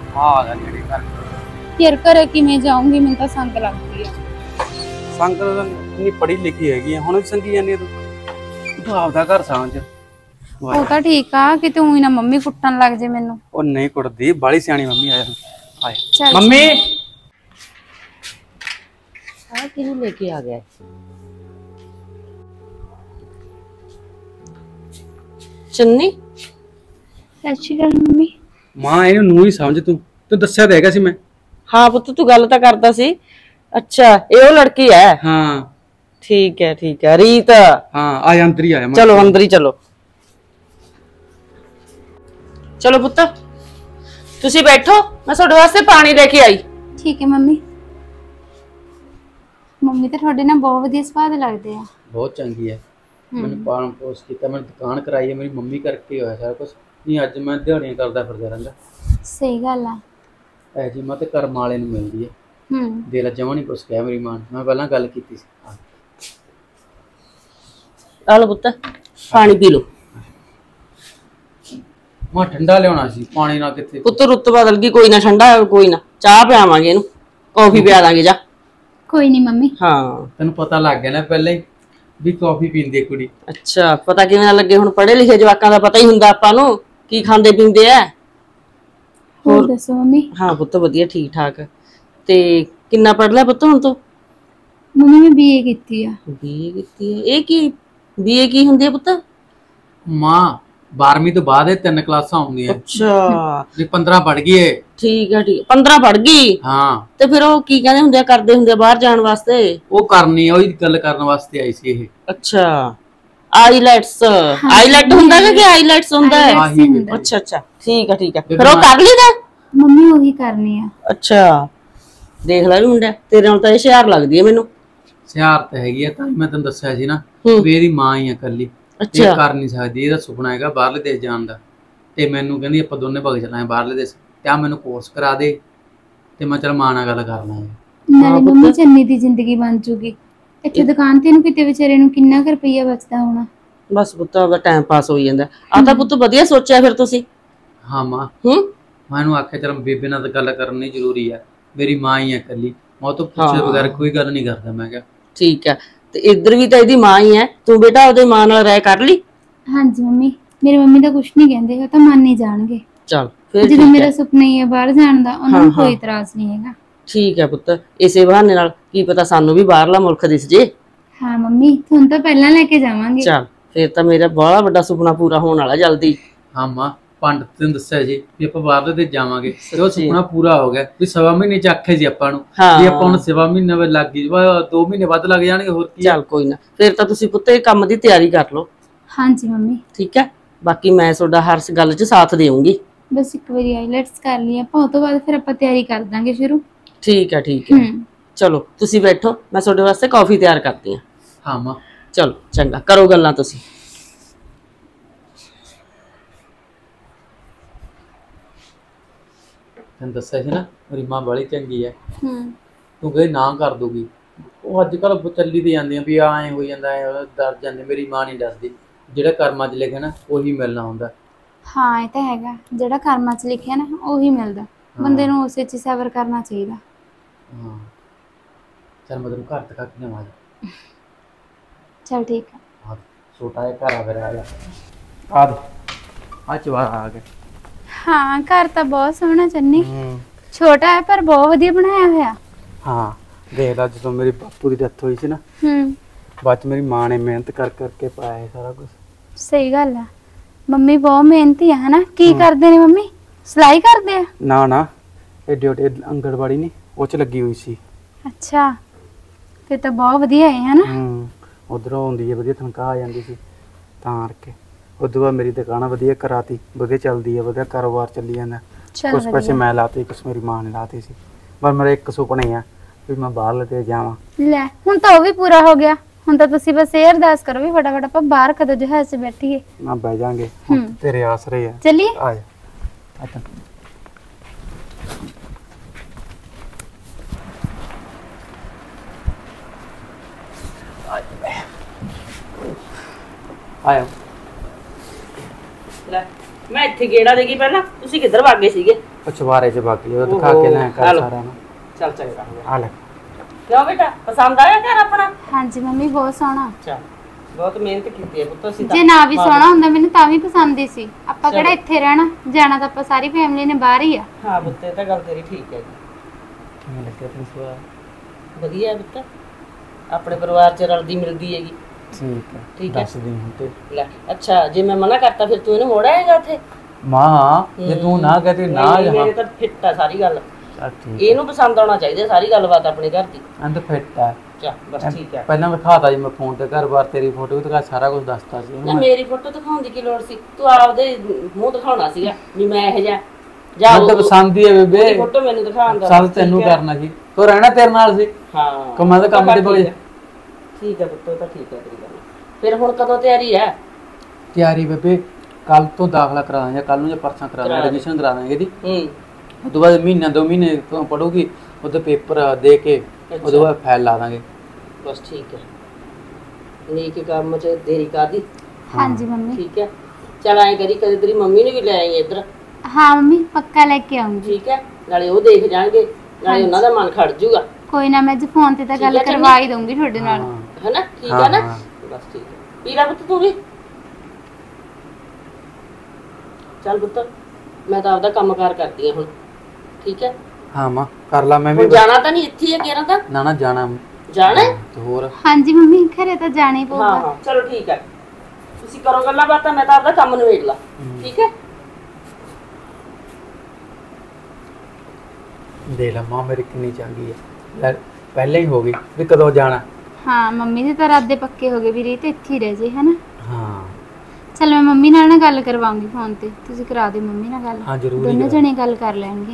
हाँ आ गया नेड़े घर। फिर घरे किवें जाऊंगी, मैं तो संग लगती है। संग इन्नी पढ़ी लिखी हैगी हुण भी संगी जानी तू आपदा घर सांझ। ਉਹ ਤਾਂ ਠੀਕ ਆ, ਕਿਤੇ ਉਹੀ ਨਾ ਮੰਮੀ ਕੁੱਟਣ ਲੱਗ ਜੇ ਮੈਨੂੰ। ਉਹ ਨਹੀਂ ਕੁੱਟਦੀ, ਬਾਲੀ ਸਿਆਣੀ ਮੰਮੀ ਆਇਆ ਆਏ ਚੱਲ ਮੰਮੀ। ਆ ਕਿਹਨੂੰ ਲੈ ਕੇ ਆ ਗਿਆ? ਚੰਨੀ ਸਤਿ ਸ਼੍ਰੀ ਅਕਾਲ ਮੰਮੀ। ਮਾਂ ਇਹਨੂੰ ਨੂੰ ਹੀ ਸਮਝ ਤੂੰ ਦੱਸਿਆ ਤਾਂ ਹੈਗਾ ਸੀ ਮੈਂ। ਹਾਂ ਪੁੱਤ ਤੂੰ ਗੱਲ ਤਾਂ ਕਰਦਾ ਸੀ। ਅੱਛਾ ਇਹ ਉਹ ਲੜਕੀ ਹੈ? ਹਾਂ ਠੀਕ ਹੈ ਰੀਤ। ਹਾਂ ਆ ਅੰਦਰ ਹੀ ਆਇਆ। ਚਲੋ ਅੰਦਰ ਹੀ ਚਲੋ। ਚਲੋ ਪੁੱਤ ਤੁਸੀਂ ਬੈਠੋ, ਮੈਂ ਤੁਹਾਡੇ ਵਾਸਤੇ ਪਾਣੀ ਲੈ ਕੇ ਆਈ। ਠੀਕ ਹੈ ਮੰਮੀ। ਮੰਮੀ ਤਾਂ ਤੁਹਾਡੇ ਨਾਲ ਬਹੁਤ ਵਧੀਆ ਸਵਾਦ ਲੱਗਦੇ ਆ। ਬਹੁਤ ਚੰਗੀ ਹੈ। ਮੈਨੂੰ ਪਾਲਣ ਪੋਸ ਕੀਤਾ, ਮੈਨੂੰ ਦੁਕਾਨ ਕਰਾਈ ਹੈ, ਮੇਰੀ ਮੰਮੀ ਕਰਕੇ ਹੋਇਆ ਸਾਰਾ ਕੁਝ। ਨਹੀਂ ਅੱਜ ਮੈਂ ਦਿਹਾੜੀਆਂ ਕਰਦਾ ਫਿਰਦਾ ਰਹਿੰਦਾ। ਸਹੀ ਗੱਲ ਆ। ਐ ਜੀ ਮੈਂ ਤੇ ਕਰਮ ਵਾਲੇ ਨੂੰ ਮਿਲਦੀ ਹੈ। ਦਿਲ ਜਮਾਂ ਨਹੀਂ ਕੁਛ ਕਿਹਾ ਮੇਰੀ ਮਾਂ ਨੇ। ਮੈਂ ਪਹਿਲਾਂ ਗੱਲ ਕੀਤੀ ਸੀ। ਆ ਲਓ ਪੁੱਤ ਪਾਣੀ ਪੀ ਲਓ। ਮੈਂ ਠੰਡਾ ਲਿਆਉਣਾ ਸੀ, ਪਾਣੀ ਨਾਲ ਕਿੱਥੇ। ਪੁੱਤ ਰੁੱਤ ਬਦਲ ਗਈ, ਕੋਈ ਨਾ ਠੰਡਾ ਕੋਈ ਨਾ, ਚਾਹ ਪਿਆਵਾਂਗੇ ਇਹਨੂੰ, ਕੌਫੀ ਪਿਆ ਦਾਂਗੇ ਜਾ। ਕੋਈ ਨਹੀਂ ਮੰਮੀ। ਹਾਂ ਤੈਨੂੰ ਪਤਾ ਲੱਗ ਗਿਆ ਨਾ ਪਹਿਲਾਂ ਹੀ ਵੀ ਕਾਫੀ ਪੀਂਦੀ ਕੁੜੀ। ਅੱਛਾ ਪਤਾ ਕਿਵੇਂ ਨਾ ਲੱਗੇ, ਹੁਣ ਪੜ੍ਹੇ ਲਿਖੇ ਜਵਾਕਾਂ ਦਾ ਪਤਾ ਹੀ ਹੁੰਦਾ ਆਪਾਂ ਨੂੰ ਕੀ ਖਾਂਦੇ ਪੀਂਦੇ ਆ। ਹੋਰ ਦੱਸੋ ਮੰਮੀ। ਹਾਂ ਪੁੱਤ ਵਧੀਆ ਠੀਕ ਠਾਕ। ਤੇ ਕਿੰਨਾ ਪੜ੍ਹ ਲਿਆ ਪੁੱਤ ਹੁਣ ਤੂੰ? ਮੰਮੀ ਮੈਂ ਬੀਏ ਕੀਤੀ ਆ। ਬੀਏ ਕੀਤੀ ਹੈ? ਇਹ ਕੀ ਬੀਏ ਕੀ ਹੁੰਦੀ ਹੈ ਪੁੱਤ? ਮਾਂ 12ਵੀਂ ਤੋਂ ਬਾਅਦ ਇਹ 3 ਕਲਾਸਾਂ ਹੁੰਦੀਆਂ। ਅੱਛਾ ਜੇ 15 ਪੜ ਗਈ ਏ। ਠੀਕ ਹੈ 15 ਪੜ ਗਈ। ਹਾਂ ਤੇ ਫਿਰ ਉਹ ਕੀ ਕਹਿੰਦੇ ਹੁੰਦੇ ਆ, ਕਰਦੇ ਹੁੰਦੇ ਆ ਬਾਹਰ ਜਾਣ ਵਾਸਤੇ? ਉਹ ਕਰਨੀ ਆ, ਉਹਦੀ ਗੱਲ ਕਰਨ ਵਾਸਤੇ ਆਈ ਸੀ ਇਹ। ਅੱਛਾ ਆਈਲੈਟਸ। ਆਈਲੈਟ ਹੁੰਦਾ ਹੈ ਕਿ ਆਈਲੈਟਸ ਹੁੰਦਾ ਹੈ? ਅੱਛਾ ਠੀਕ ਹੈ ਫਿਰ ਉਹ ਕਰ ਲਈਦਾ? ਮੰਮੀ ਉਹੀ ਕਰਨੀ ਆ। ਅੱਛਾ ਦੇਖ ਲੈ ਵੀ ਮੁੰਡਾ, ਤੇਰੇ ਨਾਲ ਤਾਂ ਇਹ ਹੁਸ਼ਿਆਰ ਲੱਗਦੀ ਹੈ ਮੈਨੂੰ। ਹੁਸ਼ਿਆਰ ਤਾਂ ਹੈਗੀ ਆ, ਤਾਂ ਮੈਂ ਤੈਨੂੰ ਦੱਸਿਆ ਸੀ ਨਾ ਵੀ ਇਹਦੀ ਮਾਂ ਹੀ ਆ ਇਕੱਲੀ। ਇਹ ਕਰ ਨਹੀਂ ਸਕਦੀ, ਇਹਦਾ ਸੁਪਨਾ ਹੈਗਾ ਬਾਹਰਲੇ ਦੇਸ਼ ਜਾਣ ਦਾ। ਤੇ ਮੈਨੂੰ ਕਹਿੰਦੀ ਆਪਾਂ ਦੋਨੇ ਭਗ ਚੱਲਾਂਗੇ ਬਾਹਰਲੇ ਦੇਸ਼, ਤੇ ਆ ਮੈਨੂੰ ਕੋਰਸ ਕਰਾ ਦੇ। ਤੇ ਮੈਂ ਚਲ ਮਾਂ ਨਾਲ ਗੱਲ ਕਰ ਲਾਂਗੇ। ਨਾਲੇ ਮੰਮੀ ਚੰਨੀ ਦੀ ਜ਼ਿੰਦਗੀ ਬਣ ਜੂਗੀ। ਇੱਥੇ ਦੁਕਾਨ ਤੇ ਨੂੰ ਕਿਤੇ ਵਿਚਾਰੇ ਨੂੰ ਕਿੰਨਾ ਕੁ ਰੁਪਈਆ ਬਚਦਾ ਹੋਣਾ। ਬਸ ਪੁੱਤ ਉਹਦਾ ਟਾਈਮ ਪਾਸ ਹੋਈ ਜਾਂਦਾ। ਆ ਤਾਂ ਪੁੱਤ ਵਧੀਆ ਸੋਚਿਆ ਫਿਰ ਤੁਸੀਂ। ਹਾਂ ਮਾਂ। ਮੈਂ ਇਹਨੂੰ ਆਖਿਆ ਚਲ ਬੇਬੇ ਨਾਲ ਤਾਂ ਗੱਲ ਕਰਨੀ ਜ਼ਰੂਰੀ ਹੈ, ਮੇਰੀ ਮਾਂ ਹੀ ਹੈ ਇਕੱਲੀ, ਮੈਂ ਉਹ ਤੋਂ ਪੁੱਛੇ ਬਗੈਰ ਕੋਈ ਗੱਲ ਨਹੀਂ ਕਰਦਾ। ਮੈਂ ਕਿਹਾ ਠੀਕ ਹੈ। ਤੇ ਇੱਧਰ ਵੀ ਤਾਂ ਇਹਦੀ ਮਾਂ ਹੀ ਹੈ, ਤੂੰ ਬੇਟਾ ਉਹਦੇ ਮਾਂ ਨਾਲ ਰਾਏ ਕਰ ਲਈ? ਹਾਂਜੀ ਮੰਮੀ, ਮੇਰੀ ਮੰਮੀ ਤਾਂ ਕੁਛ ਨਹੀਂ ਕਹਿੰਦੇ, ਉਹ ਤਾਂ ਮੰਨ ਹੀ ਜਾਣਗੇ। ਚਲ ਫਿਰ ਜਦੋਂ ਮੇਰਾ ਸੁਪਨਾ ਹੀ ਹੈ ਬਾਹਰ ਜਾਣ ਦਾ, ਉਹਨਾਂ ਨੂੰ ਕੋਈ ਇਤਰਾਜ਼ ਨਹੀਂ ਹੈਗਾ। ਠੀਕ ਹੈ ਪੁੱਤ, ਇਸੇ ਬਹਾਨੇ ਨਾਲ ਕੀ ਪਤਾ ਸਾਨੂੰ ਵੀ ਬਾਹਰਲਾ ਮੁਲਕ ਦਿਸ ਜੇ। ਹਾਂ ਮੰਮੀ ਤੁਹਾਨੂੰ ਤਾਂ ਪਹਿਲਾਂ ਲੈ ਕੇ ਜਾਵਾਂਗੇ। ਚਲ ਫਿਰ ਤਾਂ ਮੇਰਾ ਬਹੁਤ ਵੱਡਾ ਸੁਪਨਾ ਪੂਰਾ ਹੋਣ ਵਾਲਾ ਜਲਦੀ। ਹਾਂ ਮਾਂ ਪੰਡਤ ਨੇ ਦੱਸਿਆ ਜੀ ਵੀ ਆਪਾਂ ਬਾਹਰਲੇ ਤੇ ਜਾਵਾਂਗੇ, ਤੇ ਉਹ ਸੁਪਨਾ ਪੂਰਾ ਹੋ ਗਿਆ ਵੀ 1.5 ਮਹੀਨੇ ਚ ਆਖੇ ਜੀ ਆਪਾਂ ਨੂੰ ਵੀ ਆਪਾਂ ਹੁਣ 1.5 ਮਹੀਨੇ ਵਿੱਚ ਲੱਗ ਗਈ, 2 ਮਹੀਨੇ ਵੱਧ ਲੱਗ ਜਾਣਗੇ ਹੋਰ ਕੀ। ਚੱਲ ਕੋਈ ਨਾ, ਫਿਰ ਤਾਂ ਤੁਸੀਂ ਪੁੱਤ ਇਹ ਕੰਮ ਦੀ ਤਿਆਰੀ ਕਰ ਲਓ। ਹਾਂਜੀ ਮੰਮੀ ਠੀਕ ਹੈ, ਬਾਕੀ ਮੈਂ ਤੁਹਾਡਾ ਹਰ ਗੱਲ 'ਚ ਸਾਥ ਦੇਵਾਂਗੀ। ਬਸ ਇੱਕ ਵਾਰੀ ਆਈਲੈਟਸ ਕਰ ਲਈ ਆਪਾਂ, ਉਹ ਤੋਂ ਬਾਅਦ ਫਿਰ ਆਪਾਂ ਤਿਆਰੀ ਕਰ ਦਾਂਗੇ ਸ਼ੁਰੂ। ਠੀਕ ਹੈ ਚਲੋ ਤੁਸੀਂ ਬੈਠੋ, ਮੈਂ ਤੁਹਾਡੇ ਵਾਸਤੇ ਕਾਫੀ ਤਿਆਰ ਕਰਦੀ ਹਾਂ। ਹਾਂ ਮਾਂ ਚਲੋ ਚੰਗਾ, ਕਰੋ ਗੱਲਾਂ ਤੁਸੀਂ। ਤੈਨੂੰ ਦੱਸਿਆ ਸੀ ਨਾ ਮੇਰੀ ਮਾਂ ਬੜੀ ਚੰਗੀ ਹੈ। ਤੂੰ ਕਹੇ ਨਾ ਕਰ ਦੂਗੀ, ਉਹ ਅੱਜ ਕੱਲ ਚੱਲੀ ਤੇ ਜਾਂਦੀਆਂ ਵੀ ਐਂ ਹੋ ਜਾਂਦਾ, ਡਰ ਜਾਂਦੇ। ਮੇਰੀ ਮਾਂ ਨਹੀਂ ਡਰਦੀ, ਜਿਹੜਾ ਕਰਮਾਂ 'ਚ ਲਿਖਿਆ ਨਾ ਉਹੀ ਮਿਲਣਾ ਹੁੰਦਾ। ਹਾਂ ਇਹ ਤਾਂ ਹੈਗਾ, ਜਿਹੜਾ ਕਰਮਾਂ 'ਚ ਲਿਖਿਆ ਨਾ ਉਹੀ ਮਿਲਦਾ। ਬੰਦੇ ਨੂੰ ਉਸੇ 'ਚ ਸਬਰ ਕਰਨਾ ਚਾਹੀਦਾ। ਹਾਂ ਚੱਲ ਮੈਂ ਤੈਨੂੰ ਘਰ ਤੱਕ ਕੇ ਲਿਆਵਾਂ। ਚਲ ਠੀਕ ਹੈ। ਹਾਂ ਛੋਟਾ ਜਿਹਾ ਘਰ ਆ ਗਿਆ, ਆ ਚਵਾ ਆ ਗਿਆ। ਹਾਂ ਘਰ ਤਾਂ ਬਹੁਤ ਸੋਹਣਾ ਚੰਨੀ, ਛੋਟਾ ਹੈ ਪਰ ਬਹੁਤ ਵਧੀਆ ਬਣਾਇਆ ਹੋਇਆ। ਹਾਂ ਦੇਖ ਲਾ, ਜਦੋਂ ਮੇਰੀ ਬਾਪੂ ਦੀ ਡੈਥ ਹੋਈ ਸੀ ਨਾ, ਬਾਅਦ ਚ ਮੇਰੀ ਮਾਂ ਨੇ ਮਿਹਨਤ ਕਰ ਕਰਕੇ ਪਾਇਆ ਸਾਰਾ ਕੁਝ। ਸਹੀ ਗੱਲ ਆ, ਮੰਮੀ ਬਹੁਤ ਮਿਹਨਤੀ ਆ ਹਨਾ। ਕੀ ਕਰਦੇ ਨੇ ਮੰਮੀ? ਸਿਲਾਈ ਕਰਦੇ ਆ? ਨਾ ਇਹ ਡਿਊਟੀ ਅੰਗਣਵਾੜੀ ਨਹੀਂ ਉਹ ਚ ਲੱਗੀ ਹੋਈ ਸੀ। ਅੱਛਾ ਫਿਰ ਤਾਂ ਬਹੁਤ ਵਧੀਆ ਹੈ ਹਨਾ। ਉਧਰੋਂ ਆਉਂਦੀ ਹੈ, ਵਧੀਆ ਤਨਖਾਹ ਆ ਜਾਂਦੀ ਸੀ ਤਾਂ ਕਰਕੇ। ਉਦੋਂ ਬਾਅਦ ਮੇਰੀ ਦੁਕਾਨ ਵਧੀਆ ਕਰਾਤੀ, ਵਧੀਆ ਚੱਲਦੀ ਹੈ, ਵਧੀਆ ਕਾਰੋਬਾਰ ਚੱਲੀ ਜਾਂਦਾ। ਕੁਛ ਪੈਸੇ ਮੈਂ ਲਾਤੇ, ਕੁਛ ਮੇਰੀ ਮਾਂ ਨੇ ਲਾਤੇ ਸੀ। ਪਰ ਮੇਰਾ ਇੱਕ ਸੁਪਨਾ ਹੀ ਆ ਵੀ ਮੈਂ ਬਾਹਰ ਤੇ ਜਾਵਾਂ। ਲੈ ਹੁਣ ਤਾਂ ਉਹ ਵੀ ਪੂਰਾ ਹੋ ਗਿਆ। ਹੁਣ ਤਾਂ ਤੁਸੀਂ ਬਸ ਇਹ ਅਰਦਾਸ ਕਰੋ ਵੀ ਫਟਾਫਟ ਆਪਾਂ ਬਾਹਰ ਕਦੋਂ ਜਹਾਜ਼ 'ਚ ਬੈਠੀਏ। ਨਾ ਬਹਿ ਜਾਾਂਗੇ, ਤੇਰੇ ਆਸਰੇ ਆ। ਚੱਲੀਏ ਆ ਜਾ। ਆਇਆ ਲੈ ਮੈਂ ਇੱਥੇ ਗੇੜਾ ਦੇ ਗਈ ਪਹਿਲਾਂ, ਤੁਸੀਂ ਕਿੱਧਰ ਭੱਗ ਗਏ ਸੀਗੇ? ਪਛਵਾਰੇ 'ਚ ਬਾਕੀ ਉਹ ਦਿਖਾ ਕੇ ਲੈ ਕਰ ਸਾਰਿਆਂ ਨੂੰ। ਚੱਲ ਚੰਗਾ ਆ ਲੈ। ਕਿਉਂ ਬੇਟਾ ਪਸੰਦ ਆਇਆ ਘਰ ਆਪਣਾ? ਹਾਂਜੀ ਮੰਮੀ ਬਹੁਤ ਸੋਹਣਾ। ਅੱਛਾ ਬਹੁਤ ਮਿਹਨਤ ਕੀਤੀ ਹੈ ਪੁੱਤ ਅਸੀਂ ਜੇ ਨਾ ਵੀ ਸੋਹਣਾ ਹੁੰਦਾ ਮੈਨੂੰ ਤਾਂ ਵੀ ਪਸੰਦ ਹੀ ਸੀ। ਆਪਾਂ ਕਿਹੜਾ ਇੱਥੇ ਰਹਿਣਾ, ਜਾਣਾ ਤਾਂ ਆਪਾਂ ਸਾਰੀ ਫੈਮਿਲੀ ਨੇ ਬਾਹਰ ਹੀ ਆ। ਹਾਂ ਪੁੱਤ ਇਹ ਤਾਂ ਗੱਲ ਤੇਰੀ ਠੀਕ ਹੈ ਜੀ। ਕਿਵੇਂ ਲੱਗਿਆ ਤੈਨੂੰ ਸਵਾਦ? ਵਧੀਆ ਪੁੱਤ, ਆਪਣੇ ਪਰਿਵਾਰ 'ਚ ਰਲਦੀ ਮਿਲਦੀ ਹੈਗੀ। ਠੀਕ ਹੈ ਠੀਕ ਹੈ। ਦੱਸ ਦੀ ਹੁਣ ਤੇ ਲੈ ਅੱਛਾ ਜੇ ਮੈਂ ਮਨਾ ਕਰਤਾ ਫਿਰ ਤੂੰ ਇਹਨੂੰ ਮੋੜ ਆਏਗਾ ਉੱਥੇ? ਮਾਂ ਜੇ ਤੂੰ ਨਾ ਕਹਤੀ ਨਾ ਨਹੀਂ, ਜਮਾ ਮੇਰੇ ਤਾਂ ਫਿੱਟ ਆ ਸਾਰੀ ਗੱਲ। ਚੱਲ ਠੀਕ ਇਹਨੂੰ ਪਸੰਦ ਆਉਣਾ ਚਾਹੀਦਾ ਸਾਰੀ ਗੱਲਬਾਤ ਆਪਣੇ ਘਰ ਦੀ। ਅੰਦ ਫਿੱਟ ਹੈ। ਚਾ ਬਸ ਠੀਕ ਹੈ। ਪਹਿਲਾਂ ਵਿਖਾਤਾ ਜੀ ਮੈਂ ਫੋਨ ਤੇ ਘਰ-ਬਾਰ ਤੇਰੀ ਫੋਟੋ ਵੀ ਦਿਖਾ ਸਾਰਾ ਕੁਝ ਦੱਸਤਾ ਸੀ ਨਾ ਉਹਨੂੰ। ਮੇਰੀ ਫੋਟੋ ਦਿਖਾਉਣ ਦੀ ਕੀ ਲੋੜ ਸੀ? ਤੂੰ ਆਪਦੇ ਮੂੰਹ ਦਿਖਾਉਣਾ ਸੀਗਾ ਵੀ ਮੈਂ ਇਹ ਜਾ ਜਾ ਮੈਨੂੰ ਤਾਂ ਪਸੰਦ ਹੀ ਹੈ ਬੇਬੇ। ਫੋਟੋ ਮੈਨੂੰ ਦਿਖਾਉਣ ਦਾ ਸਭ ਤੈਨੂੰ ਕਰਨਾ ਸੀ, ਤੂੰ ਰਹਿਣਾ ਤੇਰੇ ਨਾਲ ਸੀ। ਹਾਂ ਕੰਮਾਂ ਦਾ ਕੰਮ ਤੇ ਬੜੇ। ਠੀਕ ਹੈ ਪੁੱਤੋ ਤਾਂ ਠੀਕ ਹੈ ਤੇਰੀ ਗੱਲ। ਫਿਰ ਹੁਣ ਕਦੋਂ ਤਿਆਰੀ ਹੈ? ਤਿਆਰੀ ਬੇਬੇ ਕੱਲ ਤੋਂ ਦਾਖਲਾ ਕਰਾ ਦਾਂਗੇ, ਕੱਲ ਨੂੰ ਜਾਂ ਪਰਸੋਂ ਕਰਾ ਦਾਂਗੇ, ਐਡਮਿਸ਼ਨ ਕਰਾ ਦਾਂਗੇ ਇਹਦੀ। ਉਸ ਤੋਂ ਬਾਅਦ ਮਹੀਨਾ 2 ਮਹੀਨੇ ਤੋਂ ਪੜੂਗੀ, ਉਹਦੇ ਪੇਪਰ ਦੇ ਕੇ ਉਹਦੇ ਬਾਅਦ ਫਾਈਲ ਲਾ ਦਾਂਗੇ। ਬਸ ਠੀਕ ਹੈ। ਨੀਕ ਕੰਮ 'ਚ ਦੇਰੀ ਕਰਦੀ। ਹਾਂਜੀ ਮੰਮੀ। ਠੀਕ ਹੈ ਚਲ ਐਂ ਕਰੀ ਕਦੇ ਤੇਰੀ ਮੰਮੀ ਨੂੰ ਵੀ ਲੈ ਆਈ ਇੱਧਰ। ਹਾਂ ਮੰਮੀ ਪੱਕਾ ਲੈ ਕੇ ਆਉਂਗੀ। ਠੀਕ ਹੈ ਨਾਲੇ ਉਹ ਦੇਖ ਜਾਣਗੇ ਨਾਲੇ ਉਹਨਾਂ ਦਾ ਮਨ ਖੜ ਜੂਗਾ। ਕੋਈ ਨਾ ਮੈਂ ਅੱਜ ਫੋਨ ਤੇ ਤਾਂ ਗੱਲ ਕਰਵਾ ਹੀ ਦਊਂਗੀ ਤੁਹਾਡੇ ਨਾਲ। ਹੈਨਾ ਠੀਕ ਹੈ ਨਾ? ਬਸ ਠੀਕ ਹੈ। ਪੀਲਾ ਪੁੱਤ ਤੂੰ ਵੀ ਚੱਲ ਪੁੱਤ ਮੈਂ ਤਾਂ ਆਪਦਾ ਕੰਮਕਾਰ ਕਰਦੀ ਹਾਂ ਹੁਣ। ਠੀਕ ਹੈ ਹਾਂ ਮਾਂ ਕਰ ਲਾ। ਮੈਂ ਵੀ ਹੁਣ ਜਾਣਾ ਤਾਂ ਨਹੀਂ ਇੱਥੇ ਹੀ ਹੈ ਕਿਹੜਾ ਤਾਂ? ਨਾ ਜਾਣਾ ਜਾਣਾ ਤੇ ਹੋਰ। ਹਾਂਜੀ ਮੰਮੀ ਘਰੇ ਤਾਂ ਜਾਣਾ ਹੀ ਪਊਗਾ। ਹਾਂ ਚਲੋ ਠੀਕ ਹੈ ਤੁਸੀਂ ਕਰੋ ਗੱਲਾਂ ਬਾਤਾਂ, ਮੈਂ ਤਾਂ ਆਪਦਾ ਕੰਮ ਨਿਬੇੜ ਲਾ। ਠੀਕ ਹੈ ਦੇ ਲਾ ਮਾਂ ਮੇਰੀ ਕਿੰਨੀ ਚੰਗੀ ਹੈ, ਪਹਿਲਾਂ ਹੀ ਹੋ ਗਈ ਵੀ ਕਦੋਂ ਜਾਣਾ। ਹਾਂ ਮੰਮੀ ਦੇ ਤਾਂ ਇਰਾਦੇ ਪੱਕੇ ਹੋ ਗਏ ਵੀ ਰੀਤ ਇੱਥੇ ਹੀ ਰਹਿ ਜੇ ਹਨਾ। ਹਾਂ ਚਲ ਮੈਂ ਮੰਮੀ ਨਾਲ ਨਾ ਗੱਲ ਕਰਵਾਉਂਗੀ ਫੋਨ ਤੇ, ਤੁਸੀਂ ਕਰਾ ਦਿਓ ਮੰਮੀ ਨਾਲ ਗੱਲ। ਹਾਂ ਜ਼ਰੂਰ। ਦੋਨੋਂ ਜਣੇ ਗੱਲ ਕਰ ਲੈਣਗੇ।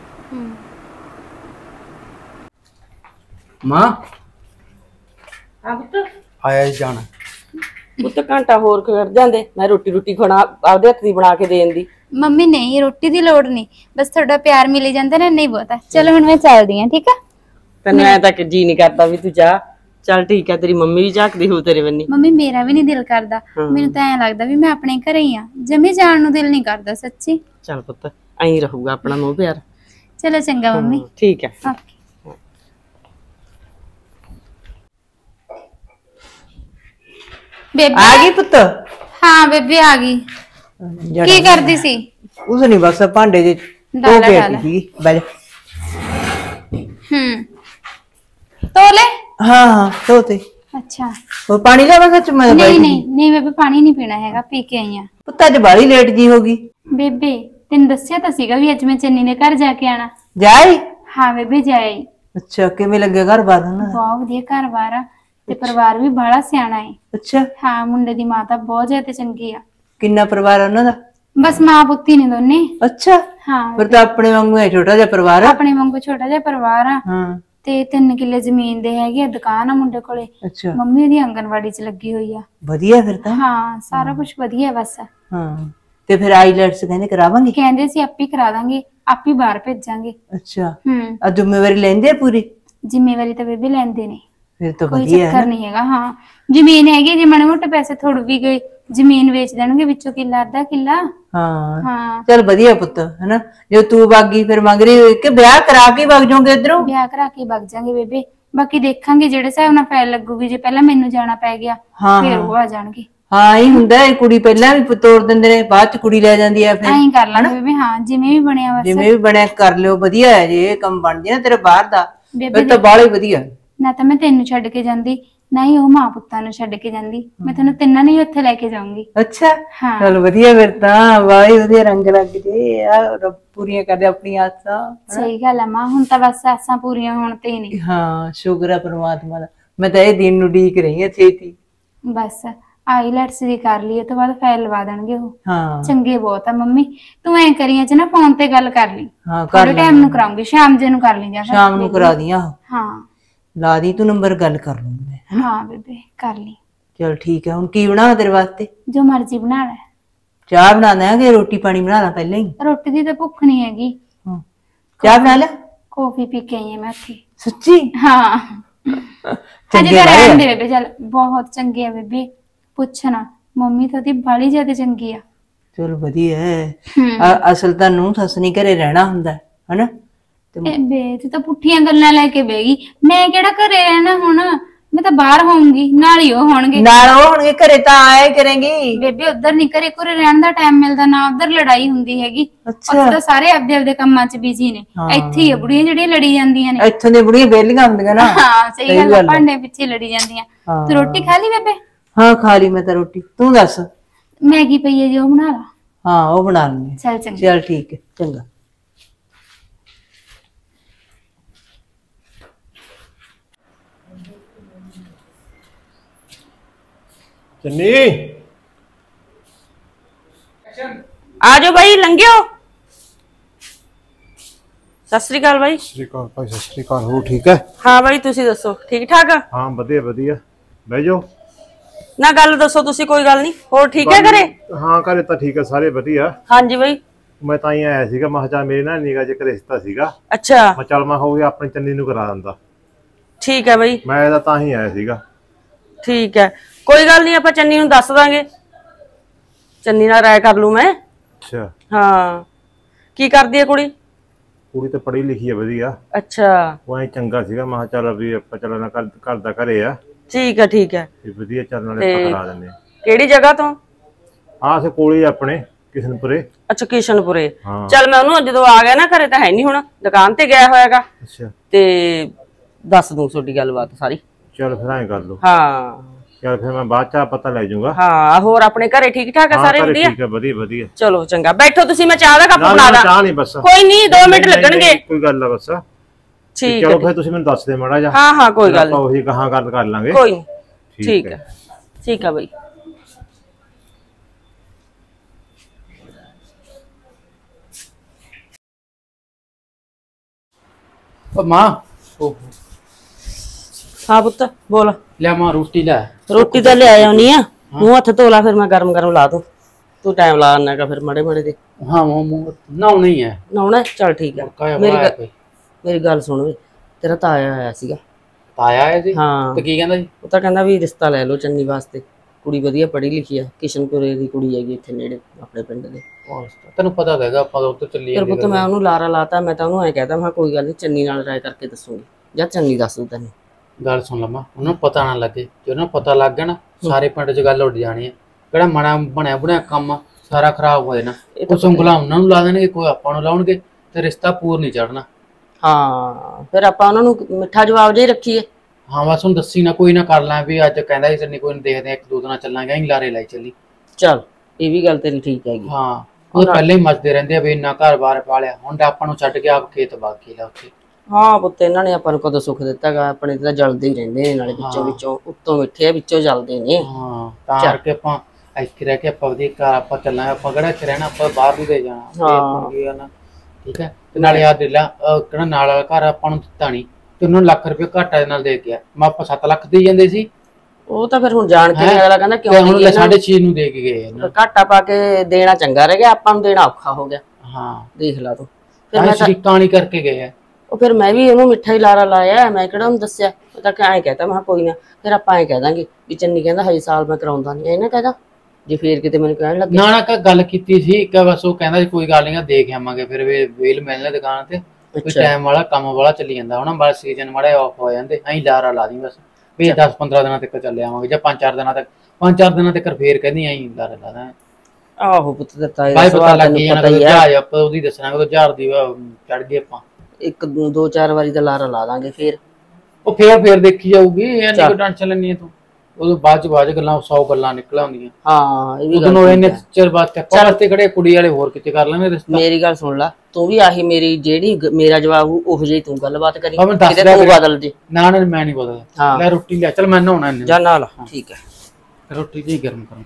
ਮਾਂ ਹਾਂ ਪੁੱਤ ਆਇਆ ਹੀ ਜਾਣਾ। ਪੁੱਤ ਘੰਟਾ ਹੋਰ ਖੜ ਜਾਂਦੇ, ਮੈਂ ਰੋਟੀ ਖਾਣਾ ਆਪਦੇ ਹੱਥ ਦੀ ਬਣਾ ਕੇ ਦੇਣ ਦੀ। ਮੰਮੀ ਨਹੀਂ ਰੋਟੀ ਦੀ ਲੋੜ ਨਹੀਂ, ਬਸ ਤੁਹਾਡਾ ਪਿਆਰ ਮਿਲ ਜਾਂਦਾ ਨਾ, ਨਹੀਂ ਬਹੁਤਾ। ਚਲੋ ਹੁਣ ਮੈਂ ਚੱਲਦੀ ਹਾਂ। ਠੀਕ ਆ ਤੈਨੂੰ ਐ ਤਾਂ ਜੀ ਨਹੀਂ ਕਰਦਾ ਵੀ ਤੂੰ ਜਾ। ਚੱਲ ਠੀਕ ਹੈ ਤੇਰੀ ਮੰਮੀ ਵੀ ਝਾਕਦੀ ਹੋ ਤੇਰੇ ਬੰਨੀ। ਮੰਮੀ ਮੇਰਾ ਵੀ ਨਹੀਂ ਦਿਲ ਕਰਦਾ, ਮੈਨੂੰ ਤਾਂ ਐਂ ਲੱਗਦਾ ਵੀ ਮੈਂ ਆਪਣੇ ਘਰੇ ਹੀ ਆ, ਜਮੇ ਜਾਣ ਨੂੰ ਦਿਲ ਨਹੀਂ ਕਰਦਾ ਸੱਚੀ। ਚੱਲ ਪੁੱਤ ਐਂ ਰਹੂਗਾ ਆਪਣਾ ਮੋਹ ਪਿਆਰ। ਚਲੋ ਚੰਗਾ ਮੰਮੀ। ਠੀਕ ਹੈ। ਓਕੇ ਬੇਬੇ ਆ ਗਈ ਪੁੱਤ? ਹਾਂ ਬੇਬੇ ਆ ਗਈ। ਕੀ ਕਰਦੀ ਸੀ? ਉਸ ਨਹੀਂ ਬਸ ਭਾਂਡੇ ਜੇ ਧੋ ਕੇ ਆਈ ਸੀ। ਬੈਠ। ਤੋਲੇ। ਹਾਂ ਧੋਤੇ। ਅੱਛਾ ਉਹ ਪਾਣੀ ਲਿਆਵਾ ਸੱਚ ਮੈਂ ਨਹੀਂ ਨਹੀਂ ਨਹੀਂ ਬੇਬੇ ਪਾਣੀ ਨਹੀਂ ਪੀਣਾ ਹੈਗਾ, ਪੀ ਕੇ ਆਈ ਆ। ਪੁੱਤ ਅੱਜ ਬਾਲੀ ਲੇਟ ਜੀ ਹੋ ਗਈ। ਬੇਬੇ ਤੈਨੂੰ ਦੱਸਿਆ ਤਾਂ ਸੀਗਾ ਵੀ ਅੱਜ ਮੈਂ ਚੰਨੀ ਦੇ ਘਰ ਜਾ ਕੇ ਆਣਾ। ਜਾਈ? ਹਾਂ ਬੇਬੇ ਜਾਈ। ਅੱਛਾ ਕਿਵੇਂ ਲੱਗਿਆ ਘਰ ਬਾਰ ਉਹਨਾਂ ਦਾ? ਬਹੁਤ ਵਧੀਆ ਘਰ-ਬਾਰ ਆ ਤੇ ਪਰਿਵਾਰ ਵੀ ਬੜਾ ਸਿਆਣਾ ਹੈ। ਅੱਛਾ ਹਾਂ ਮੁੰਡੇ ਦੀ ਮਾਤਾ ਬਹੁਤ ਜ਼ਿਆਦਾ ਚੰਗੀ ਆ। ਕਿੰਨਾ ਪਰਿਵਾਰ ਆ ਉਹਨਾਂ ਦਾ? ਬਸ ਮਾਂ ਪੁੱਤੀ ਨੇ ਦੋਨੇ। ਅੱਛਾ ਹਾਂ ਫਿਰ ਤਾਂ ਆਪਣੇ ਵਾਂਗੂ ਹੈ, ਛੋਟਾ ਜਿਹਾ ਪਰਿਵਾਰ ਆ। ਆਪਣੇ ਵਾਂਗੂ ਛੋਟਾ ਜਿਹਾ ਪਰਿਵਾਰ ਆ ਹਾਂ ਤੇ 3 ਕਿੱਲੇ ਜ਼ਮੀਨ ਦੇ ਹੈਗੇ ਆ, ਦੁਕਾਨ ਆ ਮੁੰਡੇ ਕੋਲੇ। ਅੱਛਾ ਮੰਮੀ ਉਹਦੀ ਆਂਗਣਵਾੜੀ 'ਚ ਲੱਗੀ ਹੋਈ ਆ। ਵਧੀਆ ਫਿਰ ਤਾਂ। ਹਾਂ ਸਾਰਾ ਕੁਝ ਵਧੀਆ ਬਸ। ਹਾਂ ਤੇ ਫਿਰ ਆਈਲੈਟਸ ਕਹਿੰਦੇ ਕਰਾਵਾਂਗੇ? ਕਹਿੰਦੇ ਸੀ ਆਪੇ ਕਰਾ ਦਾਂਗੇ, ਆਪੇ ਬਾਹਰ ਭੇਜਾਂਗੇ। ਅੱਛਾ ਆ ਜ਼ਿੰਮੇਵਾਰੀ ਲੈਂਦੇ ਆ ਪੂਰੀ? ਜ਼ਿੰਮੇਵਾਰੀ ਤਾਂ ਬੇਬੇ ਲੈਂਦੇ ਨੇ, ਫਿਰ ਤਾਂ ਕੋਈ ਵਧੀਆ ਚੱਕਰ ਨਹੀਂ ਹੈਗਾ। ਹਾਂ ਜ਼ਮੀਨ ਹੈਗੀ, ਜੇ ਮਾੜੇ ਮੋਟੇ ਪੈਸੇ ਥੋੜ ਵੀ ਗਏ ਜ਼ਮੀਨ ਵੇਚ ਦੇਣਗੇ, ਵਿੱਚੋਂ ਕਿੱਲਾ ਅੱਧਾ ਕਿੱਲਾ। ਹਾਂ ਹਾਂ ਚਲ ਵਧੀਆ ਪੁੱਤ ਹਨਾ। ਜੇ ਤੂੰ ਬਾਗੀ ਫਿਰ ਮੰਗ ਰਹੀ ਕਿ ਵਿਆਹ ਕਰਾ ਕੇ ਵਗ ਜਾਓਗੇ ਇਧਰੋਂ? ਵਿਆਹ ਕਰਾ ਕੇ ਵਗ ਜਾਾਂਗੇ ਬੇਬੇ, ਬਾਕੀ ਦੇਖਾਂਗੇ ਜਿਹੜੇ ਹਿਸਾਬ ਨਾਲ ਫਾਈਲ ਲੱਗੂਗੀ। ਜੇ ਪਹਿਲਾਂ ਮੈਨੂੰ ਜਾਣਾ ਪੈ ਗਿਆ ਫਿਰ ਉਹ ਆ ਜਾਣਗੇ। ਹਾਂ ਇਹ ਹੁੰਦਾ ਹੈ, ਕੁੜੀ ਪਹਿਲਾਂ ਵੀ ਤੋੜ ਦਿੰਦੇ ਨੇ, ਬਾਅਦ ਚ ਕੁੜੀ ਲੈ ਜਾਂਦੀ ਹੈ। ਫਿਰ ਐਂ ਕਰ ਲਾਂਗੇ ਬੇਬੇ। ਹਾਂ ਜਿਵੇਂ ਵੀ ਬਣਿਆ ਬਸ। ਜਿਵੇਂ ਵੀ ਬਣਿਆ ਕਰ ਲਿਓ, ਵਧੀਆ ਹੈ ਜੇ ਇਹ ਕੰਮ ਬਣ ਜੇ ਨਾ ਤੇਰੇ ਬਾਹਰ ਦਾ ਬੇਬੇ ਫਿਰ ਤਾਂ ਬਾਹਲਾ ਹੀ ਵਧੀਆ। ਨਾ ਤਾਂ ਮੈਂ ਤੈਨੂੰ ਛੱਡ ਕੇ ਜਾਂਦੀ, ਨਾ ਹੀ ਉਹ ਮਾਂ ਪੁੱਤਾਂ ਨੂੰ ਛੱਡ ਕੇ ਜਾਂਦੀ। ਮੈਂ ਤੁਹਾਨੂੰ ਤਿੰਨਾਂ ਨੂੰ ਹੀ ਉੱਥੇ ਲੈ ਕੇ ਜਾਊਂਗੀ। ਅੱਛਾ ਹਾਂ ਚਲ ਵਧੀਆ ਫਿਰ ਤਾਂ। ਵਾਹੀ ਵਧੀਆ ਰੰਗ ਲੱਗ ਜੇ ਆ, ਰੱਬ ਪੂਰੀਆਂ ਕਰਦੇ ਆਪਣੀ ਆਸਾਂ। ਸਹੀ ਗੱਲ ਆ ਮਾਂ, ਹੁਣ ਤਾਂ ਬਸ ਆਸਾਂ ਪੂਰੀਆਂ ਹੋਣ ਤੇ ਹੀ ਨੇ। ਹਾਂ ਸ਼ੁਕਰ ਹੈ ਪਰਮਾਤਮਾ ਦਾ। ਮੈਂ ਤਾਂ ਇਹ ਦਿਨ ਨੂੰ ਉਡੀਕ ਰਹੀ ਹਾਂ ਛੇਤੀ। ਬਸ ਆਈਲੈਟਸ ਦੀ ਕਰ ਲਈ, ਉਹ ਤੋਂ ਬਾਅਦ ਫਾਈਲ ਲਵਾ ਦੇਣਗੇ ਉਹ। ਹਾਂ ਚੰਗੇ ਬਹੁਤ ਆ ਮੰਮੀ। ਤੂੰ ਐਂ ਕਰੀਆਂ ਚ ਨਾ ਫੋਨ ਤੇ ਗੱਲ ਕਰ ਲਈ। ਹਾਂ ਕਰ ਥੋੜੇ ਟਾਈਮ ਨੂੰ ਕਰਾਉਂਗੀ, ਸ਼ਾਮ ਜੇ ਨੂੰ ਕਰ ਲਈ ਜਾ। ਸ਼ਾਮ ਨੂੰ ਕਰਾ ਦੀਆਂ। ਹਾਂ ਲਾ ਦੀ ਤੂੰ ਨੰਬਰ, ਗੱਲ ਕਰ ਲੂੰਗੀ ਮੈਂ। ਹਾਂ ਬੇਬੇ ਕਰ ਲਈ। ਚਲ ਠੀਕ ਹੈ। ਹੁਣ ਕੀ ਬਣਾਵਾਂ ਤੇਰੇ ਵਾਸਤੇ? ਜੋ ਮਰਜ਼ੀ ਬਣਾ ਲੈ। ਚਾਹ ਬਣਾ ਦਾਂਗੇ, ਰੋਟੀ ਪਾਣੀ ਬਣਾ ਲਾ ਪਹਿਲਾਂ ਹੀ? ਰੋਟੀ ਦੀ ਤਾਂ ਭੁੱਖ ਨਹੀਂ ਹੈਗੀ। ਹਾਂ ਚਾਹ ਬਣਾ ਲੈ। ਕੌਫੀ ਪੀ ਕੇ ਆਈ ਆ ਮੈਂ ਉੱਥੇ। ਸੱਚੀ? ਹਾਂ ਅਜੇ ਤਾਂ ਰਹਿਣ ਦੇ ਬੇਬੇ। ਚੱਲ ਬਹੁਤ ਚੰਗੇ ਆ ਬੇਬੇ, ਪੁੱਛਣਾ। ਮੰਮੀ ਤਾਂ ਉਹਦੀ ਬਾਲੀ ਜ਼ਿਆਦਾ ਚੰਗੀ ਆ। ਚਲ ਵਧੀਆ ਹੈ। ਅਸਲ ਤਾਂ ਨੂੰ ਸੱਸ ਨਹੀਂ ਘਰੇ ਰਹਿਣਾ ਹੁੰਦਾ ਹਨਾ। ਬੇ ਤੇ ਤਾਂ ਪੁੱਠੀਆਂ ਗੱਲਾਂ ਲੈ ਕੇ ਬਹਿ ਗਈ। ਮੈਂ ਕਿਹੜਾ ਘਰੇ ਰਹਿਣਾ ਹੁਣ, ਮੈਂ ਤਾਂ ਬਾਹਰ ਹੋਊਂਗੀ, ਨਾਲ ਹੀ ਉਹ ਹੋਣਗੇ। ਨਾਲ ਉਹ ਹੋਣਗੇ, ਘਰੇ ਤਾਂ ਆਏ ਕਰੇਂਗੀ। ਬੇਬੇ ਉਧਰ ਨਹੀਂ ਘਰੇ ਘਰੇ ਰਹਿਣ ਦਾ ਟਾਈਮ ਮਿਲਦਾ, ਨਾ ਉਧਰ ਲੜਾਈ ਹੁੰਦੀ ਹੈਗੀ। ਉੱਥੇ ਤਾਂ ਸਾਰੇ ਆਪਦੇ ਆਪਦੇ ਕੰਮਾਂ 'ਚ ਬਿਜ਼ੀ ਨੇ। ਇੱਥੇ ਹੀ ਆ ਬੁੜੀਆਂ ਜਿਹੜੀਆਂ ਲੜੀ ਜਾਂਦੀਆਂ ਨੇ। ਇੱਥੋਂ ਦੀਆਂ ਬੁੜੀਆਂ ਵਿਹਲੀਆਂ ਹੁੰਦੀਆਂ ਨਾ। ਹਾਂ ਸਹੀ ਗੱਲ ਆ, ਭਾਂਡੇ ਪਿੱਛੇ ਲੜੀ ਜਾਂਦੀਆਂ। ਤੂੰ ਰੋਟੀ ਖਾ ਲਈ ਬੇਬੇ? ਹਾਂ ਖਾ ਲਈ ਮੈਂ ਤਾਂ ਰੋਟੀ। ਤੂੰ ਦੱਸ? ਮੈਗੀ ਪਈ ਹੈ ਜੀ, ਉਹ ਬਣਾ ਲਾ। ਹਾਂ ਉਹ ਬਣਾ ਲੈਂਦੇ। ਚੱਲ ਚੰਗਾ। ਚੱਲ ਠੀਕ ਹੈ, ਚੰਗਾ। ਚੰਨੀ ਆ ਜਾਓ ਬਾਈ, ਲੰਘਿਓ। ਸਤਿ ਸ੍ਰੀ ਅਕਾਲ ਬਾਈ। ਸ੍ਰੀ ਅਕਾਲ ਭਾਈ। ਸਤਿ ਸ੍ਰੀ ਅਕਾਲ। ਹੋ ਠੀਕ ਹੈ? ਹਾਂ ਬਾਈ ਤੁਸੀਂ ਦੱਸੋ, ਠੀਕ ਠਾਕ? ਹਾਂ ਵਧੀਆ ਵਧੀਆ। ਬਹਿ ਜਾਓ। ਨਾ ਗੱਲ ਦੱਸੋ ਤੁਸੀਂ, ਕੋਈ ਗੱਲ ਨਹੀਂ। ਹੋਰ ਠੀਕ ਹੈ ਘਰੇ? ਹਾਂ ਘਰੇ ਤਾਂ ਠੀਕ ਹੈ, ਸਾਰੇ ਵਧੀਆ। ਹਾਂਜੀ ਬਾਈ। ਮੈਂ ਤਾਂ ਹੀ ਆਇਆ ਸੀਗਾ, ਮੈਂ ਕਿਹਾ ਚੱਲ ਮੇਰੇ ਨਾਲ ਨਿਗਾਹ 'ਚ ਇੱਕ ਰਿਸ਼ਤਾ ਸੀਗਾ। ਅੱਛਾ ਮੈਂ ਚੱਲ ਮੈਂ ਹੋ ਗਿਆ ਆਪਣੀ ਚੰਨੀ ਨੂੰ ਕਰਾ ਦਿੰਦਾ। ਠੀਕ ਹੈ ਬਾਈ। ਮੈਂ ਤਾਂ ਹੀ ਆਇਆ ਸੀਗਾ। ਠੀਕ ਹੈ, ਕੋਈ ਗੱਲ ਨਹੀਂ, ਆਪਾਂ ਚੰਨੀ ਨੂੰ ਦੱਸ ਦਾਂਗੇ। ਚੰਨੀ ਨਾਲ ਰਾਏ ਕਰ ਲੂ ਮੈਂ। ਅੱਛਾ। ਹਾਂ ਕੀ ਕਰਦੀ ਹੈ ਕੁੜੀ? ਕੁੜੀ ਤਾਂ ਪੜ੍ਹੀ ਲਿਖੀ ਹੈ ਵਧੀਆ। ਅੱਛਾ ਉਹ ਐ ਚੰਗਾ ਸੀਗਾ, ਮੈਂ ਕਿਹਾ ਚੱਲ ਵੀ ਆਪਾਂ ਚੱਲਣਾ ਘਰ ਦਾ ਘਰੇ ਆ। ਠੀਕ ਹੈ ਠੀਕ ਹੈ। ਵੀ ਵਧੀਆ ਚੱਲਣ ਵਾਲੇ ਆਪਾਂ ਕਰਾ ਦਿੰਦੇ ਆ। ਕਿਹੜੀ ਜਗ੍ਹਾ ਤੋਂ? ਹਾਂ ਸੇ ਕੋਲ ਹੀ ਆਪਣੇ ਕਿਸ਼ਨਪੁਰੇ। ਅੱਛਾ ਕਿਸ਼ਨਪੁਰੇ। ਹਾਂ ਚੱਲ ਮੈਂ ਉਹਨੂੰ ਜਦੋਂ ਆ ਗਿਆ ਨਾ, ਘਰੇ ਤਾਂ ਹੈ ਨਹੀਂ ਹੁਣ, ਦੁਕਾਨ ਤੇ ਗਿਆ ਹੋਇਆਗਾ। ਅੱਛਾ ਤੇ ਦੱਸ ਦੂੰ ਤੁਹਾਡੀ ਗੱਲਬਾਤ ਸਾਰੀ। ਚੱਲ ਫਿਰ ਐਂ ਕਰ ਲਓ। ਹਾਂ ਚੱਲ ਫਿਰ ਮੈਂ ਬਾਅਦ ਚ ਪਤਾ ਲੈ ਜਾਊਂਗਾ। ਹਾਂ ਹੋਰ ਆਪਣੇ ਘਰੇ ਠੀਕ ਠਾਕ ਆ ਸਾਰੇ? ਵਧੀਆ ਠੀਕ ਹੈ, ਵਧੀਆ ਵਧੀਆ। ਚਲੋ ਚੰਗਾ, ਬੈਠੋ ਤੁਸੀਂ, ਮੈਂ ਚਾਹ ਦਾ ਕੱਪ ਬਣਾ ਦਾਂ। ਚਾਹ ਨਹੀਂ ਬਸ। ਕੋਈ ਨਹੀਂ, 2 ਮਿੰਟ ਲੱਗਣਗੇ। ਕੋਈ ਗੱਲ ਆ ਬਸ। ਠੀਕ ਚਲੋ ਫਿਰ ਤੁਸੀਂ ਮੈਨੂੰ ਦੱਸ ਦੇ ਮਾੜਾ ਜਿਹਾ। ਹਾਂ ਹਾਂ ਕੋਈ ਗੱਲ ਆਪਾਂ ਉਹੀ ਕਹਾਂ ਗੱਲ ਕਰ ਲਾਂਗੇ। ਕੋਈ ਨਹੀਂ। ਠੀਕ ਹੈ ਠੀਕ ਹੈ ਬਾਈ। ਉਹ ਮਾਂ, ਉਹ ਹਾਂ ਪੁੱਤ ਬੋਲ। ਲੈ ਮਾਂ ਰੋਟੀ ਲੈ। ਰੋਟੀ ਤਾਂ ਲੈ ਆਉਣੀ ਆ, ਮੂੰਹ ਹੱਥ ਧੋ ਲਾ, ਫਿਰ ਮੈਂ ਗਰਮ ਗਰਮ ਲਾ ਦੂੰ। ਤੂੰ ਟਾਈਮ ਲਾ ਆਨਾਗਾ ਫਿਰ ਮਾੜੇ ਮਾੜੇ ਦੇ। ਹਾਂ ਮੂੰਹ ਨਹਾਉਣਾ ਹੀ ਹੈ। ਨਹਾਉਣਾ? ਚੱਲ ਠੀਕ ਹੈ। ਮੇਰੀ ਗੱਲ ਸੁਣ ਵੇ, ਤੇਰਾ ਤਾਇਆ ਆਇਆ ਸੀਗਾ। ਤਾਇਆ ਆਇਆ ਜੀ? ਹਾਂ। ਤੇ ਕੀ ਕਹਿੰਦਾ ਜੀ? ਉਹ ਤਾਂ ਕਹਿੰਦਾ ਵੀ ਰਿਸ਼ਤਾ ਲੈ ਲਓ ਚੰਨੀ ਵਾਸਤੇ, ਕੁੜੀ ਵਧੀਆ ਪੜ੍ਹੀ ਲਿਖੀ ਆ, ਕਿਸ਼ਨਪੁਰੇ ਦੀ ਕੁੜੀ ਹੈਗੀ, ਇੱਥੇ ਨੇੜੇ ਆਪਣੇ ਪਿੰਡ ਦੇ। ਤੈਨੂੰ ਪਤਾ ਤਾਂ ਹੈਗਾ, ਆਪਾਂ ਉੱਧਰ ਚੱਲੀ ਫਿਰ ਪੁੱਤ ਮੈਂ ਉਹਨੂੰ ਲਾਰਾ ਲਾਤਾ, ਮੈਂ ਤਾਂ ਉਹਨੂੰ ਐ ਕਹਿਤਾ ਮੈਂ ਕੋਈ ਗੱਲ ਨਹੀਂ, ਚੰਨੀ ਨਾਲ ਰਾਏ ਕਰਕੇ ਦੱਸੂਗੀ, ਜਾਂ ਚੰਨੀ ਦੱਸ ਦੂ ਤੈਨੂੰ। ਗੱਲ ਸੁਣ ਲਵਾਂ, ਉਹਨੂੰ ਪਤਾ ਨਾ ਲੱਗੇ। ਜੇ ਉਹਨਾਂ ਨੂੰ ਪਤਾ ਲੱਗ ਗਿਆ ਨਾ, ਸਾਰੇ ਪਿੰਡ 'ਚ ਗੱਲ ਉੱਡ ਜਾਣੀ ਹੈ। ਕਿਹੜਾ ਮਾੜਾ ਬਣਿਆ ਬਣਿਆ ਕੰਮ ਸਾਰਾ ਖਰਾਬ ਹੋ ਜਾਣਾ। ਕੁਛ ਉਂਗਲਾਂ ਉਹਨਾਂ ਨੂੰ ਲਾ ਦੇਣਗੇ, ਕੋਈ ਆਪਾਂ ਨੂੰ ਲਾਉਣਗੇ, ਤੇ ਰਿਸ਼ਤਾ ਪੂਰ ਨਹੀਂ ਚੜਨਾ। ਹਾਂ ਫਿਰ ਆਪਾਂ ਉਹਨਾਂ ਨੂੰ ਮਿੱਠਾ ਜਵਾਬ ਜੇ ਰੱਖੀਏ। ਹਾਂ ਬਸ ਹੁਣ ਦੱਸੀ ਨਾ, ਕੋਈ ਨਾ ਕਰ ਲਾਂ ਵੀ ਅੱਜ ਕਹਿੰਦਾ ਸੀ ਚੰਨੀ, ਕੋਈ ਨਾ ਦੇਖਦੇ ਆ, 1-2 ਦਿਨਾਂ ਚੱਲਾਂਗੇ, ਅਸੀਂ ਲਾਰੇ ਲਾਈ ਚੱਲੀ। ਚੱਲ ਇਹ ਵੀ ਗੱਲ ਤੇਰੀ ਠੀਕ ਹੈਗੀ। ਹਾਂ ਉਹ ਪਹਿਲੇ ਹੀ ਮੱਚਦੇ ਰਹਿੰਦੇ ਆ ਵੀ ਇੰਨਾ ਘਰ-ਬਾਰ ਪਾਲਿਆ, ਹੁਣ ਤਾਂ ਆਪਾਂ ਨੂੰ ਛੱਡ ਕੇ ਆਪ ਖੇਤ ਬਾਗ ਕੇ ਲਾ ਉੱਥੇ। ਹਾਂ ਪੁੱਤ ਇਹਨਾਂ ਨੇ ਆਪਾਂ ਨੂੰ ਕਦੋਂ ਸੁੱਖ ਦਿੱਤਾਗਾ, ਆਪਣੇ ਤਾਂ ਜਲਦੇ ਹੀ ਰਹਿੰਦੇ ਨੇ, ਨਾਲੇ ਵਿੱਚੋਂ ਵਿੱਚੋਂ ਉੱਤੋਂ ਮਿੱਠੇ ਆ, ਵਿੱਚੋਂ ਜਲਦੇ ਨੇ। ਹਾਂ ਤਾਂ ਕਰਕੇ ਆਪਾਂ ਇੱਥੇ ਰਹਿ ਕੇ ਆਪਾਂ ਵਧੀਆ ਘਰ ਆਪਾਂ ਚੱਲਾਂਗੇ, ਆਪਾਂ ਕਿਹੜਾ ਇੱਥੇ ਰਹਿਣਾ, ਆਪਾਂ ਬਾਹਰ ਵੀ ਦੇ ਜਾਣਾ। ਠੀਕ ਹੈ। ਤੇ ਨਾਲੇ ਆ ਦਿਲਾ ਕਿਹੜਾ ਨਾਲ ਵਾਲਾ ਘਰ ਆਪਾਂ ਨੂੰ ਦਿੱਤਾ ਨਹੀਂ, ਤੇ ਉਹਨਾਂ ਨੂੰ ਲੱਖ ਰੁਪਏ ਘਾਟਾ ਦੇ ਨਾਲ ਦੇ ਗਿਆ। ਮੈਂ ਆਪਾਂ 7 ਲੱਖ ਦੇ ਜਾਂਦੇ ਸੀ। ਉਹ ਤਾਂ ਫਿਰ ਹੁਣ ਜਾਣ ਕੇ ਅਗਲਾ ਕਹਿੰਦਾ ਕਿਉਂ ਹੁਣ 6.5 ਨੂੰ ਦੇ ਕੇ ਗਏ। ਘਾਟਾ ਪਾ ਕੇ ਦੇਣਾ ਚੰਗਾ ਰਹਿ ਗਿਆ, ਆਪਾਂ ਨੂੰ ਦੇਣਾ ਔਖਾ ਹੋ ਗਿਆ। ਹਾਂ ਦੇਖ ਲਾ ਤੂੰ। ਫਿਰ ਮੈਂ ਸ਼ਰੀਕਾਂ ਨਹੀਂ ਕਰਕੇ ਗਏ ਆ। ਉਹ ਫਿਰ ਮੈਂ ਵੀ ਉਹਨੂੰ ਮਿੱਠਾ ਹੀ ਲਾਰਾ ਲਾਇਆ, ਮੈਂ ਕਿਹੜਾ ਉਹਨੂੰ ਦੱਸਿਆ। ਉਹ ਤਾਂ ਐਂ ਕਹਿਤਾ, ਮੈਂ ਕੋਈ ਨਾ, ਫਿਰ ਆਪਾਂ ਐਂ ਕਹਿ ਦਾਂਗੇ ਵੀ ਚੰਨੀ ਕਹਿੰਦਾ ਹਜੇ ਸਾਲ ਮੈਂ ਕਰਾਉਂਦਾ ਨਹੀਂ, ਇਹ ਨਾ ਕਹਿਦਾ ਜੇ ਫੇਰ ਕਿਤੇ ਮੈਨੂੰ ਕਹਿਣ ਲੱਗੇ। ਨਾ ਨਾ ਗੱਲ ਕੀਤੀ ਸੀ ਕਿ ਬਸ ਉਹ ਕਹਿੰਦਾ ਕੋਈ ਗੱਲ ਨਹੀਂ ਦੇਖ ਆਵਾਂਗੇ, ਫਿਰ ਵੇਲ ਮਿਲਣੇ ਦੁਕਾਨ ਤੇ, ਕੋਈ ਟਾਈਮ ਵਾਲਾ ਕੰਮ ਵਾਲਾ ਚੱਲੀ ਜਾਂਦਾ ਹੁਣ, ਬਸ ਸੀਜ਼ਨ ਮਾੜੇ ਆਫ ਹੋ ਜਾਂਦੇ, ਅਸੀਂ ਲਾਰਾ ਲਾ ਦੀ ਬਸ ਵੀ 10-15 ਦਿਨਾਂ ਤੱਕ ਚੱਲੇ ਆਵਾਂਗੇ, ਜਾਂ 5-4 ਦਿਨਾਂ ਤੱਕ, 5-4 ਦਿਨਾਂ ਤੱਕ ਫੇਰ ਕਹਿੰਦੀ ਅਸੀਂ ਲਾਰਾ ਲਾ ਦਾਂ। ਆਹੋ ਪੁੱਤ ਦਿੱਤਾ ਬਾਈ ਪਤਾ ਲੱਗ ਜਾਣਾ, ਜਹਾਜ਼ ਆਪਾਂ ਉਹਦੀ ਦੱਸਣਾ ਕਿ ਜਹਾਜ਼ ਦੀ ਚੜ ਗਏ ਆਪਾਂ। 1-2-4 ਵਾਰੀ ਤਾਂ ਲਾਰਾ ਲਾ ਦਾਂਗੇ, ਫੇਰ ਉਹ ਫੇਰ ਦੇਖੀ ਜਾਊਗੀ, ਇਹ ਨਹੀਂ ਕੋਈ ਟੈਨਸ਼ਨ ਲੈਣੀ ਹੈ ਤੂੰ। ਉਦੋਂ ਬਾਅਦ ਚ ਗੱਲਾਂ 100 ਗੱਲਾਂ ਨਿਕਲ ਆਉਂਦੀਆਂ। ਹਾਂ ਇਹ ਵੀ ਗੱਲ ਉਦੋਂ ਇੰਨੇ ਚਿਰ ਬਾਅਦ ਚੱਪਾ ਵਾਸਤੇ ਖੜੇ, ਕੁੜੀ ਵਾਲੇ ਹੋਰ ਕਿਤੇ ਕਰ ਲੈਣੇ ਰਿਸ਼ਤਾ। ਮੇਰੀ ਗੱਲ ਸੁਣ ਲੈ, ਤੂੰ ਵੀ ਆਹੀ ਮੇਰੀ ਜਿਹੜੀ ਮੇਰਾ ਜਵਾਬ ਉਹ ਜਿਹੀ ਤੂੰ ਗੱਲਬਾਤ ਕਰੀ, ਕਿਤੇ ਤੂੰ ਬਦਲ ਜੇ। ਨਾ ਨਾ ਮੈਂ ਨਹੀਂ ਬਦਲਦਾ। ਲੈ ਰੋਟੀ ਲਿਆ, ਚੱਲ ਮੈਂ ਨਹਾਉਣਾ ਇਹਨੇ ਜਾ ਨਾਲ। ਠੀਕ ਹੈ, ਰੋਟੀ ਜੀ ਗਰਮ ਕਰਾਂ।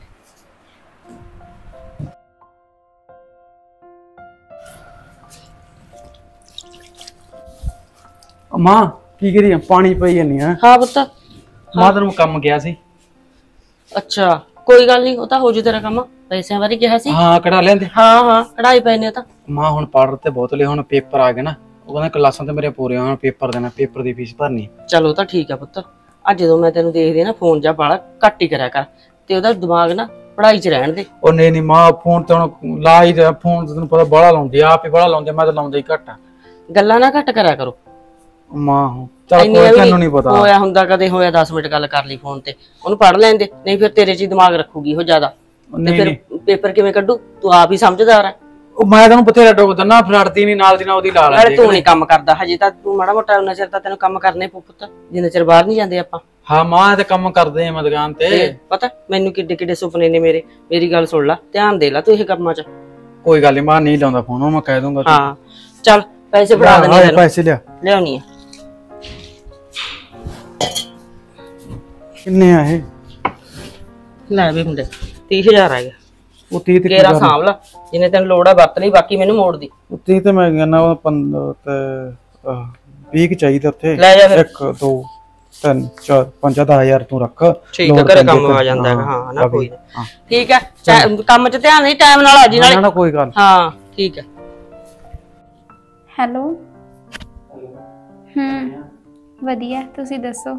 ਮਾਂ ਕੀ ਕਰੀ, ਪਾਣੀ ਪਈ ਜਾਂਦੀ ਆ। ਹਾਂ ਪੁੱਤ। ਮਾਂ ਤੈਨੂੰ ਕੰਮ ਗਿਆ ਸੀ। ਅੱਛਾ ਕੋਈ ਗੱਲ ਨਹੀਂ, ਉਹ ਤਾਂ ਹੋ ਜੂ ਤੇਰਾ ਕੰਮ। ਪੈਸਿਆਂ ਬਾਰੇ ਕਿਹਾ ਸੀ? ਹਾਂ ਕਢਾ ਲਿਆਂਦੇ। ਹਾਂ ਕਢਾਈ ਪਏ ਨੇ ਤਾਂ। ਮਾਂ ਹੁਣ ਪੜ੍ਹ ਤੇ ਬਹੁਤ ਲਿਆ, ਹੁਣ ਪੇਪਰ ਆ ਗਏ ਨਾ, ਉਹ ਕਹਿੰਦਾ ਕਲਾਸਾਂ ਤੇ ਮੇਰੇ ਪੂਰੇ ਹੋਣ, ਪੇਪਰ ਦੇਣਾ, ਪੇਪਰ ਦੀ ਫੀਸ ਭਰਨੀ। ਚਲੋ ਤਾਂ ਠੀਕ ਆ ਪੁੱਤ। ਅੱਜ ਜਦੋਂ ਮੈਂ ਤੈਨੂੰ ਦੇਖਦੀ ਨਾ, ਫੋਨ ਜਾਂ ਬਾਲਾ ਘੱਟ ਹੀ ਕਰਿਆ ਕਰ, ਤੇ ਉਹਦਾ ਦਿਮਾਗ ਨਾ ਪੜ੍ਹਾਈ 'ਚ ਰਹਿਣ ਦੇ। ਉਹ ਨਹੀਂ ਮਾਂ ਫੋਨ ਤੇ ਹੁਣ ਲਾ ਹੀ ਰਿਹਾ, ਫੋਨ ਤੇ ਤੈਨੂੰ ਪਤਾ ਬੜਾ ਲਾਉਂਦੀ ਆ, ਆਪ ਹੀ ਬੜਾ ਲਾਉਂਦੇ, ਮੈਂ ਤਾਂ ਲਾਉਂਦਾ ਹੀ ਘੱਟ ਆ। ਗੱਲਾਂ ਨਾ ਘੱਟ ਕਰਿਆ ਕਰੋ। ਮਾਂ ਚੱਲ ਕੋਈ ਤੈਨੂੰ ਨਹੀਂ ਪਤਾ ਹੋਇਆ ਹੁੰਦਾ ਕਦੇ ਹੋਇਆ 10 ਮਿੰਟ ਗੱਲ ਕਰ ਲਈ ਫੋਨ ਤੇ, ਉਹਨੂੰ ਪੜ੍ਹ ਲੈਣ ਦੇ, ਨਹੀਂ ਫਿਰ ਤੇਰੇ 'ਚ ਹੀ ਦਿਮਾਗ ਰੱਖੂਗੀ ਉਹ ਜ਼ਿਆਦਾ, ਤੇ ਫਿਰ ਪੇਪਰ ਕਿਵੇਂ ਕੱਢੂ? ਤੂੰ ਆਪ ਹੀ ਸਮਝਦਾਰ ਆ। ਉਹ ਮੈਂ ਤੈਨੂੰ ਬਥੇਰਾ ਟੋਕਦਾ ਨਾ, ਫੜਦੀ ਨਹੀਂ ਨਾਲ ਦੀ ਨਾਲ ਉਹਦੀ ਲਾ ਲੈ। ਤੂੰ ਨਹੀਂ ਕੰਮ ਕਰਦਾ ਹਜੇ, ਤਾਂ ਤੂੰ ਮਾੜਾ ਮੋਟਾ ਉਹਨਾਂ ਚਿਰ ਤਾਂ ਤੈਨੂੰ ਕੰਮ ਕਰਨੇ ਪਊ ਪੁੱਤ, ਜਿੰਨਾ ਚਿਰ ਬਾਹਰ ਨਹੀਂ ਜਾਂਦੇ ਆਪਾਂ। ਹਾਂ ਮਾਂ ਤੇ ਕੰਮ ਕਰਦੇ ਆ ਮੈਂ ਦੁਕਾਨ ਤੇ। ਪਤਾ ਮੈਨੂੰ ਕਿੱਡੇ ਕਿੱਡੇ ਸੁਪਨੇ ਨੇ ਮੇਰੇ। ਮੇਰੀ ਗੱਲ ਸੁਣ ਲੈ, ਧਿਆਨ ਦੇ ਲੈ ਤੂੰ ਇਹ ਕੰਮਾਂ 'ਚ। ਕੋਈ ਗੱਲ ਨਹੀਂ ਮਾਂ, ਨਹੀਂ ਲਾਉਂਦਾ ਫੋਨ, ਉਹ ਮੈਂ ਕਹਿ ਦੂੰਗਾ। ਹਾਂ ਚੱਲ ਪੈਸੇ ਫੜਾ ਦੇਣੇ ਤੈਨੂੰ। ਪੈਸੇ ਲਿਆਉਣੀ ਆ। ਕਿੰਨੇ ਆ ਇਹ? ਲੈ ਵੀ ਮੁੰਡੇ 30,000 ਆ ਗਿਆ। ਉਹ 30 ਤੇ ਕੇਰਾ ਸਾਂਭ ਲਾ, ਜਿੰਨੇ ਤੈਨੂੰ ਲੋੜ ਆ ਵਰਤ ਲਈ, ਬਾਕੀ ਮੈਨੂੰ ਮੋੜ ਦੀ। 30 ਤੇ ਮੈਂ ਕਹਿੰਦਾ ਉਹ 15 ਤੇ 20 ਚਾਹੀਦਾ ਉੱਥੇ। ਲੈ ਜਾ ਫਿਰ। 1 2 3 4 5 10,000 ਤੂੰ ਰੱਖ। ਠੀਕ ਹੈ, ਘਰੇ ਕੰਮ ਆ ਜਾਂਦਾ ਹੈ। ਹਾਂ ਨਾ ਕੋਈ ਨਾ, ਠੀਕ ਹੈ। ਕੰਮ 'ਚ ਧਿਆਨ ਨਹੀਂ, ਟਾਈਮ ਨਾਲ ਆ ਜੀ ਨਾਲੇ। ਨਾ ਕੋਈ ਗੱਲ। ਹਾਂ ਠੀਕ ਹੈ। ਹੈਲੋ। ਵਧੀਆ, ਤੁਸੀਂ ਦੱਸੋ?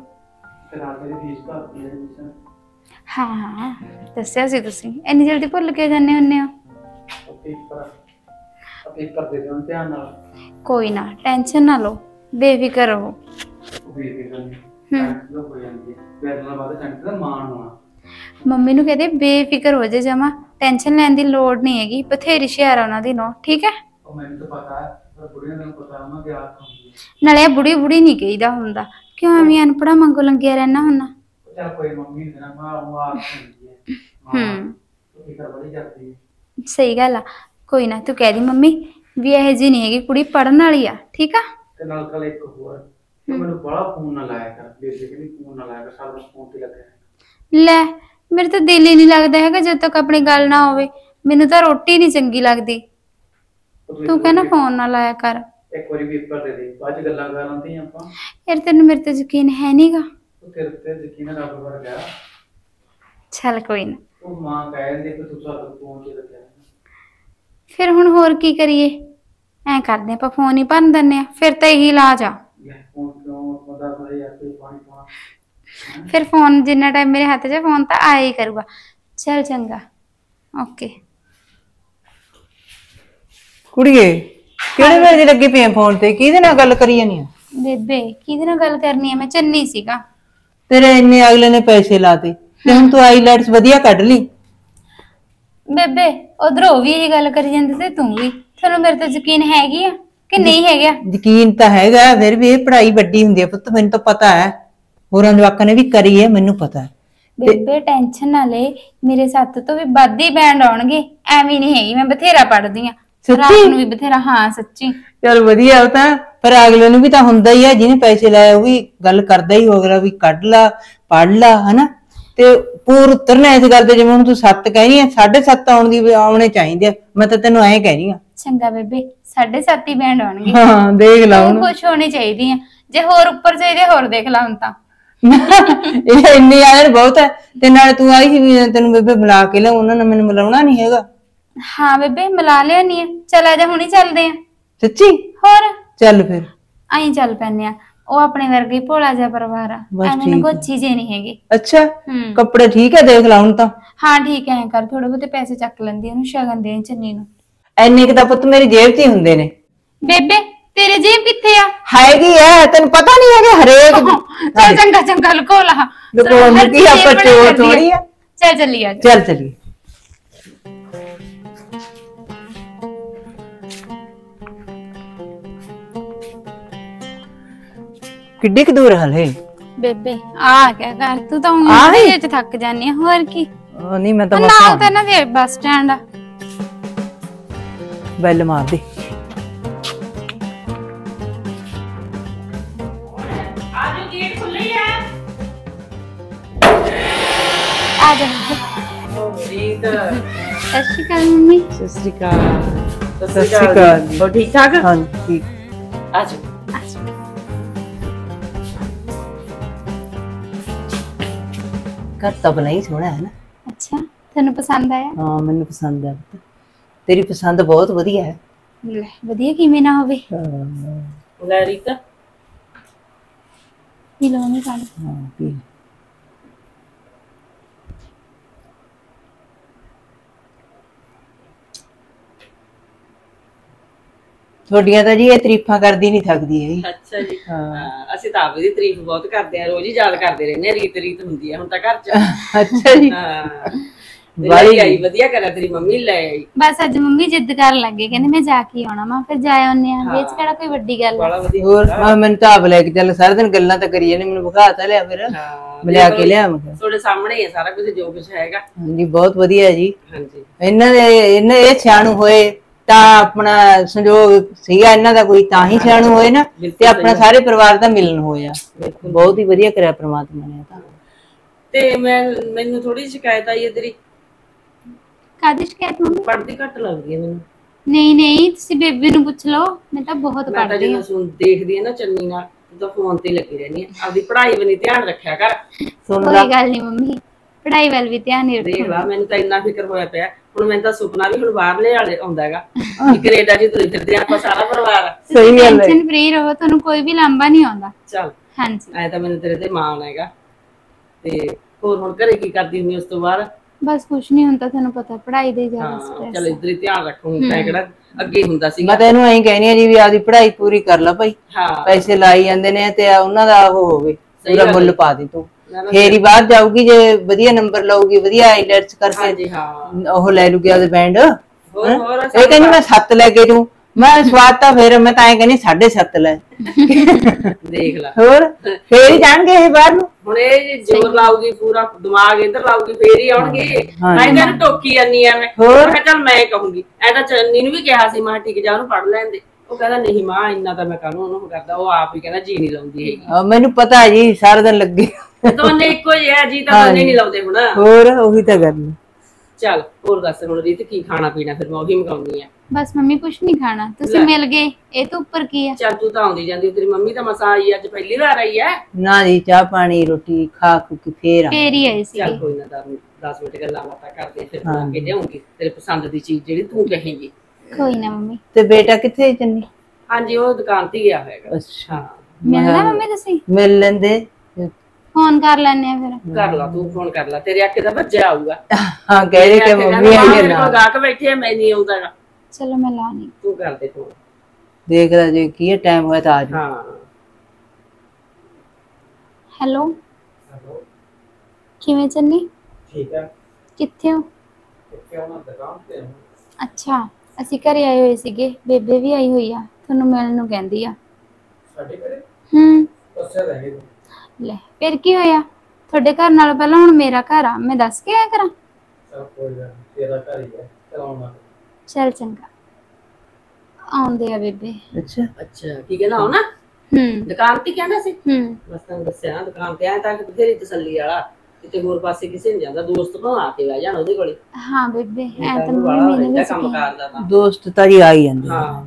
ਹਾਂ ਦੱਸਿਆ ਸੀ ਤੁਸੀਂ, ਇੰਨੀ ਜਲਦੀ ਭੁੱਲ ਕੇ ਜਾਂਦੇ ਹੁੰਦੇ ਹੋ। ਕੋਈ ਨਾ, ਟੈਨਸ਼ਨ ਨਾ ਲਓ, ਬੇਫਿਕਰ ਰਹੋ। ਮੰਮੀ ਨੂੰ ਕਹਦੇ ਬੇਫਿਕਰ ਹੋ ਜਾ, ਜਮਾ ਟੈਨਸ਼ਨ ਲੈਣ ਦੀ ਲੋੜ ਨਹੀਂ ਹੈਗੀ, ਬਥੇਰੀ ਹੁਸ਼ਿਆਰ ਆ ਉਹਨਾਂ ਦੀ ਨੋ। ਠੀਕ ਹੈ, ਨਾਲੇ ਆ ਬੁੜੀ ਬੁੜੀ ਨਹੀਂ ਕਹੀਦਾ ਹੁੰਦਾ, ਕਿਉਂ ਐਵੇਂ ਅਨਪੜਾ ਮੰਗੋ ਲੰਗਿਆ ਰਹਿਣਾ ਹੁੰਦਾ। ਸਹੀ ਗੱਲ ਆ। ਕੋਈ ਨਾ, ਤੂੰ ਕਹਿ ਦੀ ਮੰਮੀ ਵੀ ਇਹੋ ਜਿਹੀ ਨਹੀਂ ਹੈਗੀ, ਕੁੜੀ ਪੜਨ ਵਾਲੀ ਆ। ਠੀਕ ਆ। ਤੇ ਨਾਲ ਕੱਲ ਇੱਕ ਹੋਰ, ਮੈਨੂੰ ਬੜਾ ਫੋਨ ਨਾ ਲਾਇਆ ਕਰ, ਬੇਬੇ ਕਹਿੰਦੀ ਫੋਨ ਨਾ ਲਾਇਆ ਕਰ, ਸਾਰਾ ਫੋਨ ਤੇ ਲੱਗਿਆ। ਲੈ ਮੇਰੇ ਤਾਂ ਦਿਲ ਹੀ ਨਹੀਂ ਲੱਗਦਾ ਹੈਗਾ ਜਦ ਤੱਕ ਆਪਣੀ ਗੱਲ ਨਾ ਹੋਵੇ। ਮੈਨੂੰ ਤਾਂ ਰੋਟੀ ਨਹੀਂ ਚੰਗੀ ਲੱਗਦੀ। ਤੂੰ ਕਹਿੰਦਾ ਫੋਨ ਨਾ ਲਾਇਆ ਕਰ। ਇੱਕ ਵਾਰੀ ਪੇਪਰ ਦੇ ਦੇ, ਬਾਅਦ ਚ ਗੱਲਾਂ ਕਰ ਲਾਂਦੇ ਆਪਾਂ। ਯਾਰ ਤੈਨੂੰ ਮੇਰੇ ਤੇ ਯਕੀਨ ਹੈ ਨਹੀਂਗਾ। ਤੇਰੇ ਤੇ ਯਕੀਨ ਰੱਬ ਵਰ ਗਿਆ। ਚੱਲ ਕੋਈ ਨਾ, ਉਹ ਮਾਂ ਕਹਿੰਦੇ ਕਿ ਤੂੰ ਸਾਡਾ ਫੋਨ ਤੇ ਲੱਗਿਆ। ਫਿਰ ਹੁਣ ਹੋਰ ਕੀ ਕਰੀਏ? ਐ ਕਰਦੇ ਆਪਾਂ ਫੋਨ ਹੀ ਭੰਨ ਦਿੰਨੇ ਆ, ਫਿਰ ਤਾਂ ਇਹੀ ਇਲਾਜ ਆ। ਫਿਰ ਫੋਨ ਜਿੰਨਾ ਟਾਈਮ ਮੇਰੇ ਹੱਥ 'ਚ ਫੋਨ ਤਾਂ ਆਇਆ ਹੀ ਕਰੂਗਾ। ਚੱਲ ਚੰਗਾ, ਓਕੇ। ਕੁੜੀਏ ਕਿਹੜੇ ਵੇਲੇ ਦੀ ਲੱਗੀ ਪਈ ਫੋਨ ਤੇ? ਕਿਹਦੇ ਨਾਲ ਗੱਲ ਕਰੀ ਜਾਨੀ ਆ? ਬੇਬੇ ਕਿਹਦੇ ਨਾਲ ਗੱਲ ਕਰਨੀ ਆ? ਮੈਂ ਚੰਨੀ ਸੀਗਾ। ਤੇਰੇ ਇੰਨੇ ਅਗਲੇ ਨੇ ਪੈਸੇ ਲਾਤੇ ਤੇ ਹੁਣ ਤੂੰ ਆਈਲੈਟਸ ਵਧੀਆ ਕੱਢ ਲਈ। ਬੇਬੇ ਉਧਰੋਂ ਵੀ ਇਹੀ ਗੱਲ ਕਰੀ ਜਾਂਦੀ ਤੇ ਤੂੰ ਵੀ। ਤੁਹਾਨੂੰ ਮੇਰੇ ਤੇ ਯਕੀਨ ਹੈਗੀ ਆ ਕਿ ਨਹੀਂ ਹੈਗਾ? ਯਕੀਨ ਤਾਂ ਹੈਗਾ, ਫਿਰ ਵੀ ਇਹ ਪੜ੍ਹਾਈ ਵੱਡੀ ਹੁੰਦੀ ਹੈ ਪੁੱਤ, ਮੈਨੂੰ ਤਾਂ ਪਤਾ ਹੈ। ਹੋਰਾਂ ਜਵਾਕਾਂ ਨੇ ਵੀ ਕਰੀ ਹੈ, ਮੈਨੂੰ ਪਤਾ ਹੈ। ਬੇਬੇ ਟੈਨਸ਼ਨ ਨਾ ਲੈ, ਮੇਰੇ 7 ਤੋਂ ਵੀ ਵੱਧ ਹੀ ਬੈਂਡ ਆਉਣਗੇ। ਐਵੇਂ ਨਹੀਂ ਹੈਗੀ, ਮੈਂ ਬਥੇਰਾ ਪੜ੍ਹਦੀ ਆ, ਰਾਤ ਨੂੰ ਵੀ ਬਥੇਰਾ। ਹਾਂ ਸੱਚੀ। ਚਲ ਵਧੀਆ, ਉਹ ਤਾਂ ਪਰ ਅਗਲੇ ਨੂੰ ਵੀ ਤਾਂ ਹੁੰਦਾ ਹੀ ਹੈ, ਜਿਹਨੇ ਪੈਸੇ ਲਾਏ ਉਹ ਵੀ ਗੱਲ ਕਰਦਾ ਹੀ ਹੋਵੇਗਾ ਵੀ ਕੱਢ ਲਾ ਪੜ੍ਹ ਲਾ, ਹਨਾ। ਤੇ ਪੂਰ ਉਤਰਨਾ ਇਸ ਗੱਲ ਤੇ, ਜਿਵੇਂ ਹੁਣ ਤੂੰ 7 ਕਹਿਣੀ ਆ, 7.5 ਆਉਣੇ ਚਾਹੀਦੇ ਆ। ਮੈਂ ਤਾਂ ਤੈਨੂੰ ਐਂ ਕਹਿਣੀ ਆ। ਚੰਗਾ ਬੇਬੇ, 7.5 ਹੀ ਬੈਂਡ ਆਉਣਗੇ। ਹਾਂ ਦੇਖ ਲਾ ਹੁਣ, ਖੁਸ਼ ਹੋਣੀ ਚਾਹੀਦੀ ਆ। ਜੇ ਹੋਰ ਉੱਪਰ ਚਾਹੀਦੇ ਹੋਰ ਦੇਖ ਲਾ ਹੁਣ ਤਾਂ। ਇਹ ਇੰਨੇ ਆਏ ਬਹੁਤ ਹੈ। ਤੇ ਨਾਲ ਤੂੰ ਆਈ ਸੀ, ਤੈਨੂੰ ਬੇਬੇ ਬੁਲਾ ਕੇ ਲਿਆ, ਉਹਨਾਂ ਨੇ ਮੈਨੂੰ ਬੁਲਾਉਣਾ ਨਹੀਂ ਹੈਗਾ। ਹਾਂ ਬੇਬੇ ਮਿਲਾ ਲਿਆ ਨਹੀਂ ਆ। ਚੱਲ ਆ ਜਾ, ਹੁਣੀ ਚੱਲਦੇ ਆ। ਸੱਚੀ? ਹੋਰ ਚੱਲ ਫਿਰ ਆਈ ਚੱਲ ਪੈਨੇ ਆ। ਉਹ ਆਪਣੇ ਵਰਗੇ ਹੀ ਭੋਲਾ ਜਿਹਾ ਪਰਿਵਾਰ ਆ, ਐਵੇਂ ਨਗੋਚੀ ਜੇ ਨਹੀਂ ਹੈਗੇ। ਅੱਛਾ ਕੱਪੜੇ ਠੀਕ ਹੈ, ਦੇਖ ਲਾ ਹੁਣ ਤਾਂ। ਹਾਂ ਠੀਕ ਹੈ, ਕਰ ਥੋੜੇ ਬਹੁਤੇ ਪੈਸੇ ਚੱਕ ਲੈਂਦੀ, ਉਹਨੂੰ ਸ਼ਗਨ ਦੇਣ ਚੰਨੀ ਨੂੰ। ਐਨੇ ਕਿ ਤਾਂ ਪੁੱਤ ਮੇਰੀ ਜੇਬ 'ਚ ਹੀ ਹੁੰਦੇ ਨੇ। ਬੇਬੇ ਤੇਰੇ ਜੇਬ ਕਿੱਥੇ ਆ? ਹੈਗੀ ਐ, ਤੈਨੂੰ ਪਤਾ ਨਹੀਂ ਹੈਗਾ ਹਰੇਕ। ਚੱਲ ਚੰਗਾ ਚੰਗਾ, ਲੁਕੋ ਲਾ। ਕੀ ਆਪਾਂ ਚੋਰ ਥੋੜੀ ਆ। ਚੱਲ ਚੱਲੀ ਆ। ਚੱਲ ਚੱਲੀਏ। ਕਿੱਡੀ ਕੁ ਦੂਰ ਹਲੇ? ਬੇਬੇ ਆ ਕਿਆ ਕਰ ਤੂੰ ਤਾਂ ਉਹਦੇ ਚ ਥੱਕ ਜਾਨੀ ਆ। ਹੋਰ ਕੀ? ਨਹੀਂ ਮੈਂ ਤਾਂ ਨਾਲ ਤਾਂ ਨਾ ਦੇ ਬੱਸ ਸਟੈਂਡ ਆ। ਬੈਲ ਮਾਰ ਦੇ। ਆਜੋ, ਗੇਟ ਖੁੱਲ੍ਹਾ ਹੀ ਹੈ। ਆ ਜਾ। ਰੀਤ ਸਤਿ ਸ਼੍ਰੀ ਅਕਾਲ ਮੰਮੀ। ਸਤਿ ਸ਼੍ਰੀ ਅਕਾਲ। ਸਤਿ ਸ਼੍ਰੀ ਅਕਾਲ। ਹੋ ਠੀਕ ਠਾਕ? ਹਾਂ ਠੀਕ। ਆਜੋ। ਘਰ ਤਾਂ ਬਣਾਈ ਸੋਹਣਾ ਹੈ ਨਾ। ਅੱਛਾ ਤੈਨੂੰ ਪਸੰਦ ਆਇਆ? ਹਾਂ ਮੈਨੂੰ ਪਸੰਦ ਆ। ਤੇਰੀ ਪਸੰਦ ਬਹੁਤ ਵਧੀਆ ਹੈ। ਲੈ ਵਧੀਆ ਕਿਵੇਂ ਨਾ ਹੋਵੇ। ਲੈ ਰੀਤਾ ਪੀ ਲਓ ਨਹੀਂ ਪਾਣੀ। ਹਾਂ ਪੀ। ਤੁਹਾਡੀਆਂ ਤਾਂ ਜੀ ਇਹ ਤਾਰੀਫਾਂ ਕਰਦੀ ਨਹੀਂ ਥੱਕਦੀ ਹੈਗੀ। ਅੱਛਾ ਜੀ। ਹਾਂ ਅਸੀਂ ਤਾਂ ਆਪਦੀ ਤਾਰੀਫ ਬਹੁਤ ਕਰਦੇ ਆ, ਰੋਜ਼ ਹੀ ਯਾਦ ਕਰਦੇ ਰਹਿੰਦੇ ਆ। ਰੀਤ ਹੁੰਦੀ ਆ ਹੁਣ ਤਾਂ ਘਰ 'ਚ। ਅੱਛਾ ਜੀ। ਹਾਂ ਵਾਲੀ ਆਈ ਵਧੀਆ ਕਰਿਆ ਤੇਰੀ ਮੰਮੀ ਲੈ ਆਈ। ਬਸ ਅੱਜ ਮੰਮੀ ਜਿੱਦ ਕਰਨ ਲੱਗੇ, ਕਹਿੰਦੇ ਮੈਂ ਜਾ ਕੇ ਆਉਣਾ। ਮੈਂ ਫਿਰ ਜਾ ਆਉਂਦੇ ਆ, ਵਿੱਚ ਕਿਹੜਾ ਕੋਈ ਵੱਡੀ ਗੱਲ ਬੜਾ ਵਧੀਆ। ਹੋਰ ਮੈਨੂੰ ਤਾਂ ਆਪ ਲੈ ਕੇ ਚੱਲ, ਸਾਰਾ ਦਿਨ ਗੱਲਾਂ ਤਾਂ ਕਰੀ ਜਾਂਦੇ, ਮੈਨੂੰ ਵਿਖਾ ਤਾਂ ਲਿਆ ਫਿਰ। ਮਿਲਿਆ ਕੇ ਲਿਆ ਮੈਂ ਤੁਹਾਡੇ ਸਾਹਮਣੇ ਹੀ ਆ ਸਾਰਾ ਕੁਝ ਜੋ ਕੁਝ ਹੈਗਾ। ਹਾਂਜੀ ਬਹੁਤ ਵਧੀਆ ਜੀ। ਹਾਂਜੀ ਇਹਨਾਂ ਇਹ ਸਿਆਣੂ ਹੋਏ ਤਾਂ ਆਪਣਾ ਸੰਜੋਗ ਸੀਗਾ ਇਹਨਾਂ ਦਾ ਕੋਈ, ਤਾਂ ਹੀ ਸਿਆਣੂ ਹੋਏ ਨਾ, ਤੇ ਆਪਣਾ ਸਾਰੇ ਪਰਿਵਾਰ ਦਾ ਮਿਲਣ ਹੋਇਆ। ਬਹੁਤ ਹੀ ਵਧੀਆ ਕਰਿਆ ਪ੍ਰਮਾਤਮਾ ਨੇ ਤਾਂ। ਤੇ ਮੈਨੂੰ ਥੋੜੀ ਸ਼ਿਕਾਇਤ ਆਈ ਹੈ ਤੇਰੀ। ਕਾਦੀ ਸ਼ਿਕਾਇਤ ਮੰਮੀ? ਪੜ੍ਹਦੀ ਘੱਟ ਲੱਗਦੀ ਹੈ ਮੈਨੂੰ। ਨਹੀਂ ਤੁਸੀਂ ਬੇਬੀ ਨੂੰ ਪੁੱਛ ਲਓ, ਮੈਂ ਤਾਂ ਬਹੁਤ ਮੈਂ ਤਾਂ ਪੜ੍ਹਦੀ ਜਦੋਂ ਦੇਖਦੀ ਆ ਨਾ ਚੰਨੀ ਨਾਲ, ਤੂੰ ਤਾਂ ਫੋਨ ਤੇ ਲੱਗੀ ਰਹਿੰਦੀ ਆ। ਆਪਦੀ ਪੜ੍ਹਾਈ ਵੱਲ ਧਿਆਨ ਰੱਖਿਆ ਕਰ। ਕੋਈ ਗੱਲ ਨਹੀਂ ਮੰਮੀ, ਪੜ੍ਹਾਈ ਵੱਲ ਵੀ ਧਿਆਨ ਨਹੀਂ ਦੇਖ ਲਾ ਮੈਨੂੰ ਤਾਂ ਇੰਨਾ ਫਿਕਰ ਹੋਇਆ ਪਿਆ ਹੁਣ। ਮੈਨੂੰ ਤਾਂ ਸੁਪਨਾ ਵੀ ਹੁਣ ਬਾਹਰਲੇ ਵਾਲੇ ਆਉਂਦਾ ਹੈਗਾ ਕਿ ਕੈਨੇਡਾ ਜੀ ਤੁਰੇ ਫਿਰਦੇ ਆਪਾਂ ਸਾਰਾ ਪਰਿਵਾਰ। ਸਹੀ ਗੱਲ ਹੈ, ਟੈਨਸ਼ਨ ਫ੍ਰੀ ਰਹੋ, ਤੁਹਾਨੂੰ ਕੋਈ ਵੀ ਲਾਂਭਾ ਨਹੀਂ ਆਉਂਦਾ। ਚੱਲ ਹਾਂਜੀ ਐ ਤਾਂ ਮੈਨੂੰ ਤੇਰੇ ਤੇ ਮਾਣ ਹੈਗਾ। ਤੇ ਹੋਰ ਹੁਣ ਘਰੇ ਕੀ ਕਰਦੀ ਹੁੰਦੀ ਉਸ ਤੋਂ ਬਾਅਦ? ਬਸ ਕੁਛ ਨਹੀਂ ਹੁੰਦਾ, ਤੁਹਾਨੂੰ ਪਤਾ ਪੜ੍ਹਾਈ ਦੇ ਜ਼ਿਆਦਾ ਸਟ੍ਰੈਸ। ਚਲ ਇੱਧਰ ਹੀ ਧਿਆਨ ਰੱਖੂ। ਮੈਂ ਕਿਹੜਾ ਅੱਗੇ ਹੁੰਦਾ ਸੀ। ਮੈਂ ਤਾਂ ਇਹਨੂੰ ਐਂ ਕਹਿਣੀ ਆ ਜੀ ਵੀ ਆਪਦੀ ਪੜ੍ਹਾਈ ਪੂਰੀ ਕਰ ਲੈ ਭਾਈ। ਪੈਸੇ ਲਾਈ ਜਾਂਦੇ ਨੇ ਤੇ ਉਹਨਾਂ ਦਾ ਉਹ ਹੋਵੇ, ਪੂਰਾ ਮੁੱਲ ਪਾ ਦੇ ਤੂੰ, ਫੇਰ ਹੀ ਬਾਹਰ ਜਾਊਗੀ। ਜੇ ਵਧੀਆ ਨੰਬਰ ਲਊਗੀ, ਵਧੀਆ ਆਈਲੈਟਸ ਕਰਕੇ ਉਹ ਲੈ ਲੂਗੀ ਆਪਦੇ ਬੈਂਡ। ਇਹ ਕਹਿੰਦੀ ਮੈਂ 7 ਲੈ ਕੇ ਜੂ, ਮੈਂ ਸਵਾਦ ਤਾਂ ਫੇਰ ਮੈਂ ਤਾਂ ਐਂ ਕਹਿੰਦੀ 7.5 ਲੈ। ਦੇਖ ਲੈ ਹੋਰ ਫੇਰ ਹੀ ਜਾਣਗੇ ਇਹ ਬਾਹਰ ਨੂੰ। ਹੁਣ ਇਹ ਜ਼ੋਰ ਲਾਉਗੀ, ਪੂਰਾ ਦਿਮਾਗ ਇੱਧਰ ਲਾਉਗੀ, ਫੇਰ ਹੀ ਆਉਣਗੇ। ਮੈਂ ਤਾਂ ਟੋਕੀ ਜਾਨੀ ਆ। ਮੈਂ ਕਿਹਾ ਚੱਲ ਮੈਂ ਕਹੂੰਗੀ। ਐ ਤਾਂ ਚੰਨੀ ਨੂੰ ਵੀ ਕਿਹਾ ਸੀ, ਮੈਂ ਠੀਕ ਜਾ ਉਹਨੂੰ ਪੜ੍ਹ ਲੈਣ ਦੇ। ਉਹ ਕਹਿੰਦਾ ਨਹੀਂ ਮਾਂ ਇੰਨਾ ਤਾਂ ਮੈਂ ਕਾਹਨੂੰ ਉਹਨੂੰ ਕਰਦਾ। ਉਹ ਆਪ ਹੀ ਕਹਿੰਦਾ ਜੀ ਨਹੀਂ ਲਾਉਂਦੀ ਹੈਗੀ। ਮੈਨੂੰ ਪਤਾ ਹੈ ਜੀ, ਸਾਰਾ ਦਿਨ ਲੱਗੇ ਦੋਨੇ ਇੱਕੋ ਜਿਹਾ ਜੀ, ਤਾਂ ਦੋਨੇ ਨਹੀਂ ਲਾਉਂਦੇ ਹੁਣ। ਹੋਰ ਉਹੀ ਤਾਂ ਗੱਲ। ਚੱਲ ਹੋਰ ਦੱਸ ਹੁਣ ਰੀਤ, ਕੀ ਖਾਣਾ ਪੀਣਾ? ਫਿਰ ਮੈਂ ਉਹੀ ਮੰਗਾਉਣੀ ਆ। ਬਸ ਮੰਮੀ ਕੁਛ ਨਹੀਂ ਖਾਣਾ, ਤੁਸੀਂ ਮਿਲ ਗਏ, ਇਹ ਤੋਂ ਉੱਪਰ ਕੀ ਆ? ਚੱਲ ਤੂੰ ਤਾਂ ਆਉਂਦੀ ਜਾਂਦੀ, ਤੇਰੀ ਮੰਮੀ ਤਾਂ ਮਸਾਂ ਆਈ, ਅੱਜ ਪਹਿਲੀ ਵਾਰ ਆਈ ਹੈ ਨਾ ਜੀ। ਚਾਹ ਪਾਣੀ ਰੋਟੀ ਖਾ ਖੂ ਕੇ ਫੇਰ ਹੀ ਆਈ ਸੀ। ਚੱਲ ਕੋਈ ਨਾ 10 ਮਿੰਟ ਗੱਲਾਂ ਬਾਤਾਂ ਕਰਦੇ, ਫਿਰ ਬਣਾ ਕੇ ਲਿਆਉਂਗੀ ਤੇਰੇ ਪਸੰਦ ਦੀ ਚੀਜ਼ ਜਿਹੜੀ ਤੂੰ ਕਹੇਂਗੀ। ਕੋਈ ਨਾ ਮੰਮੀ। ਤੇ ਬੇਟਾ ਕਿੱਥੇ ਚੰਨੀ? ਹਾਂਜੀ ਉਹ ਦੁਕਾਨ ਤੇ ਗਿਆ ਹੋਏਗਾ। ਅੱਛਾ ਮਿਲਣਾ ਮੰਮੀ ਤੁਸੀਂ? ਮਿਲ ਲੈਂਦੇ, ਫੋਨ ਕਰ ਲੈਣੇ ਆ ਫਿਰ। ਕਰ ਲਾ ਤੂੰ, ਫੋਨ ਕਰ ਲਾ, ਤੇਰੇ ਆਕੇ ਦਾ ਬੱਜਿਆ ਆਊਗਾ। ਹਾਂ ਕਹਿ ਰਹੇ ਕਿ ਮੰਮੀ ਆਈ ਹੈ ਨਾ। ਗਾਹਕ ਬੈਠੇ ਆ, ਮੈਂ ਨਹੀਂ ਆਉਂਦਾਗਾ। ਚਲੋ ਮੈਂ ਲਾਣੀ। ਤੂੰ ਕਰ ਦੇ ਫੋਨ। ਦੇਖ ਲੈ ਜੇ ਕੀ ਹੈ, ਟਾਈਮ ਹੋਇਆ ਤਾਂ ਆ ਜਾ। ਹਾਂ ਹੈਲੋ ਕਿਵੇਂ ਚੰਨੀ? ਠੀਕ ਹੈ। ਕਿੱਥੇ ਹੋ? ਕਿੱਥੇ ਆਉਣਾ? ਦੁਕਾਨ ਤੇ। ਅੱਛਾ ਅਸੀਂ ਘਰੇ ਆਏ ਹੋਏ ਸੀਗੇ, ਬੇਬੇ ਵੀ ਆਈ ਹੋਈ ਆ, ਤੁਹਾਨੂੰ ਮਿਲਣ ਨੂੰ ਕਹਿੰਦੀ ਆ। ਸਾਡੇ ਘਰੇ? ਦੱਸਿਆ ਤਾਂ ਹੈ। ਲੈ ਫਿਰ ਕੀ ਹੋਇਆ? ਤੁਹਾਡੇ ਘਰ ਨਾਲ ਪਹਿਲਾਂ ਹੁਣ ਮੇਰਾ ਘਰ ਆ, ਮੈਂ ਦੱਸ ਕੇ ਆਇਆ ਕਰਾਂ। ਚਲ ਕੋਈ ਗੱਲ, ਤੇਰਾ ਘਰ ਹੀ ਹੈ, ਚਲਾਉਣਾ। ਚੱਲ ਚੰਗਾ, ਆਉਂਦੇ ਆ ਬੇਬੇ। ਅੱਛਾ ਕੀ ਕਹਿੰਦਾ ਹੋ ਨਾ? ਦੁਕਾਨ ਤੇ ਕਹਿੰਦਾ ਸੀ। ਬਸ ਤੈਨੂੰ ਦੱਸਿਆ ਦੁਕਾਨ ਤੇ ਆਇਆ ਤਾਂ ਬਥੇਰੀ ਤਸੱਲੀ ਵਾਲਾ, ਕਿਤੇ ਹੋਰ ਪਾਸੇ ਕਿਸੇ ਨਹੀਂ ਜਾਂਦਾ। ਦੋਸਤ ਤੋਂ ਆ ਕੇ ਬਹਿ ਜਾਣ ਉਹਦੇ ਕੋਲੇ। ਹਾਂ ਬੇਬੇ ਐ ਤਾਂ ਮੈਨੂੰ ਵੀ ਕੰਮ ਕਰਦਾ ਤਾਂ ਦੋਸਤ ਤਾਂ ਜੀ ਆ ਹੀ ਜਾਂਦੇ। ਹਾਂ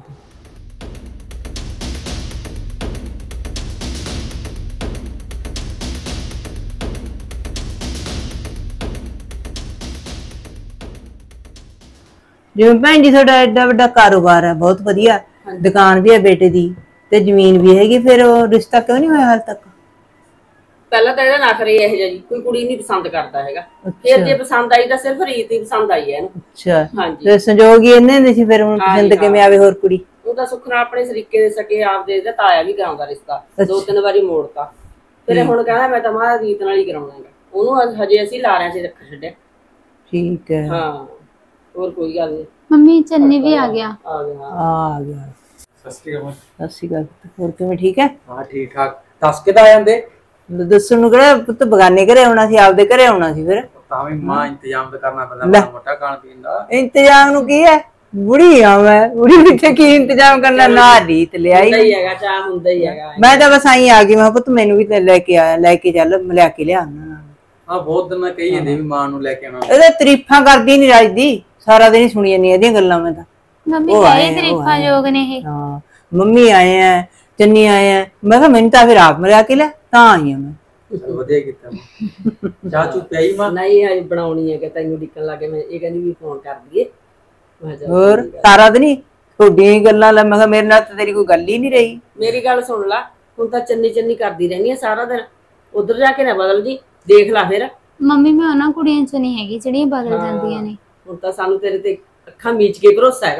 ਜਿਵੇਂ ਭੈਣ ਜੀ ਤੁਹਾਡਾ ਐਡਾ ਵੱਡਾ ਕਾਰੋਬਾਰ ਹੈ, ਬਹੁਤ ਵਧੀਆ, ਦੁਕਾਨ ਵੀ ਹੈ ਬੇਟੇ ਦੀ ਤੇ ਜ਼ਮੀਨ ਵੀ ਹੈਗੀ, ਫਿਰ ਉਹ ਰਿਸ਼ਤਾ ਕਿਉਂ ਨਹੀਂ ਹੋਇਆ ਹਾਲ ਤੱਕ? ਪਹਿਲਾਂ ਤਾਂ ਇਹਦਾ ਨਖਰੇ ਇਹ ਜਿਹਾ ਜੀ, ਕੋਈ ਕੁੜੀ ਨਹੀਂ ਪਸੰਦ ਕਰਦਾ ਹੈਗਾ। ਫਿਰ ਜੇ ਪਸੰਦ ਆਈ ਤਾਂ ਸਿਰਫ ਰੀਤ ਹੀ ਪਸੰਦ ਆਈ ਹੈ ਇਹਨੂੰ। ਅੱਛਾ ਹਾਂਜੀ ਤੇ ਸੰਜੋਗ ਹੀ ਇੰਨੇ ਹੁੰਦੇ ਸੀ, ਫਿਰ ਹੁਣ ਪਸੰਦ ਕਿਵੇਂ ਆਵੇ ਹੋਰ ਕੁੜੀ? ਉਹ ਤਾਂ ਸੁੱਖ ਨਾਲ ਆਪਣੇ ਸਰੀਕੇ ਦੇ ਸਕੇ ਆਪਦੇ, ਇਹਦਾ ਤਾਇਆ ਵੀ ਕਰਾਉਂਦਾ ਰਿਸ਼ਤਾ, 2-3 ਵਾਰੀ ਮੋੜਤਾ। ਫਿਰ ਹੁਣ ਕਹਿੰਦਾ ਮੈਂ ਤਾਂ ਮਾਂ ਰੀਤ ਨਾਲ ਹੀ ਕਰਾਉਣਾ ਹੈਗਾ। ਉਹਨੂੰ ਹਜੇ ਅਸੀਂ ਲਾਰਿਆਂ 'ਚ ਰੱਖ ਛੱਡਿਆ। ਠੀਕ ਹੈ। ਹਾਂ ਹੋਰ ਕੋਈ ਗੱਲ ਨਹੀਂ। ਮੰਮੀ ਚੰਨੀ ਵੀ ਆ ਗਿਆ। ਆ ਗਿਆ ਆ ਗਿਆ। ਸਤਿ ਸ਼੍ਰੀ ਅਕਾਲ। ਸਤਿ ਸ਼੍ਰੀ ਅਕਾਲ। ਹੋਰ ਕਿਵੇਂ ਠੀਕ ਹੈ? ਹਾਂ ਠੀਕ ਠਾਕ। ਦੱਸ ਕਿੱਦਾਂ ਆ ਜਾਂਦੇ? ਦੱਸਣ ਨੂੰ ਕਿਹੜਾ ਪੁੱਤ, ਬਗਾਨੇ ਘਰੇ ਆਉਣਾ ਸੀ, ਆਪਦੇ ਘਰੇ ਆਉਣਾ ਸੀ। ਫਿਰ ਤਾਂ ਵੀ ਮਾਂ ਇੰਤਜ਼ਾਮ ਤਾਂ ਕਰਨਾ ਪੈਂਦਾ, ਮੋਟਾ ਖਾਣ ਪੀਣ ਦਾ। ਇੰਤਜ਼ਾਮ ਨੂੰ ਕੀ ਹੈ, ਬੁੜੀ ਆ ਮੈਂ, ਬੁੜੀ ਪਿੱਛੇ ਕੀ ਇੰਤਜ਼ਾਮ ਕਰਨਾ? ਨਾ ਰੀਤ ਲਿਆਈ ਹੁੰਦਾ ਹੀ ਹੈਗਾ, ਚਾਹ ਹੁੰਦਾ ਹੀ ਹੈਗਾ। ਮੈਂ ਤਾਂ ਬਸ ਆਈ ਆ ਗਈ। ਮੈਂ ਪੁੱਤ ਮੈਨੂੰ ਵੀ ਲੈ ਕੇ ਆਇਆ, ਲੈ ਕੇ ਚੱਲ, ਲਿਆ ਕੇ ਲਿਆ ਉਹਨਾਂ ਨਾਲ। ਹਾਂ ਬਹੁਤ ਦਿਨ ਮੈਂ ਕਹੀ ਜਾਂਦੀ ਵੀ ਮਾਂ ਨੂੰ ਲੈ ਕੇ ਆਉਣਾ। ਇਹਦੇ ਤਾਰੀਫਾਂ ਕਰਦੀ ਨਹੀਂ ਰਾਜਦੀ, ਸਾਰਾ ਦਿਨ ਹੀ ਸੁਣੀ ਜਾਂਦੀ ਇਹਦੀਆਂ ਗੱਲਾਂ। ਮੈਂ ਤਾਂ ਮੰਮੀ ਇਹ ਤਾਰੀਫਾਂ ਯੋਗ ਨੇ ਇਹ। ਹਾਂ ਮੰਮੀ ਆਏ ਆ, ਚੰਨੀ ਆਏ ਆ। ਮੈਂ ਕਿਹਾ ਮੈਨੂੰ ਤਾਂ ਫਿਰ ਆਪ ਲਿਆ ਕੇ ਲਿਆ, ਤਾਂ ਆਈ ਆ ਮੈਂ। ਵਧੀਆ ਕੀਤਾ। ਚਾਹ ਚੂ ਪਿਆਈ ਮਾਂ? ਨਹੀਂ ਹਜੇ ਬਣਾਉਣੀ ਹੈ ਕਿ ਤੈਨੂੰ ਡਿੱਕਣ ਲੱਗੇ। ਮੈਂ ਇਹ ਕਹਿੰਦੀ ਵੀ ਫੋਨ ਕਰ ਦਈਏ। ਹੋਰ ਸਾਰਾ ਦਿਨ ਹੀ ਤੁਹਾਡੀਆਂ ਹੀ ਗੱਲਾਂ। ਲੈ ਮੈਂ ਕਿਹਾ ਮੇਰੇ ਨਾਲ ਤਾਂ ਤੇਰੀ ਕੋਈ ਗੱਲ ਹੀ ਨਹੀਂ ਰਹੀ। ਮੇਰੀ ਗੱਲ ਸੁਣ ਲਾ, ਹੁਣ ਤਾਂ ਚੰਨੀ ਚੰਨੀ ਕਰਦੀ ਰਹਿੰਦੀ ਆ ਸਾਰਾ ਦਿਨ। ਉਧਰ ਜਾ ਕੇ ਨਾ ਬਦਲ ਜੀ, ਦੇਖ ਲਾ ਫਿਰ। ਮੰਮੀ ਮੈਂ ਉਹਨਾਂ ਕੁੜੀਆਂ 'ਚ ਨਹੀਂ ਹੈਗੀ ਜਿਹੜੀਆਂ ਬਦਲ ਜਾਂਦੀਆਂ ਨੇ। ਹੁਣ ਤਾਂ ਸਾਨੂੰ ਤੇਰੇ ਤੇ ਅੱਖਾਂ ਮੀਚ ਕੇ ਭਰੋਸਾ ਹੈਗਾ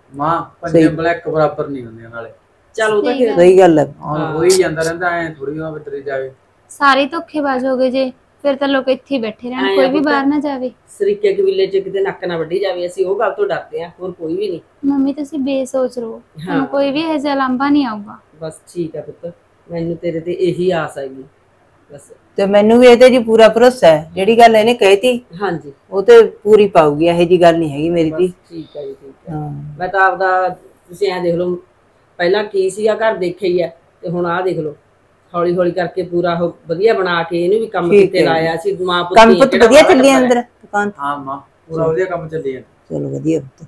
ਮਾਂ ਪੰਜੇ ਉਂਗਲਾਂ ਇੱਕ ਬਰਾਬਰ ਨਹੀਂ ਹੁੰਦੀਆਂ ਨਾਲੇ। ਚਲ ਉਹ ਤਾਂ ਫਿਰ ਸਹੀ ਗੱਲ ਹੈ। ਹੋਈ ਜਾਂਦਾ ਰਹਿੰਦਾ ਐ ਥੋੜੀ ਉਹ ਵਿਤਰੀ ਜਾਵੇ। ਸਾਰੇ ਧੋਖੇਬਾਜ਼ ਹੋ ਗਏ ਜੇ, ਫਿਰ ਤਾਂ ਲੋਕ ਇੱਥੇ ਹੀ ਬੈਠੇ ਰਹਿਣ, ਕੋਈ ਵੀ ਬਾਹਰ ਨਾ ਜਾਵੇ। ਸਰੀਕੇ ਕਬੀਲੇ ਚ ਕਿਤੇ ਨੱਕ ਨਾ ਵੱਢੀ ਜਾਵੇ, ਅਸੀਂ ਉਹ ਗੱਲ ਤੋਂ ਡਰਦੇ ਆ, ਹੋਰ ਕੋਈ ਵੀ ਨਹੀਂ। ਮੰਮੀ ਤੁਸੀਂ ਬੇਸੋਚ ਰਹੋ, ਤੁਹਾਨੂੰ ਕੋਈ ਵੀ ਇਹੋ ਜਿਹਾ ਲਾਂਭਾ ਨਹੀਂ ਆਊਗਾ। ਬਸ ਠੀਕ ਹੈ ਪੁੱਤ, ਮੈਨੂੰ ਤੇਰੇ ਤੇ ਇਹੀ ਆਸ ਹੈਗੀ ਬਸ। ਤੇ ਮੈਨੂੰ ਵੀ ਇਹਦੇ ਜੀ ਪੂਰਾ ਭਰੋਸਾ ਹੈ, ਜਿਹੜੀ ਗੱਲ ਇਹਨੇ ਕਹਿਤੀ ਹਾਂਜੀ ਉਹ ਤੇ ਪੂਰੀ ਪਾਊਗੀ, ਇਹੋ ਜੀ ਗੱਲ ਨਹੀਂ ਹੈਗੀ ਮੇਰੀ ਦੀ। ਠੀਕ ਹੈ ਜੀ, ਠੀਕ ਹੈ। ਮੈਂ ਤਾਂ ਆਪਦਾ, ਤੁਸੀਂ ਐ ਦੇਖ ਲਓ, ਪਹਿਲਾਂ ਕੀ ਸੀਗਾ ਘਰ ਦੇਖਿਆ ਹੀ ਹੈ, ਤੇ ਹੁਣ ਆਹ ਦੇਖ ਲਓ ਹੌਲੀ ਹੌਲੀ ਕਰਕੇ ਪੂਰਾ ਉਹ ਵਧੀਆ ਬਣਾ ਕੇ ਇਹਨੂੰ ਵੀ ਕੰਮ ਕੀਤੇ ਲਾਇਆ ਸੀ। ਮਾਂ ਪੁੱਤ ਕੰਮ ਪੁੱਤ ਵਧੀਆ ਚੱਲੀ ਅੰਦਰ ਦੁਕਾਨ। ਹਾਂ ਮਾਂ ਪੂਰਾ ਵਧੀਆ ਕੰਮ ਚੱਲੀ ਜਾਂਦਾ। ਚਲੋ ਵਧੀਆ ਪੁੱਤ,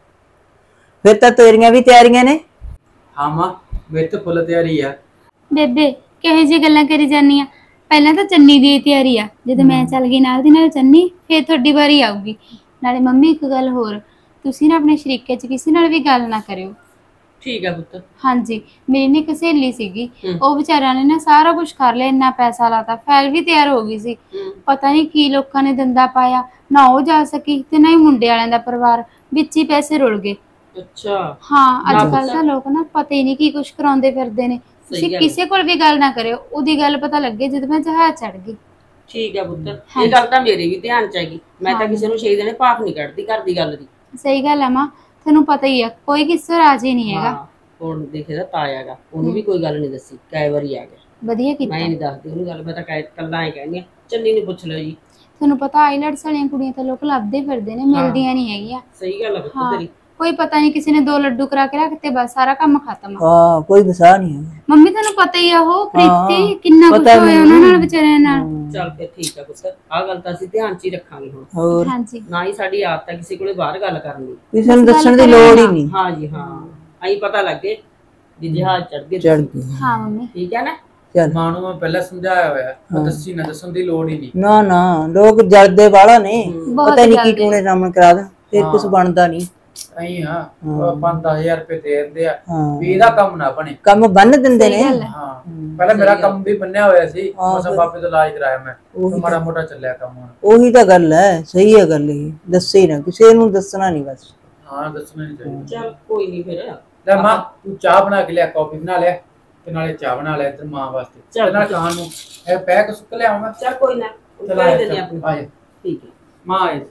ਫਿਰ ਤਾਂ ਤੇਰੀਆਂ ਵੀ ਤਿਆਰੀਆਂ ਨੇ। ਹਾਂ ਮਾਂ ਮੇਰੀ ਤਾਂ ਫੁੱਲ ਤਿਆਰੀ ਆ। ਬੇਬੇ ਕਿਹੋ ਜਿਹੀ ਗੱਲਾਂ ਕਰੀ ਜਾਂਦੀਆਂ, ਪਹਿਲਾਂ ਤਾਂ ਚੰਨੀ ਦੀ ਤਿਆਰੀ ਆ, ਜਦੋਂ ਮੈਂ ਚੱਲ ਗਈ ਨਾਲ ਦੀ ਨਾਲ ਚੰਨੀ, ਫਿਰ ਤੁਹਾਡੀ ਵਾਰੀ ਆਊਗੀ। ਨਾਲੇ ਮੰਮੀ ਇੱਕ ਗੱਲ ਹੋਰ, ਤੁਸੀਂ ਨਾ ਆਪਣੇ ਸ਼ਰੀਕੇ 'ਚ ਕਿਸੇ ਨਾਲ ਵੀ ਗੱਲ ਨਾ ਕਰਿਓ। ਠੀਕ ਹੈ ਪੁੱਤ। ਹਾਂਜੀ ਮੇਰੀ ਨਾ ਇੱਕ ਸਹੇਲੀ ਸੀਗੀ, ਉਹ ਵਿਚਾਰਿਆਂ ਨੇ ਨਾ ਸਾਰਾ ਕੁਝ ਕਰ ਲਿਆ, ਇੰਨਾ ਪੈਸਾ ਲਾਤਾ, ਫਾਈਲ ਵੀ ਤਿਆਰ ਹੋ ਗਈ ਸੀ, ਪਤਾ ਨਹੀਂ ਕੀ ਲੋਕਾਂ ਨੇ ਦੰਦਾ ਪਾਇਆ, ਨਾ ਉਹ ਜਾ ਸਕੀ ਤੇ ਨਾ ਹੀ ਮੁੰਡੇ ਵਾਲਿਆਂ ਦਾ ਪਰਿਵਾਰ, ਵਿੱਚ ਹੀ ਪੈਸੇ ਰੁਲ ਗਏ। ਅੱਛਾ ਹਾਂ ਅੱਜ ਕੱਲ ਤਾਂ ਲੋਕ ਨਾ ਪਤਾ ਹੀ ਨਹੀਂ ਕੀ ਕੁਝ ਕਰਾਉਂਦੇ ਫਿਰਦੇ ਨੇ। ਤੁਸੀਂ ਕਿਸੇ ਕੋਲ ਵੀ ਗੱਲ ਨਾ ਕਰਿਓ, ਉਹਦੀ ਗੱਲ ਪਤਾ ਲੱਗੇ ਜਦੋਂ ਮੈਂ ਜਹਾਜ਼ ਚੜ ਗਈ। ਠੀਕ ਹੈ ਪੁੱਤ, ਇਹ ਗੱਲ ਤਾਂ ਮੇਰੇ ਵੀ ਧਿਆਨ ਚ ਹੈਗੀ। ਮੈਂ ਤਾਂ ਕਿਸੇ ਨੂੰ ਛੇ ਦਿਨੇ ਭਾਫ ਨਹੀਂ ਕੱਢਦੀ ਘਰ ਦੀ ਗੱਲ ਦੀ। ਸਹੀ ਗੱਲ ਹੈ ਮਾਂ, ਤੁਹਾਨੂੰ ਪਤਾ ਹੀ ਆ ਕੋਈ ਕਿਸੇ ਰਾਜੀ ਨਹੀਂ ਹੈਗਾ। ਹੁਣ ਦੇਖੇਦਾ ਤਾਇਆ ਗਾ, ਉਹਨੂੰ ਵੀ ਕੋਈ ਗੱਲ ਨਹੀਂ ਦੱਸੀ, ਕਈ ਵਾਰੀ ਆ ਗਿਆ। ਵਧੀਆ ਕੀਤਾ। ਮੈਂ ਨਹੀਂ ਦੱਸਦੀ ਉਹਨੂੰ ਗੱਲ, ਮੈਂ ਤਾਂ ਕੱਲਾ ਹੀ ਕਹਿੰਦੀ ਆ, ਚੰਨੀ ਨੂੰ ਪੁੱਛ ਲਓ ਜੀ। ਤੁਹਾਨੂੰ ਪਤਾ ਆਈਲੈਟਸ ਵਾਲੀਆਂ ਕੁੜੀਆਂ ਤਾਂ ਲੋਕ ਲੱਭਦੇ ਫਿਰਦੇ ਨੇ, ਮਿਲਦੀਆਂ ਨਹੀਂ ਹੈਗੀਆਂ। ਸਹੀ ਗੱਲ ਹੈ ਪੁੱਤ ਤੇਰੀ। ਕੋਈ ਪਤਾ ਨਹੀਂ ਕਿਸੇ ਨੇ 2 ਲੱਡੂ ਕਰਾ ਕੇ ਰੱਖਤੇ, ਬਸ ਸਾਰਾ ਕੰਮ ਖਤਮ। ਹਾਂ ਕੋਈ ਵਸਾ ਨਹੀਂ ਹੈ। ਮੰਮੀ ਤੁਹਾਨੂੰ ਪਤਾ ਹੀ ਆ ਉਹ ਪ੍ਰੀਤੀ ਕਿੰਨਾ ਕੁਝ ਹੋਇਆ ਉਹਨਾਂ ਨਾਲ ਵਿਚਾਰਿਆਂ ਨਾਲ। ਚੱਲ ਫਿਰ ਠੀਕ ਹੈ ਪੁੱਤ, ਆਹ ਗੱਲ ਤਾਂ ਅਸੀਂ ਧਿਆਨ ਚ ਹੀ ਰੱਖਾਂਗੇ ਹੁਣ। ਹੋਰ ਹਾਂਜੀ ਨਾ ਹੀ ਸਾਡੀ ਆਦਤ ਹੈ ਕਿਸੇ ਕੋਲੇ ਬਾਹਰ ਗੱਲ ਕਰਨ ਦੀ। ਕਿਸੇ ਨੂੰ ਦੱਸਣ ਦੀ ਲੋੜ ਹੀ ਨਹੀਂ। ਹਾਂ ਜੀ ਹਾਂ, ਆਈ ਪਤਾ ਲੱਗੇ ਜੀ ਜਹਾਜ਼ ਚੜ ਗਏ। ਹਾਂ ਮੰਮੀ ਠੀਕ ਹੈ ਨਾ। ਚੱਲ ਮਾਂ ਨੂੰ ਮੈਂ ਪਹਿਲਾਂ ਸਮਝਾਇਆ ਹੋਇਆ, ਮੈਂ ਦੱਸੀ ਨਾ, ਦੱਸਣ ਦੀ ਲੋੜ ਹੀ ਨਹੀਂ। ਨਾ ਨਾ ਲੋਕ ਜਲਦੇ ਵਾਲਾ ਨੇ, ਪਤਾ ਨਹੀਂ ਕੀ ਟੂਣੇ ਰਾਮਣ ਕਰਾ ਦੇ, ਫਿਰ ਕੁਝ ਬਣਦਾ ਨਹੀਂ। ਅਹੀਂ ਹਾਂ 5-10,000 ਰੁਪਏ ਦੇ ਦਿੰਦੇ ਆ ਵੀ ਇਹਦਾ ਕੰਮ ਨਾ ਬਣੇ। ਕੰਮ ਬੰਨ ਦਿੰਦੇ ਨੇ। ਹਾਂ ਪਹਿਲਾਂ ਮੇਰਾ ਕੰਮ ਵੀ ਬੰਨਿਆ ਹੋਇਆ ਸੀ, ਮਸਾ ਬਾਪੇ ਤੋਂ ਇਲਾਜ ਕਰਾਇਆ ਮੈਂ, ਮਾੜਾ ਮੋਟਾ ਚੱਲਿਆ ਕੰਮ ਹੁਣ। ਉਹੀ ਤਾਂ ਗੱਲ ਹੈ, ਸਹੀ ਹੈ ਗੱਲ ਇਹ, ਦੱਸੇ ਨਾ ਕਿਸੇ ਨੂੰ, ਦੱਸਣਾ ਨਹੀਂ ਬਸ। ਹਾਂ ਦੱਸਣਾ ਨਹੀਂ ਚਾਹੀਦਾ। ਚੱਲ ਕੋਈ ਨਹੀਂ ਫਿਰ। ਲੈ ਮਾਂ ਤੂੰ ਚਾਹ ਬਣਾ ਕੇ ਲਿਆ, ਕਾਫੀ ਬਣਾ ਲਿਆ, ਤੇ ਨਾਲੇ ਚਾਹ ਬਣਾ ਲਿਆ ਇੱਧਰ ਮਾਂ ਵਾਸਤੇ। ਚੱਲ ਨਾਲ ਖਾਣ ਨੂੰ ਇਹ ਪੈਕ ਸੁੱਕ ਲਿਆਉਂਗਾ। ਚੱਲ ਕੋਈ ਨਾ, ਚਲ ਆ ਜਾ ਠੀਕ ਹੈ ਮਾਂ ਆਏ।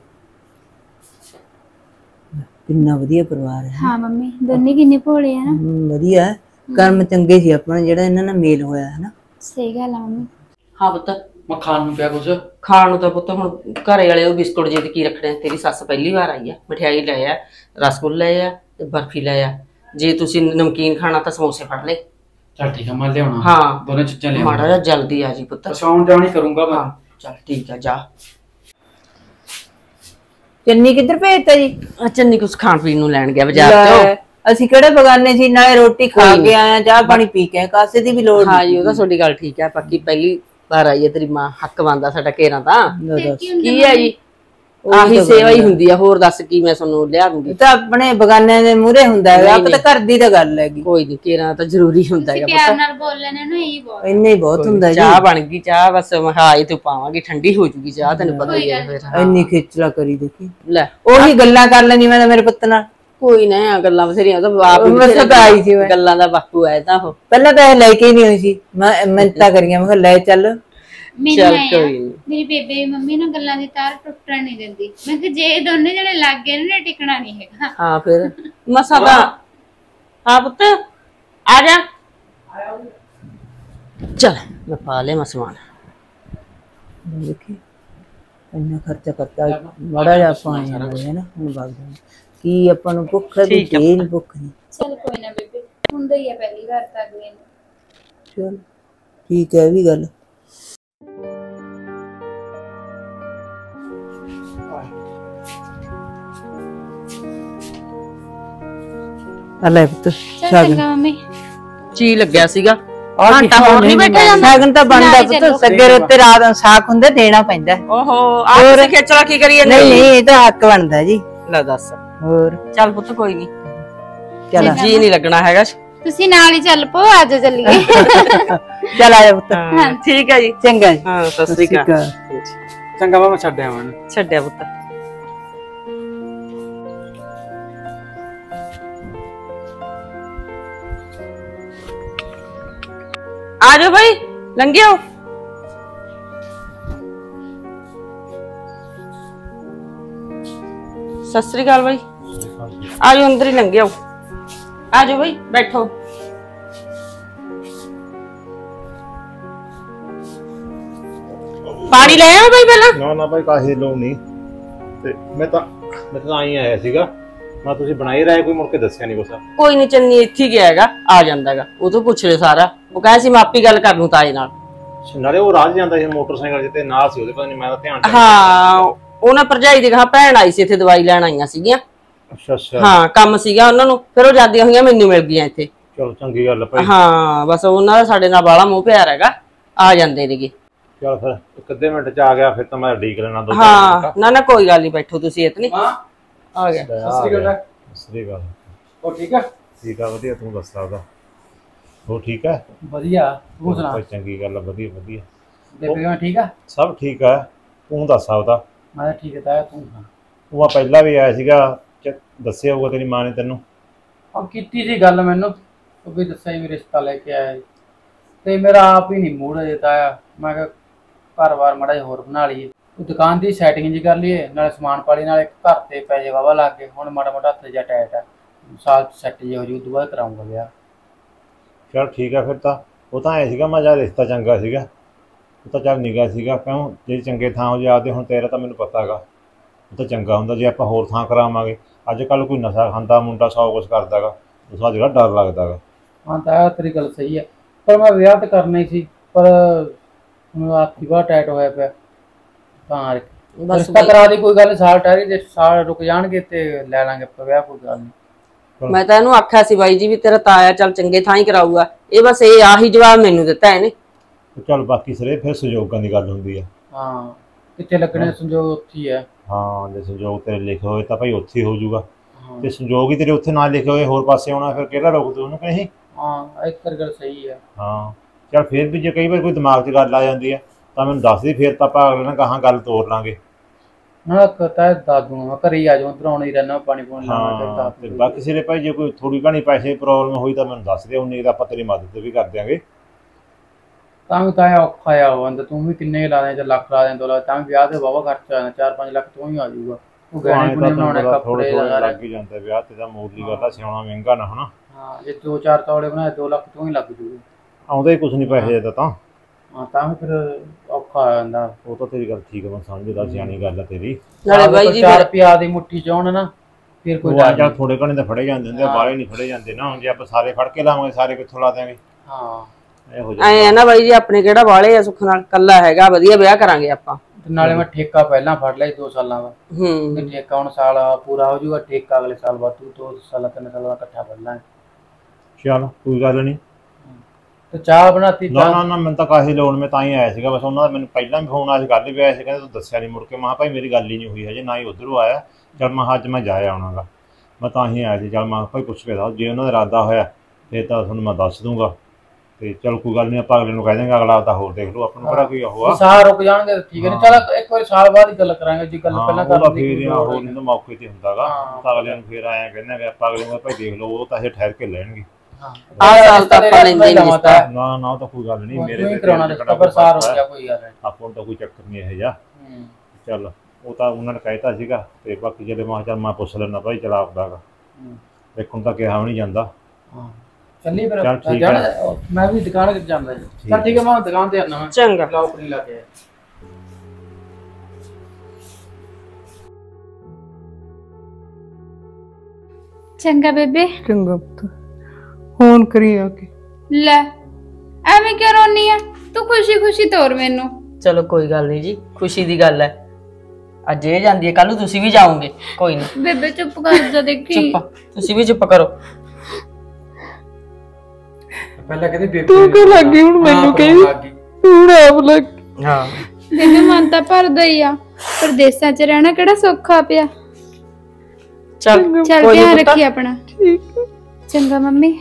ਕਿੰਨਾ ਵਧੀਆ ਪਰਿਵਾਰ ਹੈ। ਹਾਂ ਮੰਮੀ ਦੋਨੇ ਕਿੰਨੇ ਭੋਲੇ ਆ ਨਾ। ਵਧੀਆ ਹੈ, ਕਰਮ ਚੰਗੇ ਸੀ ਆਪਣਾ ਜਿਹੜਾ ਇਹਨਾਂ ਨਾਲ ਮੇਲ ਹੋਇਆ ਹੈ ਨਾ। ਸਹੀ ਗੱਲ ਆ ਮੰਮੀ। ਹਾਂ ਪੁੱਤ ਮੈਂ ਖਾਣ ਨੂੰ ਪਿਆ ਕੁਛ। ਖਾਣ ਨੂੰ ਤਾਂ ਪੁੱਤ ਹੁਣ ਘਰੇ ਵਾਲੇ ਉਹ ਬਿਸਕੁਟ ਜੇ ਤੇ ਕੀ ਰੱਖਣੇ। ਤੇਰੀ ਸੱਸ ਪਹਿਲੀ ਵਾਰ ਆਈ ਆ, ਮਠਿਆਈ ਲੈ ਆ, ਰਸਗੁੱਲੇ ਆ ਤੇ ਬਰਫੀ ਲੈ ਆ। ਜੇ ਤੁਸੀਂ ਨਮਕੀਨ ਖਾਣਾ ਤਾਂ ਸਮੋਸੇ ਫੜ ਲੈ। ਚੱਲ ਠੀਕ ਹੈ ਮੈਂ ਲਿਆਉਣਾ। ਹਾਂ ਦੋਨੇ ਚੀਜ਼ਾਂ ਲਿਆਉਣਾ। ਮਾੜਾ ਜਿਹਾ ਜਲਦੀ ਆ ਜੀ ਪੁੱਤ। ਪਛਾਉਣ ਜਾਣੀ ਕਰੂੰਗਾ ਮੈਂ। ਹਾਂ ਚੱਲ ਠੀਕ ਆ ਜਾ। ਚੰਨੀ ਕਿੱਧਰ ਭੇਜਤਾ ਜੀ? ਚੰਨੀ ਕੁਛ ਖਾਣ ਪੀਣ ਨੂੰ ਲੈਣ ਗਿਆ ਬਾਜ਼ਾਰ ਤੋਂ। ਅਸੀਂ ਕਿਹੜੇ ਬਗਾਨੇ ਸੀ, ਨਾਲੇ ਰੋਟੀ ਖਾ ਕੇ ਆਇਆ, ਚਾਹ ਪਾਣੀ ਪੀ ਕੇ, ਕਾਸੇ ਦੀ ਵੀ ਲੋੜ ਹਾਂ ਜੀ, ਉਹ ਤਾਂ ਤੁਹਾਡੀ ਗੱਲ ਠੀਕ ਹੈ। ਪੱਕੀ ਪਹਿਲੀ ਵਾਰ ਆਈ ਹੈ ਤੇਰੀ ਮਾਂ, ਹੱਕ ਬਣਦਾ ਸਾਡਾ ਘੇਰਾ ਤਾਂ। ਕੀ ਹੈ ਜੀ, ਆਹੀ ਸੇਵਾ ਹੀ ਹੁੰਦੀ ਆ, ਹੋਰ ਦੱਸ ਕੀ ਮੈਂ ਤੁਹਾਨੂੰ ਲਿਆ ਦੂੰਗੀ। ਤਾਂ ਆਪਣੇ ਬਗਾਨਿਆਂ ਦੇ ਮੂਹਰੇ ਹੁੰਦਾ ਹੈ, ਆਪ ਤਾਂ ਘਰ ਦੀ ਤਾਂ ਗੱਲ ਹੈਗੀ। ਕੋਈ ਨਹੀਂ, ਘੇਰਾ ਤਾਂ ਜ਼ਰੂਰੀ ਹੁੰਦਾ ਹੈਗਾ। ਪਿਆਰ ਨਾਲ ਬੋਲ ਲੈਣੇ ਨੂੰ ਇਹੀ ਬਹੁਤ। ਇੰਨੇ ਹੀ ਬਹੁਤ ਹੁੰਦਾ ਜੀ। ਚਾਹ ਬਣ ਗਈ, ਚਾਹ ਬਸ ਮਹਾਈ ਤੂੰ ਪਾਵਾਂਗੀ, ਠੰਡੀ ਹੋ ਜੂਗੀ ਚਾਹ, ਤੈਨੂੰ ਪਤਾ ਹੀ ਹੈ ਫਿਰ। ਇੰਨੀ ਖੇਚਲਾ ਕਰੀ ਦੇਖੀ, ਲੈ ਉਹੀ ਗੱਲਾਂ ਕਰ ਲੈਣੀ ਮੈਂ ਤਾਂ ਮੇਰੇ ਪੁੱਤ ਨਾਲ। ਕੋਈ ਨਾ, ਗੱਲਾਂ ਬਥੇਰੀਆਂ ਤਾਂ ਬਾਪ ਆਈ ਸੀ ਗੱਲਾਂ ਦਾ ਬਾਪੂ ਆਇਆ ਤਾਂ ਉਹ। ਪਹਿਲਾਂ ਤਾਂ ਇਹ ਲੈ ਕੇ ਹੀ ਨਹੀਂ ਹੋਈ ਸੀ, ਮੈਂ ਮਿੰਤਾਂ ਕਰੀਆਂ, ਮੈਂ ਕਿਹਾ ਲੈ ਚੱਲ। ਚੱਲ ਕੋਈ ਨੀ। ਮੇਰੀ ਬੇਬੇ ਮੰਮੀ ਨਾਲ ਗੱਲਾਂ ਦੀ ਤਾਰ ਟੁੱਟਣ ਨਹੀਂ ਦਿੰਦੀ। ਮੈਂ ਕਿ ਜੇ ਦੋਨੇ ਜਣੇ ਲੱਗ ਗਏ ਨਾ ਟਿਕਣਾ ਨਹੀਂ ਹੈਗਾ। ਹਾਂ ਫਿਰ ਮਸਾ ਤਾਂ। ਹਾਂ ਪੁੱਤ ਆ ਜਾ। ਚੱਲ ਮੈਂ ਪਾ ਲੈ ਸਮਾਨ। ਦੇਖੀ ਇੰਨਾ ਖਰਚਾ ਕਰਤਾ, ਬੜਾ ਜਿਹਾ ਪਾਣੀ ਆ ਗਿਆ ਨਾ, ਹੁਣ ਵਗ ਜਾਣਾ। ਕੀ ਆਪਾਂ ਨੂੰ ਭੁੱਖ ਹੈ ਕਿ ਨਹੀਂ ਭੁੱਖ ਨਹੀਂ। ਚੱਲ ਕੋਈ ਨਾ ਬੇਬੇ, ਹੁੰਦਾ ਹੀ ਆ ਪਹਿਲੀ ਵਾਰ ਤਾਂ ਅਗਲੇ ਨੂੰ। ਚਲ ਠੀਕ ਹੈ, ਇਹ ਵੀ ਗੱਲ। ਲੈ ਪੁੱਤ ਚੰਗਾ ਮੰਮੀ। ਜੀ ਲੱਗਿਆ ਸੀਗਾ, ਘੰਟਾ ਹੋਰ ਨਹੀਂ ਬੈਠਾ ਜਾਂਦਾ। ਸਾਗਨ ਤਾਂ ਬਣਦਾ ਪੁੱਤ, ਸੱਗੇ ਰੋਤੇ ਰਾਤ ਨੂੰ ਸਾਖ ਹੁੰਦੇ, ਦੇਣਾ ਪੈਂਦਾ। ਓਹੋ ਆਹ ਤੁਸੀਂ ਖੇਚਲਾ ਕੀ ਕਰੀਏ? ਨਹੀਂ ਨਹੀਂ, ਇਹ ਤਾਂ ਹੱਕ ਬਣਦਾ ਜੀ। ਲੈ ਦੱਸ। ਹੋਰ ਚੱਲ ਪੁੱਤ ਕੋਈ ਨਹੀਂ, ਚੱਲ ਜੀ ਨਹੀਂ ਲੱਗਣਾ ਹੈਗਾ। ਤੁਸੀਂ ਨਾਲ ਹੀ ਚੱਲ ਪੋ, ਆ ਜਾ ਚੱਲੀਏ। ਚੱਲ ਆ ਜਾ ਪੁੱਤ। ਹਾਂ ਠੀਕ ਹੈ ਜੀ, ਚੰਗਾ ਜੀ। ਹਾਂ ਸਤਿ ਸ੍ਰੀ ਅਕਾਲ। ਚੰਗਾ ਮੈਂ ਛੱਡਿਆ ਮੈਨੂੰ। ਛੱਡਿਆ ਪੁੱਤ। ਆ ਜਾਓ ਬਈ ਲੰਘਿਓ। ਸਤਿ ਸ੍ਰੀ ਅਕਾਲ ਬਈ। ਆ ਜਾਓ ਅੰਦਰ ਹੀ ਲੰਘਿਓ। ਆ ਜਾਓ ਬਈ ਬੈਠੋ। ਪਾਣੀ ਲੈ ਆਓ ਬਈ ਪਹਿਲਾਂ। ਨਾ ਨਾ ਭਾਈ ਕਾਹੇ ਲੋੜ ਨਹੀਂ ਤੇ ਮੈਂ ਤਾਂ ਆਈ ਆਇਆ ਸੀਗਾ। ਮੈਂ ਤੁਸੀਂ ਬਣਾਈ ਰਹੇ ਕੋਈ ਮੁੜ ਕੇ ਦੱਸਿਆ ਨਹੀਂ ਕੁਛ। ਕੋਈ ਨਹੀਂ ਚੰਨੀ ਇੱਥੇ ਹੀ ਗਿਆ ਹੈਗਾ, ਆ ਜਾਂਦਾਗਾ। ਉਹ ਤੋਂ ਪੁੱਛ ਲੈ ਸਾਰਾ। ਉਹ ਕਹੇ ਸੀ ਮੈਂ ਆਪੀ ਗੱਲ ਕਰ ਲੂੰ ਤਾਏ ਨਾਲ। ਨਾਲੇ ਉਹ ਰਾਜ ਜਾਂਦਾ ਸੀ ਮੋਟਰਸਾਈਕਲ ਤੇ ਨਾਲ ਸੀ ਉਹਦੇ, ਪਤਾ ਨਹੀਂ ਮੈਂ ਤਾਂ ਧਿਆਨ ਹਾਂ ਉਹਨਾਂ ਭਰਜਾਈ ਦੀ ਕਹਾ ਭੈਣ ਆਈ ਸੀ ਇੱਥੇ ਦਵਾਈ ਲੈਣ ਆਈਆਂ ਸੀਗੀਆਂ। ਅੱਛਾ ਅੱਛਾ ਹਾਂ ਕੰਮ ਸੀਗਾ ਉਹਨਾਂ ਨੂੰ, ਫਿਰ ਉਹ ਜਾਂਦੀਆਂ ਹੋਈਆਂ ਮੈਨੂੰ ਮਿਲ ਗਈਆਂ ਇੱਥੇ। ਚਲੋ ਚੰਗੀ ਗੱਲ ਭਾਈ। ਹਾਂ ਬਸ ਉਹਨਾਂ ਦਾ ਸਾਡੇ ਨਾਲ ਬਾਲਾ ਮੋਹ ਪਿਆਰ ਹੈਗਾ, ਆ ਜਾਂਦੇ ਨੇਗੇ। ਚਲ ਫਿਰ ਇੱਕ ਅੱਧੇ ਮਿੰਟ ਚ ਆ ਗਿਆ, ਫਿਰ ਤਾਂ ਮੈਂ ਢੀਕ ਲੈਣਾ ਦੋ ਹਾਂ ਨਾ ਨਾ ਕੋਈ ਗੱਲ ਨਹੀਂ, ਬੈਠੋ ਤੁਸੀਂ ਇਤਨੀ। ਆ ਗਿਆ। ਸਤਿ ਸ੍ਰੀ ਅਕਾਲ। ਉਹ ਠੀਕ ਆ? ਠੀਕ ਆ ਵਧੀਆ, ਤੂੰ ਦੱਸ ਸਕਦਾ ਹੋ? ਠੀਕ ਹੈ ਵਧੀਆ, ਤੂੰ ਸੁਣਾ? ਕੋਈ ਚੰਗੀ ਗੱਲ ਆ, ਵਧੀਆ ਵਧੀਆ। ਬੇਬੇ ਮੈਂ ਠੀਕ ਆ? ਸਭ ਠੀਕ ਆ, ਤੂੰ ਦੱਸ ਸਕਦਾ? ਮੈਂ ਠੀਕ ਹੈ ਤਾਇਆ, ਤੂੰ ਸੁਣਾ? ਉਹ ਪਹਿਲਾਂ ਵੀ ਆਇਆ ਸੀਗਾ, ਦੱਸਿਆ ਹੋਊਗਾ ਤੇਰੀ ਮਾਂ ਨੇ ਤੈਨੂੰ। ਉਹ ਕੀਤੀ ਸੀ ਗੱਲ ਮੈਨੂੰ, ਉਹ ਵੀ ਦੱਸਿਆ ਸੀ ਵੀ ਰਿਸ਼ਤਾ ਲੈ ਕੇ ਆਇਆ ਤੇ ਮੇਰਾ ਆਪ ਹੀ ਨਹੀਂ ਮੂਡ ਅਜੇ ਤਾਇਆ। ਮੈਂ ਕਿਹਾ ਘਰ-ਬਾਰ ਮਾੜਾ ਜਿਹਾ ਹੋਰ ਬਣਾ ਲਈਏ, ਉਹ ਦੁਕਾਨ ਦੀ ਸੈਟਿੰਗ ਜੀ ਕਰ ਲਈਏ, ਨਾਲੇ ਸਮਾਨ ਪਾ ਲਈ, ਨਾਲੇ ਘਰ ਤੇ ਪੈਸੇ ਵਾਵਾ ਲੱਗ ਗਏ। ਹੁਣ ਮਾੜਾ ਮੋਟਾ ਹੱਥ ਜਿਹਾ ਟਾਈਟ ਆ, ਸਾਲ ਸੈੱਟ ਜੇ ਹੋ ਜੂ, ਉਦੋਂ ਬਾਅਦ ਕਰਾਉਂਗਾ ਵਿਆਹ। ਚਲ ਠੀਕ ਆ ਫਿਰ ਤਾਂ। ਉਹ ਤਾਂ ਆਇਆ ਸੀਗਾ ਮੈਂ ਜਦ ਰਿਸ਼ਤਾ ਚੰਗਾ ਸੀਗਾ, ਉਹ ਤਾਂ ਚੱਲ ਨਿਗਾ ਸੀਗਾ। ਕਿਉਂ ਜੇ ਚੰਗੇ ਥਾਂ ਹੋ ਜਾਦੇ, ਹੁਣ ਤੇਰਾ ਤਾਂ ਮੈਨੂੰ ਪਤਾ ਹੈਗਾ ਉਹ ਤਾਂ ਚੰਗਾ ਹੁੰਦਾ। ਜੇ ਆਪਾਂ ਹੋਰ ਥਾਂ ਕਰਾਵਾਂਗੇ, ਅੱਜ ਕੱਲ੍ਹ ਕੋਈ ਨਸ਼ਾ ਖਾਂਦਾ ਮੁੰਡਾ 100 ਕੁਛ ਕਰਦਾ ਗਾ, ਉਸ ਦਾ ਜਿਹੜਾ ਡਰ ਲੱਗਦਾ ਗਾ। ਹਾਂ ਤਾਇਆ ਤੇਰੀ ਗੱਲ ਸਹੀ ਹੈ, ਪਰ ਮੈਂ ਵਿਆਹ ਤਾਂ ਕਰਨਾ ਹੀ ਸੀ, ਪਰ ਹੁਣ ਆਖੀ ਬਹੁਤ ਟਾਈਟ ਹੋਇਆ ਪਿਆ ਤਾਂ ਰਿਸ਼ਤਾ ਕਰਾ ਦੀ। ਕੋਈ ਗੱਲ ਸਾਲ ਠਹਿਰੀ, ਜੇ ਸਾਲ ਰੁਕ ਜਾਣਗੇ ਤੇ ਲੈ ਲਾਂਗੇ ਆਪਾਂ ਵਿਆਹ, ਕੋਈ ਗੱਲ ਨਹੀਂ। ਮੈਂ ਤਾਂ ਇਹਨੂੰ ਆਖਿਆ ਸੀ ਬਾਈ ਜੀ ਵੀ ਤੇਰਾ ਤਾਇਆ ਚੱਲ ਚੰਗੇ ਥਾਂ ਹੀ ਕਰਾਊਗਾ, ਇਹ ਬਸ ਇਹ ਆਹੀ ਜਵਾਬ ਮੈਨੂੰ ਦਿੱਤਾ ਇਹਨੇ। ਚੱਲ ਬਾਕੀ ਸਿਰੇ ਫਿਰ ਸੰਯੋਗਾਂ ਦੀ ਗੱਲ ਹੁੰਦੀ ਆ। ਹਾਂ ਕਿੱਥੇ ਲੱਗਣੇ ਸੰਜੋਗ ਉੱਥੇ ਹੀ ਹੈ। ਹਾਂ ਜੇ ਸੰਯੋਗ ਤੇਰੇ ਲਿਖੇ ਹੋਏ ਤਾਂ ਭਾਈ ਉੱਥੇ ਹੀ ਹੋ ਜਾਊਗਾ, ਤੇ ਸੰਯੋਗ ਹੀ ਤੇਰੇ ਉੱਥੇ ਨਾ ਲਿਖੇ ਹੋਏ ਹੋਰ ਪਾਸੇ ਆਉਣਾ, ਫਿਰ ਕਿਹੜਾ ਰੋਕ ਦੂ ਉਹਨੂੰ ਕਹੀਂ। ਹਾਂ ਇੱਕ ਗੱਲ ਸਹੀ ਹੈ। ਹਾਂ ਚੱਲ ਫਿਰ ਵੀ ਜੇ ਕਈ ਵਾਰ ਕੋਈ ਦਿਮਾਗ 'ਚ ਗੱਲ ਆ ਜਾਂਦੀ ਹੈ ਤਾਂ ਮੈਨੂੰ ਦੱਸ ਦੀ, ਫਿਰ ਤਾਂ ਆਪਾਂ ਅਗਲੇ ਨਾਲ ਗਾਹਾਂ ਗੱਲ ਤੋਰ ਲਾਂਗੇ। ਨਾ ਕਹਤਾ ਦਾਦੂ ਮੈਂ ਘਰੇ ਹੀ ਆ ਜਾਵਾਂ, ਉੱਧਰ ਆਉਣਾ ਹੀ ਰਹਿਣਾ, ਪਾਣੀ ਪੂਣੀ ਲਾਉਣਾ ਹਾਂ ਤੇ ਬਾਕੀ ਸਿਰੇ ਭਾਈ ਜੇ ਕੋਈ ਥੋੜੀ ਘਣੀ ਪੈਸੇ ਪ੍ਰੋਬਲਮ ਹੋਈ ਤਾਂ ਮੈਨੂੰ ਦੱਸ ਦੇ, ਉਨੀ ਤਾਂ ਆਪਾਂ ਤੇਰੀ ਮਦਦ ਵੀ ਕਰ ਦਿਆਂਗੇ। ਤਾਂ ਵੀ ਤਾਇਆ ਔਖਾ ਆ ਹੋ ਜਾਂਦਾ, ਤੂੰ ਵੀ ਕਿੰਨੇ ਲਾ ਦੇ, 1 ਲੱਖ ਲਾ ਦੇ, 2 ਲੱਖ, ਤਾਂ ਵੀ ਵਿਆਹ ਤੇ ਵਾਹਵਾ ਖਰਚਾ ਆ ਜਾਂਦਾ, 4-5 ਲੱਖ ਤੋਂ ਹੀ ਆ ਜਾਊਗਾ। ਉਹ ਗਹਿਣੇ ਗੁਣੇ ਬਣਾਉਣੇ, ਕੱਪੜੇ ਲੱਗ ਹੀ ਜਾਂਦਾ ਵਿਆਹ ਤੇ, ਤਾਂ ਮੋਢਲੀ ਗੱਲ ਆ, ਸਿਆਉਣਾ ਮਹਿੰਗਾ ਨਾ ਹੋਣਾ। ਹਾਂ ਜੇ 2-4 ਤੋੜੇ ਬਣਾਏ 2 ਲੱਖ ਤੋਂ ਹੀ ਲੱਗ ਜੂਗਾ। ਆਉਂਦਾ ਹੀ ਕੁਛ ਨਹੀਂ ਪੈਸੇ ਦਾ ਤਾਂ। ਹਾਂ ਤਾਂ ਵੀ ਫਿਰ ਔਖਾ ਆ ਜਾਂਦਾ। ਉਹ ਤਾਂ ਤੇਰੀ ਗੱਲ ਠੀਕ ਹੈ, ਮੈਂ ਸਮਝਦਾ, ਸਿਆਣੀ ਗੱਲ ਆ ਤੇਰੀ। ਨਾਲੇ ਬਾਈ ਜੀ 4 ਰੁਪਿਆ ਦੀ ਮੁੱਠੀ ਚ ਆਉਣ ਨਾ, ਫਿਰ ਕੋਈ ਚੱਲ ਥੋੜੇ ਘਣੇ ਤਾਂ ਫੜੇ ਜਾਂਦੇ ਹੁੰਦੇ, ਬਾਹਲੇ ਨਹੀਂ ਫੜੇ ਜਾਂਦੇ ਨਾ। ਹੁਣ ਜੇ ਆਪਾਂ ਸਾਰੇ ਫੜ ਕੇ ਲਾਵਾਂਗੇ, ਸਾਰੇ ਕਿੱਥੋਂ ਲਾ ਦਿਆਂਗੇ। ਹਾਂ ਇਹ ਹੋ ਐ ਆ ਨਾ ਬਾਈ ਜੀ, ਆਪਣੇ ਕਿਹੜਾ ਵਾਲੇ ਆ, ਸੁੱਖ ਨਾਲ ਕੱਲਾ ਹੈਗਾ, ਵਧੀਆ ਵਿਆਹ ਕਰਾਂਗੇ ਆਪਾਂ। ਨਾਲੇ ਮੈਂ ਠੇਕਾ ਪਹਿਲਾਂ ਫੜ ਲਿਆ 2 ਸਾਲਾਂ ਦਾ, ਹੂੰ ਠੇਕਾ ਹੁਣ ਸਾਲ ਪੂਰਾ ਹੋ ਜਾਊਗਾ, ਠੇਕਾ ਅਗਲੇ ਸਾਲ ਵਾਧੂ 2 ਸਾਲਾਂ 3 ਸਾਲਾਂ ਦਾ ਇਕੱਠਾ ਫੜ ਲਾਂਗੇ। ਚੱਲ ਕੋਈ ਗੱਲ ਨਹੀਂ। ਤੇ ਚਾਹ ਬਣਾਤੀ? ਨਾ ਨਾ ਨਾ ਮੈਨੂੰ ਤਾਂ ਕਾਹੀ ਲੋੜ, ਮੈਂ ਤਾਂ ਹੀ ਆਇਆ ਸੀਗਾ ਬਸ। ਉਹਨਾਂ ਦਾ ਮੈਨੂੰ ਪਹਿਲਾਂ ਵੀ ਫੋਨ ਆਇਆ ਸੀ, ਗੱਲ ਵੀ ਆਇਆ ਸੀ, ਕਹਿੰਦੇ ਤੂੰ ਦੱਸਿਆ ਨਹੀਂ ਮੁੜ ਕੇ। ਮੈਂ ਕਿਹਾ ਭਾਈ ਮੇਰੀ ਗੱਲ ਹੀ ਨਹੀਂ ਹੋਈ ਹਜੇ, ਨਾ ਹੀ ਉੱਧਰੋਂ ਆਇਆ। ਚੱਲ ਮੈਂ ਅੱਜ ਮੈਂ ਜਾਇਆ ਆਉਣਾਗਾ, ਮੈਂ ਤਾਂ ਹੀ ਆਇਆ ਸੀ। ਚੱਲ ਮੈਂ ਭਾਈ ਪੁੱਛ ਕੇ ਦੱਸ, ਜੇ ਉਹਨਾਂ ਦਾ ਇਰਾਦਾ ਹੋਇਆ ਫਿਰ ਤਾਂ ਤੁਹਾਨੂੰ ਮੈਂ ਦੱਸ ਦੂੰਗਾ। ਤੇ ਚਲ ਕੋਈ ਗੱਲ ਨਹੀਂ, ਆਪਾਂ ਅਗਲੇ ਨੂੰ ਕਹਿ ਦੇਂਗੇ, ਅਗਲਾ ਤਾਂ ਹੋਰ ਦੇਖ ਲਓ, ਆਪਾਂ ਨੂੰ ਕਿਹੜਾ ਕੋਈ ਉਹ ਆ। ਸਾਲ ਰੁਕ ਜਾਣਗੇ ਠੀਕ ਹੈ, ਚਲ ਇੱਕ ਵਾਰੀ ਸਾਲ ਬਾਅਦ ਹੀ ਗੱਲ ਕਰਾਂਗੇ। ਜੇ ਗੱਲ ਪਹਿਲਾਂ ਕਰ ਲਈ ਫਿਰ ਹੋਰ ਨਹੀਂ ਤਾਂ ਮੌਕੇ ਤੇ ਹੁੰਦਾਗਾ, ਤਾਂ ਅਗਲੇ ਨੂੰ ਫਿਰ ਆਇਆ ਕਹਿੰਦੇ ਆਪਾਂ ਅਗਲੇ ਨੂੰ ਭਾਈ ਦੇਖ ਲਓ, ਉਹ ਤਾਂ ਇਹ ਠਹਿਰ ਕੇ ਲੈਣਗੇ। ਆਹ ਸਾਲ ਤਾਂ ਆਪਾਂ ਲੈਂਦੇ ਨਹੀਂ ਰਿਸ਼ਤਾ। ਨਾ ਨਾ ਤਾਂ ਕੋਈ ਗੱਲ ਨਹੀਂ, ਮੇਰੇ ਤੇ ਕਰਾਉਣਾ ਰਿਸ਼ਤਾ ਪਰ ਸਾਲ ਹੋ ਗਿਆ, ਕੋਈ ਗੱਲ ਨਹੀਂ, ਆਪਾਂ ਨੂੰ ਤਾਂ ਕੋਈ ਚੱਕਰ ਨਹੀਂ ਇਹ ਜਿਹਾ। ਚੱਲ ਉਹ ਤਾਂ ਉਹਨਾਂ ਨੇ ਕਹਿਤਾ ਸੀਗਾ, ਤੇ ਬਾਕੀ ਜਿਹੜੇ ਮੈਂ ਚੱਲ ਮੈਂ ਪੁੱਛ ਲੈਣਾ ਭਾਈ, ਚਲਾ ਆਪਦਾਗਾ ਦੇਖਣ ਤਾਂ ਕਿਹਾ ਵੀ ਨਹੀਂ ਜਾਂਦਾ। ਚੱਲੀ ਫਿਰ ਮੈਂ ਵੀ ਦੁਕਾਨ ਤੇ ਜਾਂਦਾ ਜੀ। ਚੱਲ ਠੀਕ ਹੈ, ਮੈਂ ਦੁਕਾਨ ਤੇ ਆਉਣਾ। ਮੈਂ ਚੰਗਾ ਲੌਕ ਨਹੀਂ ਲੱਗੇ। ਚੰਗਾ ਬੇਬੇ। ਚੰਗਾ ਪੁੱਤ, ਫੋਨ ਕਰੀ ਆ ਕੇ। ਲੈ ਐਵੇਂ ਕਿਉਂ ਰੋਨੀ ਆ ਤੂੰ? ਖੁਸ਼ੀ ਖੁਸ਼ੀ ਤੋਰ ਮੈਨੂੰ। ਚਲੋ ਕੋਈ ਗੱਲ ਨਹੀਂ ਜੀ, ਖੁਸ਼ੀ ਦੀ ਗੱਲ ਹੈ। ਅੱਜ ਇਹ ਜਾਂਦੀ ਹੈ, ਕੱਲ ਨੂੰ ਤੁਸੀਂ ਵੀ ਜਾਓਗੇ। ਕੋਈ ਨਹੀਂ ਬੇਬੇ ਚੁੱਪ ਕਰ ਜਾ, ਦੇਖੀ ਚੁੱਪ, ਤੁਸੀਂ ਵੀ ਚੁੱਪ ਕਰੋ। ਪਹਿਲਾਂ ਕਹਿੰਦੇ ਬੇਬੇ ਤੂੰ ਕਿਉਂ ਲੱਗੀ ਹੁਣ ਮੈਨੂੰ ਕਹੀ? ਹੁਣ ਆਪ ਲੱਗ। ਹਾਂ ਬੇਬੇ ਮਨ ਤਾਂ ਭਰਦਾ ਹੀ ਆ, ਪਰਦੇਸਾਂ 'ਚ ਰਹਿਣਾ ਕਿਹੜਾ ਸੌਖਾ ਪਿਆ। ਚੱਲ ਚੱਲ ਧਿਆਨ ਰੱਖੀ ਆਪਣਾ। ਠੀਕ ਹੈ ਚੰਗਾ ਮੰਮੀ।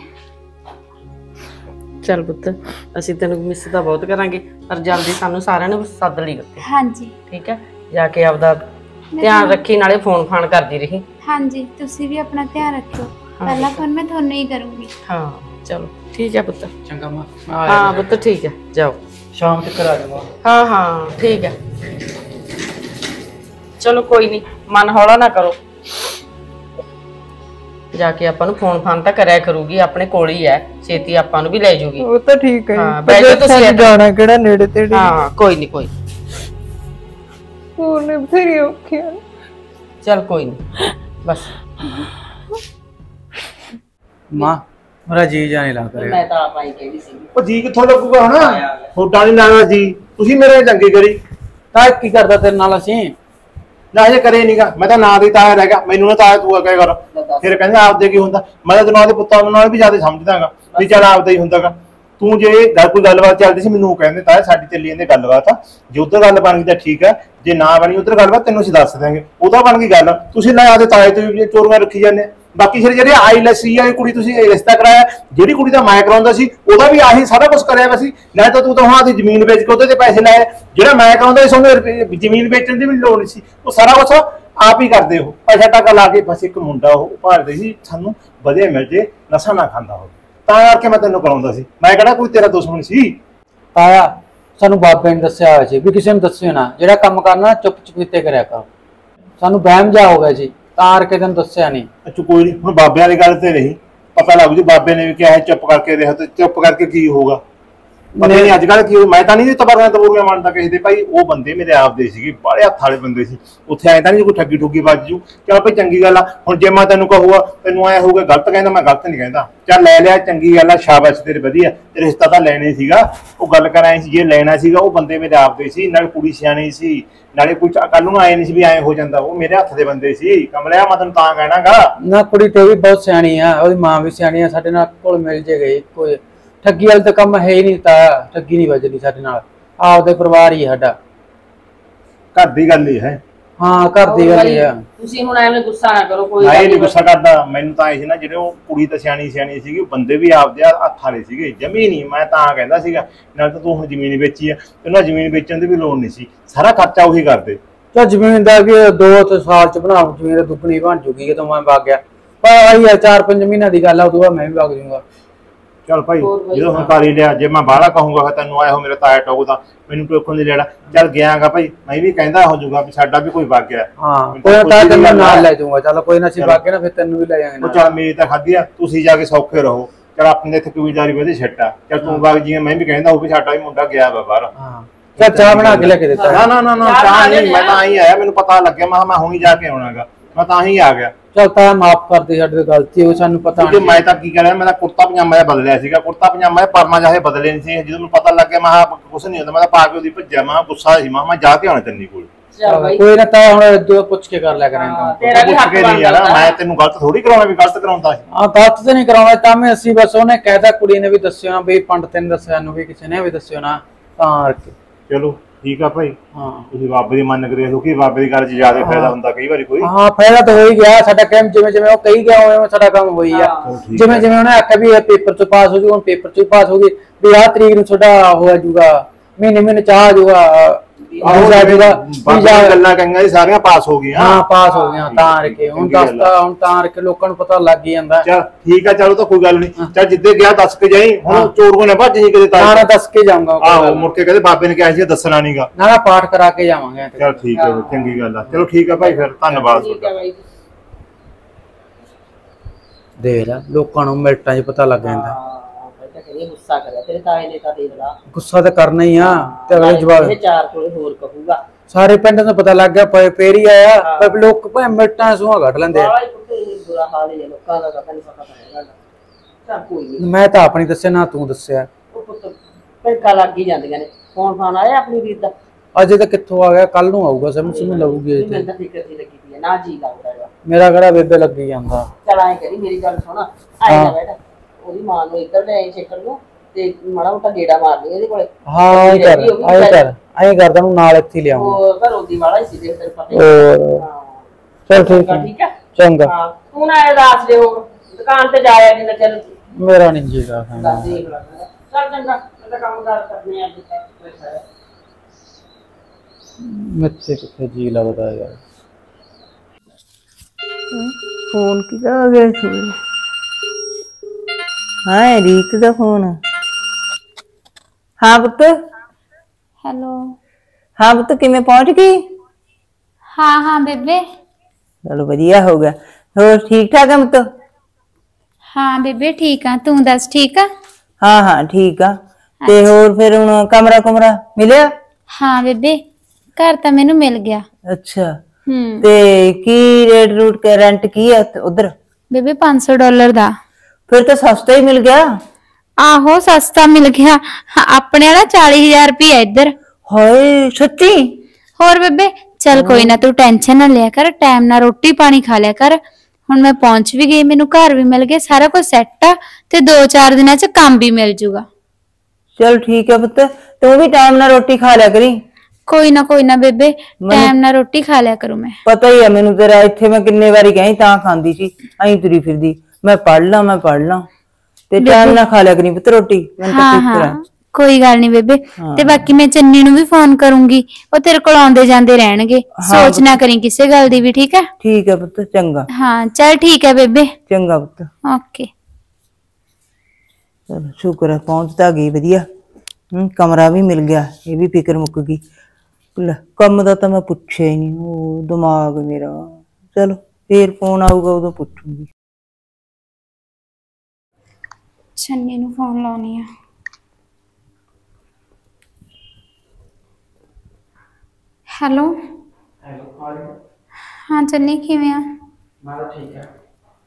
ਚੱਲ ਪੁੱਤ, ਅਸੀਂ ਤੈਨੂੰ ਮਿਸ ਤਾਂ ਬਹੁਤ ਕਰਾਂਗੇ, ਪਰ ਜਲਦੀ ਸਾਨੂੰ ਸਾਰਿਆਂ ਨੂੰ ਸੱਦ ਲਈ ਉੱਤੇ। ਹਾਂਜੀ ਠੀਕ ਹੈ, ਜਾ ਕੇ ਆਪਦਾ ਧਿਆਨ ਰੱਖੀ, ਨਾਲੇ ਫੋਨ ਫਾਨ ਕਰਦੀ ਰਹੀ। ਹਾਂਜੀ ਤੁਸੀਂ ਵੀ ਆਪਣਾ ਧਿਆਨ ਰੱਖਿਓ। ਪਹਿਲਾ ਫੋਨ ਮੈਂ ਤੁਹਾਨੂੰ ਹੀ ਕਰੂੰਗੀ। ਹਾਂ ਚਲੋ ठीक है पुत्र। चंगा मां हाँ पुत्र ठीक है, जाओ शाम तक आ जाऊंगा। हाँ हाँ ठीक है, चलो कोई नहीं, मन हौला ना करो। जाके ਆਪਾਂ ਨੂੰ ਫੋਨ ਫਾਨ ਤਾਂ ਕਰਿਆ ਕਰੂਗੀ, ਆਪਣੇ ਕੋਲ ਹੀ ਹੈ, ਛੇਤੀ ਆਪਾਂ ਨੂੰ ਵੀ ਲੈ ਜੂਗੀ। ਉਹ ਤਾਂ ਠੀਕ ਹੈ ਹਾਂ ਬੈਠੋ ਤੁਸੀਂ, ਜਾਣਾ ਕਿਹੜਾ ਨੇੜੇ ਤੇੜੇ। ਹਾਂ ਕੋਈ ਨਹੀਂ ਕੋਈ, ਹੋਰ ਨੇ ਬਥੇਰੀ ਔਖੀ ਆ। चल कोई नहीं बस। मां मेरा जी जाने लग रहा मैं तो आप आई कहदी सी ਉਹ ਜੀ ਕਿੱਥੋਂ ਲੱਗੂਗਾ ਹੁਣ, ਥੋੜਾ ਨਹੀਂ ਲੱਗਦਾ ਜੀ, ਤੁਸੀਂ ਮੇਰੇ ਚੰਗੀ ਕਰੀ ता की करदा तेरे नाल ਅਸੀਂ ਨਾ ਇਹ ਕਰੇ ਨਹੀਂਗਾ, ਮੈਂ ਤਾਂ ਨਾਂ ਦੀ ਤਾਇਆ ਰਹਿ ਗਿਆ, ਮੈਨੂੰ ਨਾ ਤਾਇਆ ਤੂੰ ਕਹਿ ਕਰ, ਫਿਰ ਕਹਿੰਦੇ ਆਪਦੇ ਕੀ ਹੁੰਦਾ, ਮੈਂ ਤਾਂ ਤੈਨੂੰ ਆਪਦੇ ਪੁੱਤਾਂ ਨਾਲ ਵੀ ਜ਼ਿਆਦਾ ਸਮਝਦਾਗਾ ਵੀ ਚੱਲ ਆਪਦਾ ਹੀ ਹੁੰਦਾਗਾ। ਤੂੰ ਜੇ ਕੋਈ ਗੱਲਬਾਤ ਚੱਲਦੀ ਸੀ ਮੈਨੂੰ ਕਹਿੰਦੇ ਤਾਇਆ ਸਾਡੀ ਚੱਲੀ ਜਾਂਦੀ ਗੱਲਬਾਤ ਆ, ਜੇ ਉਧਰ ਗੱਲ ਬਣ ਗਈ ਤਾਂ ਠੀਕ ਆ, ਜੇ ਨਾ ਬਣੀ ਉਧਰ ਗੱਲਬਾਤ ਤੈਨੂੰ ਅਸੀਂ ਦੱਸ ਦਿਆਂਗੇ, ਉਹਦਾ ਬਣ ਗਈ ਗੱਲ, ਤੁਸੀਂ ਨਾ ਆਪਦੇ ਤਾਏ ਤੋਂ ਵੀ ਚੋਰੀਆਂ ਰੱਖੀ ਜਾਂਦੇ। ਬਾਕੀ ਫਿਰ ਜਿਹੜੇ ਆਈਲੈਸੀ ਵਾਲੀ ਕੁੜੀ ਤੁਸੀਂ ਰਿਸ਼ਤਾ ਕਰਾਇਆ, ਜਿਹੜੀ ਕੁੜੀ ਦਾ ਮੈਂ ਕਰਾਉਂਦਾ ਸੀ ਉਹਦਾ ਵੀ ਆਹੀ ਸਾਰਾ ਕੁਝ ਕਰਿਆ ਵਾ ਸੀ, ਨਾ ਤਾਂ ਤੂੰ ਤਾਂ ਹਾਂ ਦੀ ਜ਼ਮੀਨ ਵੇਚ ਕੇ ਉਹਦੇ ਤੇ ਪੈਸੇ ਲਾਏ, ਜਿਹੜਾ ਮੈਂ ਕਰਾਉਂਦਾ ਸੀ ਉਹਨੇ ਜ਼ਮੀਨ ਵੇਚਣ ਦੀ ਵੀ ਲੋੜ ਨਹੀਂ ਸੀ, ਉਹ ਸਾਰਾ ਕੁਝ ਆਪ ਹੀ ਕਰਦੇ ਹੋ, ਪੈਸਾ ਟਾਕਾ ਲਾ ਕੇ। ਬਸ ਇੱਕ ਮੁੰਡਾ ਉਹ ਭਾਲਦੇ ਸੀ ਸਾਨੂੰ ਵਧੀਆ ਮਿਲ ਜੇ, ਨਸ਼ਾ ਨਾ ਖਾਂਦਾ ਹੋਵੇ, ਤਾਂ ਕਰਕੇ ਮੈਂ ਤੈਨੂੰ ਕਰਾਉਂਦਾ ਸੀ, ਮੈਂ ਕਿਹੜਾ ਕੋਈ ਤੇਰਾ ਦੁਸ਼ਮਣ ਸੀ। ਤਾਇਆ ਸਾਨੂੰ ਬਾਬੇ ਨੇ ਦੱਸਿਆ ਹੋਇਆ ਸੀ ਵੀ ਕਿਸੇ ਨੂੰ ਦੱਸਿਓ ਨਾ, ਜਿਹੜਾ ਕੰਮ ਕਰਨਾ ਚੁੱਪ ਚੁਪੀਤੇ ਕਰਿਆ ਕਰ, ਸਾਨੂੰ ਵਹਿਮ ਜਾ ਹੋ ਗਿਆ ਸੀ ਤਾਂ ਕਰਕੇ ਤੈਨੂੰ ਦੱਸਿਆ ਨਹੀਂ। ਅੱਛਾ ਕੋਈ ਨਹੀਂ, ਹੁਣ ਬਾਬਿਆਂ ਦੀ ਗੱਲ ਤੇ ਰਹੀ, ਪਤਾ ਲੱਗ ਜੂ ਬਾਬੇ ਨੇ ਵੀ ਕਿਹਾ ਹੈ ਚੁੱਪ ਕਰਕੇ ਰਿਹਾ, ਤੇ ਚੁੱਪ ਕਰਕੇ ਕੀ ਹੋਊਗਾ ਪਤਾ ਨਹੀਂ ਅੱਜ ਕੱਲ੍ਹ ਕੀ ਹੋ। ਮੈਂ ਤਾਂ ਨਹੀਂ ਤਬਰੂਆਂ ਮੰਨਦਾ ਕਿਸੇ ਦੇ ਭਾਈ, ਉਹ ਬੰਦੇ ਮੇਰੇ ਆਪ ਦੇ ਸੀਗੇ, ਬਾਹਲੇ ਹੱਥ ਵਾਲੇ ਬੰਦੇ ਸੀ, ਉੱਥੇ ਐਂ ਤਾਂ ਨਹੀਂ ਕੋਈ ਠੱਗੀ ਠੁੱਗੀ ਵੱਜ ਜੂ, ਚੱਲ ਭਾਈ ਚੰਗੀ ਗੱਲ ਆ। ਹੁਣ ਜੇ ਮੈਂ ਤੈਨੂੰ ਕਹੂਗਾ ਤੈਨੂੰ ਐ ਹੋਊਗਾ ਗਲਤ ਕਹਿੰਦਾ, ਮੈਂ ਗਲਤ ਨਹੀਂ ਕਹਿੰਦਾ, ਚੱਲ ਲੈ ਲਿਆ ਚੰਗੀ ਗੱਲ ਆ, ਸ਼ਾਬਾਸ਼ ਤੇਰੇ ਵਧੀਆ, ਤੇ ਰਿਸ਼ਤਾ ਤਾਂ ਲੈਣੇ ਸੀਗਾ, ਉਹ ਗੱਲ ਕਰ ਆਏ ਸੀ ਜੇ ਲੈਣਾ ਸੀਗਾ, ਉਹ ਬੰਦੇ ਮੇਰੇ ਆਪ ਦੇ ਸੀ, ਨਾਲੇ ਕੁੜੀ ਸਿਆਣੀ ਸੀ, ਨਾਲੇ ਕੁਝ ਕੱਲ ਨੂੰ ਆਏ ਨਹੀਂ ਸੀ ਵੀ ਐਂ ਹੋ ਜਾਂਦਾ, ਉਹ ਮੇਰੇ ਹੱਥ ਦੇ ਬੰਦੇ ਸੀ। ਕਮਲਿਆ ਮੈਂ ਤੈਨੂੰ ਤਾਂ ਕਹਿਣਾਗਾ ਨਾ, ਕੁੜੀ ਤੇ ਵੀ ਬਹੁਤ ਸਿਆਣੀ ਆ, ਉਹਦੀ ਮਾਂ ਵੀ ਸਿਆਣੀ ਆ, ਸਾਡੇ ਨਾਲ ਕੋਲ ਮਿਲ ਜੇ ਗਈ, ਕੋਈ ਠੱਗੀ ਵਾਲਾ ਤਾਂ ਕੰਮ ਹੈ ਹੀ ਨਹੀਂ, ਤਾਂ ਠੱਗੀ ਨਹੀਂ ਵੱਜਦੀ ਸਾਡੇ ਨਾਲ, ਆਪਦੇ ਪਰਿਵਾਰ ਹੀ ਸਾਡਾ, ਘਰ ਦੀ ਗੱਲ ਹੀ ਹੈ। ਹਾਂ ਘਰ ਦੀ ਗੱਲ ਹੀ ਆ। ਤੁਸੀਂ ਹੁਣ ਐਵੇਂ ਗੁੱਸਾ ਨਾ ਕਰੋ, ਕੋਈ ਮੈਂ ਇਹ ਨਹੀਂ ਗੁੱਸਾ ਕਰਦਾ, ਮੈਨੂੰ ਤਾਂ ਇਹ ਸੀ ਨਾ ਜਿਹੜੇ ਉਹ ਕੁੜੀ ਤਾਂ ਸਿਆਣੀ ਸੀਗੀ, ਉਹ ਬੰਦੇ ਵੀ ਆਪਦੇ ਹੱਥ ਵਾਲੇ ਸੀਗੇ, ਜਮੀ ਨਹੀਂ, ਮੈਂ ਤਾਂ ਕਹਿੰਦਾ ਸੀਗਾ ਨਾਲ ਤਾਂ ਤੂੰ ਹੁਣ ਜ਼ਮੀਨ ਵੇਚੀ ਆ, ਤੈਨੂੰ ਜ਼ਮੀਨ ਵੇਚਣ ਦੀ ਵੀ ਲੋੜ ਨਹੀਂ ਸੀ, ਸਾਰਾ ਖਰਚਾ ਉਹੀ ਕਰਦੇ। ਤਾਂ ਜ਼ਮੀਨ ਦਾ ਕਿ 2 ਸਾਲ ਚ ਬਣਾ ਜ਼ਮੀਨ ਦੁੱਗਣੀ ਬਣ ਜੂਗੀ ਜਦੋਂ ਮੈਂ ਵਗ ਗਿਆ, ਪਰ ਆਹੀ 4-5 ਮਹੀਨਿਆਂ ਦੀ ਗੱਲ ਆ, ਉਦੋਂ ਬਾਅਦ ਮੈਂ ਵੀ ਵਗ ਜਾਊਂਗਾ। ਚੱਲ ਭਾਈ ਜਦੋਂ ਹੁਣ ਕਰ ਹੀ ਲਿਆ, ਜੇ ਮੈਂ ਬਾਹਲਾ ਕਹੂੰਗਾ ਫਿਰ ਤੈਨੂੰ ਆਇਆ ਹੋ ਮੇਰਾ ਤਾਇਆ ਟੋਕਦਾ, ਮੈਨੂੰ ਟੋਕਣ ਦੀ ਲੈਣਾ, ਚੱਲ ਗਿਆਗਾ ਭਾਈ, ਮੈਂ ਵੀ ਕਹਿੰਦਾ ਹੋ ਜਾਊਗਾ ਵੀ ਸਾਡਾ ਵੀ ਕੋਈ ਵਗ ਗਿਆ। ਹਾਂ ਕੋਈ ਤਾਂ ਤੈਨੂੰ ਨਾਲ ਲੈ ਜਾਊਂਗਾ, ਚੱਲ ਕੋਈ ਨਾ, ਅਸੀਂ ਵਗ ਗਏ ਨਾ ਫਿਰ ਤੈਨੂੰ ਵੀ ਲੈ ਜਾਵਾਂਗੇ। ਉਹ ਚੱਲ ਮੇਰੀ ਤਾਂ ਖਾਧੀ ਆ, ਤੁਸੀਂ ਜਾ ਕੇ ਸੌਖੇ ਰਹੋ, ਚੱਲ ਆਪਣੇ ਇੱਥੇ ਕਬੀਲਦਾਰੀ ਵਧੇ ਛੱਟਾ, ਚੱਲ ਤੂੰ ਵਗ ਜੀ, ਮੈਂ ਵੀ ਕਹਿੰਦਾ ਉਹ ਵੀ ਸਾਡਾ ਵੀ ਮੁੰਡਾ ਗਿਆ ਵਾ ਬਾਹਰ। ਹਾਂ ਚੱਲ ਚਾਹ ਬਣਾ ਕੇ ਲੈ ਕੇ ਦਿੱਤਾ। ਨਾ ਚਾਹ ਨਹੀਂ, ਮੈਂ ਤਾਂ ਹੀ ਆਇਆ, ਮੈਨੂੰ ਪਤਾ ਲੱਗਿਆ, ਮੈਂ ਹੁਣੀ ਜਾ ਕੇ ਆਉਣਾਗਾ, ਮੈਂ ਤਾਂ ਹੀ ਆ ਗਿਆ। ਚੱਲ ਤਾਂ ਮਾਫ ਕਰ ਦੇ, ਸਾਡੇ ਤੋਂ ਗਲਤੀ ਹੋ, ਸਾਨੂੰ ਪਤਾ ਨਹੀਂ। ਮੈਂ ਤਾਂ ਕੀ ਕਰਿਆ, ਮੈਂ ਤਾਂ ਕੁੜਤਾ ਪਜਾਮਾ ਬਦਲਿਆ ਸੀਗਾ, ਕੁੜਤਾ ਪਜਾਮਾ ਪਰਮਾ ਜਾਹੇ ਬਦਲੇ ਨਹੀਂ ਸੀ, ਜਦੋਂ ਮੈਨੂੰ ਪਤਾ ਲੱਗਿਆ ਮੈਂ ਕੁਛ ਨਹੀਂ ਹੁੰਦਾ, ਮੈਂ ਤਾਂ ਪਾ ਕੇ ਉਹਦੀ ਭੱਜਿਆ, ਮੈਂ ਗੁੱਸਾ ਸੀ, ਮੈਂ ਜਾ ਕੇ ਆਉਣਾ ਤੇਰੀ ਕੋਲ। ਕੋਈ ਨਾ, ਤਾਂ ਹੁਣ ਜੋ ਪੁੱਛ ਕੇ ਕਰ ਲਿਆ ਕਰਾਂਗਾ, ਤੇਰਾ ਵੀ ਹੱਕ ਬਣਦਾ, ਮੈਂ ਤੈਨੂੰ ਗਲਤ ਥੋੜੀ ਕਰਾਉਣਾ ਵੀ ਗਲਤ ਕਰਾਉਂਦਾ ਸੀ। ਹਾਂ ਗਲਤ ਤੇ ਨਹੀਂ ਕਰਾਉਂਦਾ, ਤਾਂ ਮੈਂ ਅਸੀਂ ਬਸ ਉਹਨੇ ਕਹਿਤਾ ਕੁੜੀ ਨੇ ਵੀ ਦੱਸਿਓ ਨਾ ਵੀ ਪੰਡਤ ਨੇ ਦੱਸਿਆ ਨੂੰ ਵੀ ਕਿਸੇ ਨੇ ਵੀ ਦੱਸਿਓ ਨਾ, ਤਾਂ ਕਰਕੇ। ਚਲੋ ਠੀਕ ਆ ਭਾਈ, ਹਾਂ ਤੁਸੀਂ ਬਾਬੇ ਦੀ ਮੰਨ ਕੇ ਦੇਖ ਲਓ ਕਿ ਬਾਬੇ ਦੀ ਗੱਲ 'ਚ ਜ਼ਿਆਦਾ ਫਾਇਦਾ ਹੁੰਦਾ ਕਈ ਵਾਰੀ ਕੋਈ। ਹਾਂ ਫਾਇਦਾ ਤਾਂ ਹੋ ਹੀ ਗਿਆ, ਸਾਡਾ ਕੰਮ ਜਿਵੇਂ ਉਹ ਕਹੀ ਗਿਆ ਉਵੇਂ ਸਾਡਾ ਕੰਮ ਹੋਈ ਆ, ਜਿਵੇਂ ਉਹਨੇ ਆਖਿਆ ਵੀ ਇਹ ਪੇਪਰ 'ਚ ਪਾਸ ਹੋ ਜੂ, ਹੁਣ ਪੇਪਰ 'ਚ ਪਾਸ ਹੋ ਗਈ ਵੀ ਆਹ ਤਰੀਕ ਨੂੰ ਤੁਹਾਡਾ ਹੋ ਜਾਊਗਾ, ਮਹੀਨੇ ਚਾਹ ਆ ਜਾਊਗਾ, ਗੱਲਾਂ ਕਹੀਆਂ ਸੀ ਸਾਰੀਆਂ ਪਾਸ ਹੋ ਗਈਆਂ। ਹਾਂ ਪਾਸ ਹੋ ਗਈਆਂ, ਤਾਂ ਕਰਕੇ ਹੁਣ ਦੱਸਦਾ, ਹੁਣ ਤਾਂ ਕਰਕੇ ਲੋਕਾਂ ਨੂੰ ਪਤਾ ਲੱਗ ਹੀ ਜਾਂਦਾ। ਚੱਲ ਠੀਕ ਆ, ਚਲੋ ਤਾਂ ਕੋਈ ਗੱਲ ਨਹੀਂ, ਚੱਲ ਜਿੱਦੇ ਗਿਆ ਦੱਸ ਕੇ ਜਾਈ, ਹੁਣ ਚੋਰ ਨੇ ਭੱਜ ਜੀ ਕਿਤੇ ਤਾਂ ਨਾ ਦੱਸ ਕੇ ਜਾਊਂਗਾ। ਆਹੋ ਮੁੜ ਕੇ ਕਹਿੰਦੇ ਬਾਬੇ ਨੇ ਕਿਹਾ ਸੀ ਦੱਸਣਾ ਨਹੀਂਗਾ, ਨਾ ਪਾਠ ਕਰਾ ਕੇ ਜਾਵਾਂਗੇ। ਚੱਲ ਠੀਕ ਹੈ, ਚੰਗੀ ਗੱਲ ਆ, ਚਲੋ ਠੀਕ ਆ ਭਾਈ, ਫਿਰ ਧੰਨਵਾਦ ਤੁਹਾਡਾ। ਦੇਖ ਲੈ ਲੋਕਾਂ ਨੂੰ ਮਿੰਟਾਂ 'ਚ ਪਤਾ ਲੱਗ ਜਾਂਦਾ, ਗੁੱਸਾ ਕਰਿਆ ਤੇਰੇ ਤਾਏ ਨੇ ਤਾਂ ਦੇਖ ਲਾ, ਗੁੱਸਾ ਤਾਂ ਕਰਨਾ ਹੀ ਆ, ਤੇ ਅਗਲੇ ਜਵਾਬ ਇਹ 4 ਕੋਲੇ ਹੋਰ ਕਹੂਗਾ, ਸਾਰੇ ਪਿੰਡ ਨੂੰ ਪਤਾ ਲੱਗ ਗਿਆ, ਫੇਰ ਹੀ ਆਇਆ, ਪਰ ਲੋਕ ਭਾਵੇਂ ਮਿੰਟਾਂ ਸੂਹਾ ਕੱਢ ਲੈਂਦੇ ਆ। ਬੁਰਾ ਹਾਲ ਹੈ ਲੋਕਾਂ ਦਾ, ਤਾਂ ਨਹੀਂ ਪਤਾ ਹੈਗਾ। ਚੱਲ ਕੋਈ ਨਹੀਂ, ਮੈਂ ਤਾਂ ਆਪਣੀ ਦੱਸਿਆ ਨਾ ਤੂੰ ਦੱਸਿਆ, ਉਹ ਪੁੱਤ ਪਿੰਡਾਂ ਲੱਗ ਹੀ ਜਾਂਦੀਆਂ ਨੇ। ਫੋਨ ਆਇਆ ਆਪਣੀ ਵੀਰ ਦਾ? ਅਜੇ ਤਾਂ ਕਿੱਥੋਂ ਆ ਗਿਆ, ਕੱਲ ਨੂੰ ਆਊਗਾ, ਸਮਝ ਲਊਗੀ। ਮੈਨੂੰ ਤਾਂ ਫਿਕਰ ਨਹੀਂ ਲੱਗੀ ਪਈ ਨਾ, ਜੀ ਲੱਗਦਾ ਹੈਗਾ ਮੇਰਾ ਕਿਹੜਾ ਬੇਬੇ ਲੱਗੀ ਜਾਂਦਾ। ਚਲ ਐਂ ਕਰੀ, ਮੇਰੀ ਗੱਲ ਸੁਣ, ਆਏ ਨਾ ਬੈਠ, ਉਹਦੀ ਮਾਂ ਨੂੰ ਇੱਧਰ ਲੈ ਆਈ ਛੇਕਰ ਨੂੰ, ਤੇ ਮਾੜਾ ਮੋਟਾ ਗੇੜਾ ਮਾਰ ਲਈ ਇਹਦੇ ਕੋਲੇ। ਹਾਂ ਐਂ ਕਰਦਾ ਨੂੰ ਨਾਲ ਇੱਥੇ ਲਿਆਉਂਗਾ, ਉਹ ਘਰੋਂ ਦੀ ਵਾਲਾ ਹੀ ਸੀ, ਦੇਖ ਤੈਨੂੰ ਪਤਾ ਹੀ। ਚਲ ਠੀਕ ਹੈ, ਠੀਕ ਹੈ ਚੰਗਾ। ਹਾਂ ਤੂੰ ਨਾ ਉਦਾਸ ਦੇ ਹੋ, ਦੁਕਾਨ ਤੇ ਜਾਇਆ ਜਿੰਨਾ ਚਿਰ ਮੇਰਾ ਨਹੀਂ ਜੀਗਾ ਦੇਖ ਲਾ। ਚੱਲ ਚੰਗਾ, ਮੈਂ ਤਾਂ ਕੰਮ ਕਾਰ ਕਰਨੀ ਅੱਜ। ਮੈਥੇ ਕਿੱਥੇ ਜੀ ਲੱਗਦਾ ਯਾਰ। ਫੋਨ ਕਿਹਦਾ ਆ ਗਿਆ ਸੀ? ਹਾਂ ਰੀਤ ਦਾ ਫੋਨ। ਹਾਂ ਪੁੱਤ। ਹੈਲੋ। ਹਾਂ ਪੁੱਤ ਕਿਵੇਂ ਪਹੁੰਚ ਗਈ? ਹਾਂ ਹਾਂ ਬੇਬੇ। ਚਲੋ ਵਧੀਆ ਹੋ ਗਿਆ। ਹੋਰ ਠੀਕ ਠਾਕ ਆ ਪੁੱਤ? ਹਾਂ ਬੇਬੇ ਠੀਕ ਆ, ਤੂੰ ਦੱਸ ਠੀਕ ਆ? ਹਾਂ ਹਾਂ ਠੀਕ ਆ। ਤੇ ਹੋਰ ਫਿਰ ਹੁਣ ਕਮਰਾ ਕੁਮਰਾ ਮਿਲਿਆ? ਹਾਂ ਬੇਬੇ ਘਰ ਤਾਂ ਮੈਨੂੰ ਮਿਲ ਗਿਆ। ਅੱਛਾ ਹੂੰ ਤੇ ਕੀ ਰੇਟ ਰੂਟ ਕੇ ਰੈਂਟ ਕੀ ਆ ਉਧਰ? ਬੇਬੇ $500 ਦਾ। ਫਿਰ ਤਾਂ ਸਸਤਾ ਹੀ ਮਿਲ ਗਿਆ। ਆਹੋ ਸਸਤਾ ਮਿਲ ਗਿਆ। ਆਪਣੇ ਵਾਲਾ 40,000 ਰੁਪਇਆ ਇੱਧਰ। ਹਾਏ ਸੱਚੀ? ਹੋਰ ਬੇਬੇ ਚੱਲ ਕੋਈ ਨਾ, ਤੂੰ ਟੈਨਸ਼ਨ ਨਾ ਲਿਆ ਕਰ, ਟਾਈਮ ਨਾਲ ਰੋਟੀ ਪਾਣੀ ਖਾ ਲਿਆ ਕਰ। ਹੁਣ ਮੈਂ ਪਹੁੰਚ ਵੀ ਗਈ, ਮੈਨੂੰ ਘਰ ਵੀ ਮਿਲ ਗਿਆ, ਸਾਰਾ ਕੁਝ ਸੈੱਟ ਆ ਤੇ 2-4 ਦਿਨਾਂ ਚ ਕੰਮ ਵੀ ਮਿਲ ਜੂਗਾ। ਚਲ ਠੀਕ ਹੈ ਪੁੱਤ, ਤੂੰ ਵੀ ਟਾਈਮ ਨਾਲ ਰੋਟੀ ਖਾ ਲਿਆ ਕਰੀ। ਕੋਈ ਨਾ ਬੇਬੇ, ਟਾਈਮ ਨਾਲ ਰੋਟੀ ਖਾ ਲਿਆ ਕਰੂੰ ਮੈਂ। ਪਤਾ ਹੀ ਆ ਮੈਨੂੰ ਤੇਰਾ, ਇੱਥੇ ਮੈਂ ਕਿੰਨੇ ਵਾਰੀ ਗਈ ਤਾਂ ਖਾਂਦੀ ਸੀ, ਐਂ ਤੁਰੀ ਫਿਰਦੀ ਮੈਂ ਪੜ ਲਾਂ ਤੇ ਟਾਈਮ ਨਾਲ ਖਾ ਲਿਆ ਕਰੀ ਪੁੱਤ ਰੋਟੀ। ਮੈਨੂੰ ਤਾਂ ਫਿਕਰ ਆ। ਕੋਈ ਗੱਲ ਨਹੀਂ ਬੇਬੇ। ਤੇ ਬਾਕੀ ਮੈਂ ਚੰਨੀ ਨੂੰ ਵੀ ਫੋਨ ਕਰੂੰਗੀ, ਉਹ ਤੇਰੇ ਕੋਲ ਆਉਂਦੇ ਜਾਂਦੇ ਰਹਿਣਗੇ। ਸੋਚ ਨਾ ਕਰੀ ਕਿਸੇ ਗੱਲ ਦੀ ਵੀ, ਠੀਕ ਹੈ? ਠੀਕ ਹੈ ਪੁੱਤ, ਚੰਗਾ। ਹਾਂ ਚੱਲ ਠੀਕ ਹੈ ਬੇਬੇ। ਚੰਗਾ ਪੁੱਤ। ਓਕੇ। ਚਲ ਸ਼ੁਕਰ ਹੈ ਪਹੁੰਚ ਤਾਂ ਗਈ ਵਧੀਆ। ਕਮਰਾ ਵੀ ਮਿਲ ਗਿਆ, ਇਹ ਵੀ ਫਿਕਰ ਮੁੱਕ ਗਈ। ਲੈ ਕੰਮ ਦਾ ਤਾਂ ਮੈਂ ਪੁੱਛਿਆ ਹੀ ਨਹੀਂ, ਉਹ ਦਿਮਾਗ ਮੇਰਾ। ਚਲੋ ਫੇਰ ਫੋਨ ਆਊਗਾ ਉਦੋਂ ਪੁੱਛੂਗੀ। ਚੰਨੀ ਨੂੰ ਫੋਨ ਲਾਉਣੀ ਆ। ਹੈਲੋ। ਹਾਂ ਚੰਨੀ ਕਿਵੇਂ ਆ? ਮੈਂ ਤਾਂ ਠੀਕ ਹੈ।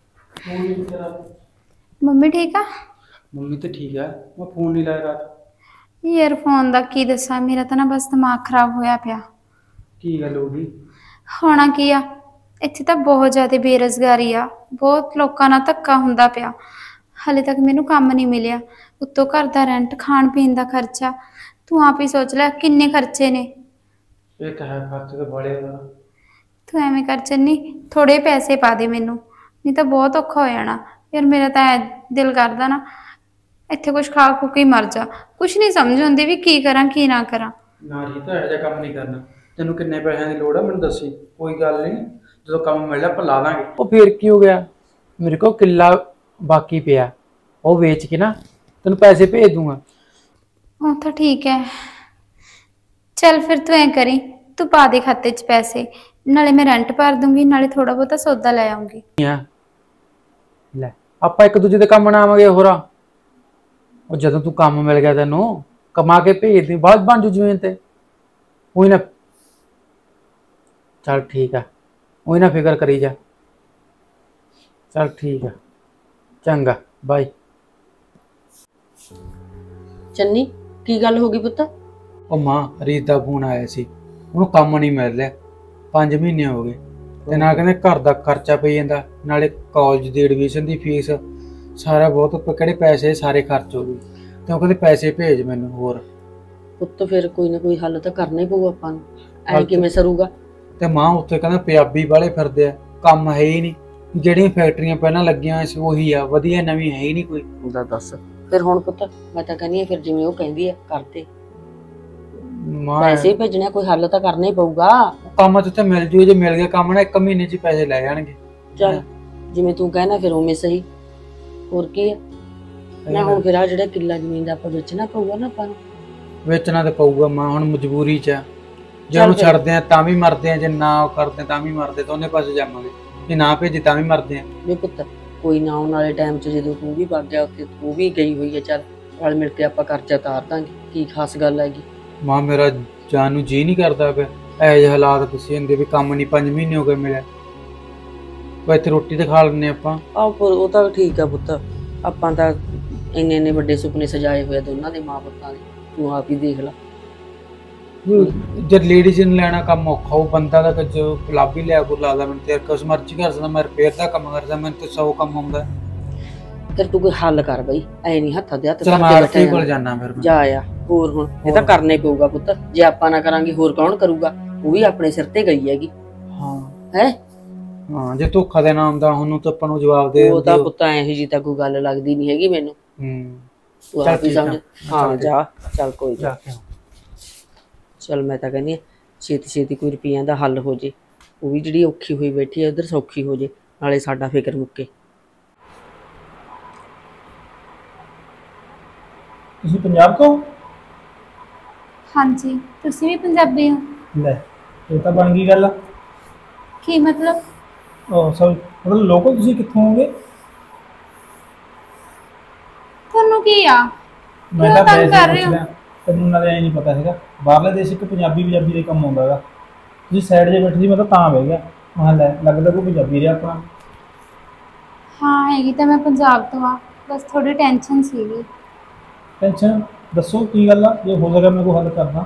ਮੰਮੀ ਠੀਕ ਆ? ਮੰਮੀ ਤਾਂ ਠੀਕ ਹੈ। ਮੈਂ ਫੋਨ ਨਹੀਂ ਲਾਇਆ ਰਾਤ। ਯਾਰ ਫੋਨ ਦਾ ਕੀ ਦੱਸਾਂ, ਮੇਰਾ ਤਾਂ ਨਾ ਬਸ ਦਿਮਾਗ ਖਰਾਬ ਹੋਇਆ ਪਿਆ। ਕੀ ਗੱਲ ਹੋ ਗਈ? ਹੋਣਾ ਕੀ ਆ, ਇੱਥੇ ਤਾਂ ਬਹੁਤ ਜ਼ਿਆਦਾ ਬੇਰੁਜ਼ਗਾਰੀ ਆ, ਬਹੁਤ ਲੋਕਾਂ ਨਾਲ ਧੱਕਾ ਹੁੰਦਾ ਪਿਆ। ਹਾਲੇ ਤੱਕ ਮੈਨੂੰ ਕੰਮ ਨਹੀਂ ਮਿਲਿਆ, ਉੱਤੋਂ ਘਰ ਦਾ ਰੈਂਟ, ਖਾਣ ਪੀਣ ਦਾ ਖਰਚਾ, ਤੂੰ ਆਪ ਹੀ ਸੋਚ ਲੈ ਕਿੰਨੇ ਖਰਚੇ ਨੇ। ਇਹ ਤਾਂ ਹੈ, ਖਰਚ ਤਾਂ ਬੜੇ ਆ। ਤੂੰ ਐਵੇਂ ਕਰ ਚੰਨੀ, ਥੋੜੇ ਪੈਸੇ ਪਾ ਦੇ ਮੈਨੂੰ, ਨਹੀਂ ਤਾਂ ਬਹੁਤ ਔਖਾ ਹੋ ਜਾਣਾ ਯਾਰ। ਮੇਰਾ ਤਾਂ ਦਿਲ ਕਰਦਾ ਨਾ ਇੱਥੇ ਕੁਝ ਖਾ ਖੂ ਕੇ ਮਰ ਜਾ। ਕੁਝ ਨਹੀਂ ਸਮਝ ਆਉਂਦੀ ਵੀ ਕੀ ਕਰਾਂ ਕੀ ਨਾ ਕਰਾਂ। ਨਾ ਜੀ ਤਾਂ ਇਹੋ ਜਿਹਾ ਕੰਮ ਨਹੀਂ ਕਰਨਾ। ਤੈਨੂੰ ਕਿੰਨੇ ਪੈਸਿਆਂ ਦੀ ਲੋੜ ਆ ਮੈਨੂੰ ਦੱਸੀ, ਕੋਈ ਗੱਲ ਨਹੀਂ, ਜਦੋਂ ਕੰਮ ਮਿਲ ਜਾ ਆਪਾਂ ਲਾ ਦਾਂਗੇ। ਉਹ ਫੇਰ ਕੀ ਹੋ ਗਿਆ, ਮੇਰੇ ਕੋਲ ਕਿੱਲਾ ਬਾਕੀ ਪਿਆ, ਉਹ ਵੇਚ ਕੇ ਨਾ ਤੈਨੂੰ ਪੈਸੇ ਭੇਜ ਦੂੰਗਾ। ਉਹ ਤਾਂ ਠੀਕ ਹੈ, ਚੱਲ ਫਿਰ ਤੂੰ ਐ ਕਰੀ, ਤੂੰ ਪਾ ਦੇ ਖਾਤੇ 'ਚ ਪੈਸੇ, ਨਾਲੇ ਮੈਂ ਰੈਂਟ ਭਰ ਦੂੰਗੀ, ਨਾਲੇ ਥੋੜਾ ਬਹੁਤਾ ਸੌਦਾ ਲੈ ਆਉਂਗੀ। ਲੈ ਆਪਾਂ ਇੱਕ ਦੂਜੇ ਦੇ ਕੰਮ ਨਾ ਆਵਾਂਗੇ ਹੋਰਾਂ। ਉਹ ਜਦੋਂ ਤੂੰ ਕੰਮ ਮਿਲ ਗਿਆ ਤੈਨੂੰ ਕਮਾ ਕੇ ਭੇਜ ਦੀ, ਬਾਅਦ ਬਣ ਜੂ ਜ਼ਮੀਨ ਤੇ। ਉਹੀ ਨਾ, ਚੱਲ ਠੀਕ ਆ, ਉਹੀ ਨਾ ਫਿਕਰ ਕਰੀ ਜਾ। ਚੱਲ ਠੀਕ ਆ, ਚੰਗਾ ਬਾਈ। ਚੰਨੀ ਕੀ ਗੱਲ ਹੋ ਗਈ ਪੁੱਤ? ਉਹ ਮਾਂ ਰੀਤ ਦਾ ਫੋਨ ਆਇਆ ਸੀ, ਉਹਨੂੰ ਕੰਮ ਨਹੀਂ ਮਿਲ ਰਿਹਾ, 5 ਮਹੀਨੇ ਹੋ ਗਏ, ਤੇ ਨਾਲ ਕਹਿੰਦੇ ਘਰ ਦਾ ਖਰਚਾ ਪਈ ਜਾਂਦਾ, ਨਾਲੇ ਕਾਲਜ ਦੀ ਐਡਮਿਸ਼ਨ ਦੀ ਫੀਸ, ਸਾਰਾ ਬਹੁਤ ਕਿਹੜੇ ਪੈਸੇ ਸਾਰੇ ਖਰਚ ਹੋ ਗਏ, ਤੇ ਉਹ ਕਹਿੰਦੇ ਪੈਸੇ ਭੇਜ ਮੈਨੂੰ ਹੋਰ। ਪੁੱਤ ਫਿਰ ਕੋਈ ਨਾ ਕੋਈ ਹੱਲ ਤਾਂ ਕਰਨਾ ਹੀ ਪਊ ਆਪਾਂ ਨੂੰ, ਐ ਕਿਵੇਂ ਸਰੂਗਾ? ਤੇ ਮਾਂ ਉੱਥੇ ਕਹਿੰਦਾ ਪੰਜਾਬੀ ਵਾਲੇ ਫਿਰਦੇ ਆ, ਕੰਮ ਹੈ ਹੀ ਨਹੀਂ, ਜਿਹੜੀਆਂ ਫੈਕਟਰੀਆਂ ਪਹਿਲਾਂ ਲੱਗੀਆਂ ਹੋਈਆਂ ਸੀ ਉਹੀ ਆ, ਵਧੀਆ ਨਵੀਂ ਹੈ ਹੀ ਨਹੀਂ ਕੋਈ। ਉਹਦਾ ਦੱਸ ਫਿਰ ਹੁਣ ਪੁੱਤ, ਮੈਂ ਤਾਂ ਕਹਿੰਦੀ ਆ ਫਿਰ ਜਿਵੇਂ ਉਹ ਕਹਿੰਦੀ ਆ ਕਰਦੇ, ਪੈਸੇ ਭੇਜਣੇ, ਕੋਈ ਹੱਲ ਤਾਂ ਕਰਨਾ ਹੀ ਪਊਗਾ। ਕੰਮ ਤੇ ਮਿਲ ਜੂ, ਜੇ ਮਿਲ ਗਿਆ ਕੰਮ ਨਾ 1 ਮਹੀਨੇ 'ਚ ਪੈਸੇ ਲੈ ਜਾਣਗੇ। ਚੱਲ ਜਿਵੇਂ ਤੂੰ ਕਹਿਣਾ ਫਿਰ ਉਵੇਂ ਸਹੀ, ਹੋਰ ਕੀ ਆ ਨਾ। ਹੁਣ ਫਿਰ ਆ ਜਿਹੜਾ ਕਿੱਲਾ ਜ਼ਮੀਨ ਦਾ ਆਪਾਂ ਵੇਚਣਾ ਪਊਗਾ ਨਾ ਆਪਾਂ ਨੂੰ। ਵੇਚਣਾ ਤੇ ਪਊਗਾ ਮਾਂ, ਹੁਣ ਮਜਬੂਰੀ 'ਚ ਆ। ਜੇ ਉਹਨੂੰ ਛੱਡਦੇ ਆ ਤਾਂ ਵੀ ਮਰਦੇ ਆ, ਜੇ ਨਾ ਉਹ ਕਰਦੇ ਤਾਂ ਵੀ ਮਰਦੇ, ਦੋਨੇ ਪਾਸੇ ਜਾਵਾਂਗੇ। ਜੇ ਨਾ ਭੇਜੇ ਤਾਂ ਵੀ ਮਰਦੇ ਆ। ਵੇ ਪੁੱਤ ਕੋਈ ਨਾ, ਆਉਣ ਵਾਲੇ ਟਾਈਮ 'ਚ ਜਦੋਂ ਤੂੰ ਵੀ ਵਗ ਗਿਆ ਉੱਥੇ, ਤੂੰ ਵੀ ਗਈ ਹੋਈ ਹੈ, ਚੱਲ ਰਲ ਮਿਲ ਕੇ ਆਪਾਂ ਕਰਜ਼ਾ ਤਾਰ ਦਾਂਗੇ, ਕੀ ਖਾਸ ਗੱਲ ਹੈਗੀ। ਮਾਂ ਮੇਰਾ ਜਾਨ ਨੂੰ ਜੀ ਨਹੀਂ ਕਰਦਾ ਪਿਆ, ਇਹੋ ਜਿਹੇ ਹਾਲਾਤ ਤੁਸੀਂ ਹੁੰਦੇ ਵੀ ਕੰਮ ਨਹੀਂ 5 ਮਹੀਨੇ ਹੋ ਗਏ ਮਿਲਿਆ। ਉਹ ਇੱਥੇ ਰੋਟੀ ਤੇ ਖਾ ਲੈਂਦੇ ਆਪਾਂ। ਆਹ ਉਹ ਤਾਂ ਠੀਕ ਆ ਪੁੱਤ, ਆਪਾਂ ਤਾਂ ਇੰਨੇ ਵੱਡੇ ਸੁਪਨੇ ਸਜਾਏ ਹੋਏ ਦੋਨਾਂ ਦੇ ਮਾਂ ਪੁੱਤਾਂ ਦੇ, ਤੂੰ ਆਪ ਹੀ ਦੇਖ ਲਾ। ਜਦ ਲੇਡੀਜ਼ ਨੂੰ ਲੈਣਾ ਕੰਮ ਔਖਾ, ਉਹ ਬੰਦਾ ਦਾ ਜੋ ਗੁਲਾਬੀ ਲਿਆ ਕੋ ਲਾਦਾ, ਮੈਨੂੰ ਤੇ ਕੁਛ ਮਰਜ਼ੀ ਕਰ ਸਕਦਾ, ਮੈਂ ਰਿਪੇਅਰ ਦਾ ਕੰਮ ਕਰਦਾ, ਮੈਨੂੰ ਤੇ 100 ਕੰਮ ਆਉਂਦਾ। ਫਿਰ ਤੂੰ ਕੋਈ ਹੱਲ ਕਰ ਬਈ, ਐ ਨਹੀਂ ਹੱਥਾਂ ਦੇ ਹੱਥ ਕਰਕੇ ਕੋਲ ਜਾਣਾ ਫਿਰ ਜਾ ਆ। ਹੋਰ ਹੁਣ ਇਹ ਤਾਂ ਕਰਨਾ ਹੀ ਪਊਗਾ ਪੁੱਤ, ਜੇ ਆਪਾਂ ਨਾ ਕਰਾਂਗੇ ਹੋਰ ਕੌਣ ਕਰੂਗਾ? ਉਹ ਵੀ ਆਪਣੇ ਸਿਰ ਤੇ ਗਈ ਹੈਗੀ। ਹਾਂ ਹੈ ਹਾਂ, ਜੇ ਧੋਖਾ ਦੇਣਾ ਆਉਂਦਾ ਉਹਨੂੰ ਤਾਂ ਆਪਾਂ ਨੂੰ ਜਵਾਬ ਦੇ। ਉਹ ਤਾਂ ਪੁੱਤ ਇਹੋ ਜਿਹੀ ਤਾਂ ਕੋਈ ਗੱਲ ਲੱਗਦੀ ਨਹੀਂ ਹੈਗੀ ਮੈਨੂੰ। ਤੂੰ ਆਪ ਹੀ ਸਮਝ। ਹਾਂ ਜਾ, ਚੱਲ ਕੋਈ ਜਾ। ਚੱਲ ਮੈਂ ਤਾਂ ਕਹਿੰਦੀ ਛੇਤੀ ਛੇਤੀ ਕੋਈ ਰੁਪਈਆਂ ਦਾ ਹੱਲ ਹੋ ਜੇ, ਉਹ ਵੀ ਜਿਹੜੀ ਔਖੀ ਹੋਈ ਬੈਠੀ ਹੈ ਉਧਰ ਸੌਖੀ ਹੋ ਜੇ, ਨਾਲੇ ਸਾਡਾ ਫਿਕਰ ਮੁੱਕੇ। ਤੁਸੀਂ ਪੰਜਾਬ ਤੋਂ? ਹਾਂਜੀ, ਤੁਸੀਂ ਵੀ ਪੰਜਾਬੀ ਹੋ? ਲੈ ਇਹ ਤਾਂ ਬਣ ਗਈ ਗੱਲ। ਕੀ ਮਤਲਬ? ਉਹ ਸੌਰੀ, ਮਤਲਬ ਲੋਕਲ ਤੁਸੀਂ ਕਿੱਥੋਂ ਹੋਗੇ? ਤੁਹਾਨੂੰ ਕੀ ਆ? ਮੈਂ ਕਿਉਂ ਤਾਂ ਤੰਗ ਵੈਸੇ ਕਰ ਪੁੱਛ ਰਹੇ ਹੋ? ਰਿਹਾ, ਤੈਨੂੰ ਨਾਲੇ ਐ ਨਹੀਂ ਪਤਾ ਹੈਗਾ ਬਾਹਰਲੇ ਦੇਸ਼ ਇੱਕ ਪੰਜਾਬੀ ਦੇ ਕੰਮ ਆਉਂਦਾ ਹੈਗਾ। ਤੁਸੀਂ ਸਾਈਡ 'ਤੇ ਬੈਠੇ ਸੀ, ਮੈਂ ਤਾਂ ਬਹਿ ਗਿਆ, ਮੈਂ ਲੈ ਲੱਗਦਾ ਕੋਈ ਪੰਜਾਬੀ ਰਿਹਾ ਆਪਣਾ। ਹਾਂ ਹੈਗੀ ਤਾਂ ਮੈਂ ਪੰਜਾਬ ਤੋਂ ਆ, ਬਸ ਥੋੜੀ ਟੈਨਸ਼ਨ ਸੀਗੀ। ਟੈਨਸ਼ਨ? ਦੱਸੋ ਕੀ ਗੱਲ ਆ, ਜੇ ਹੋ ਸਕੇ ਮੈਂ ਕੋਈ ਹੱਲ ਕਰਦਾ।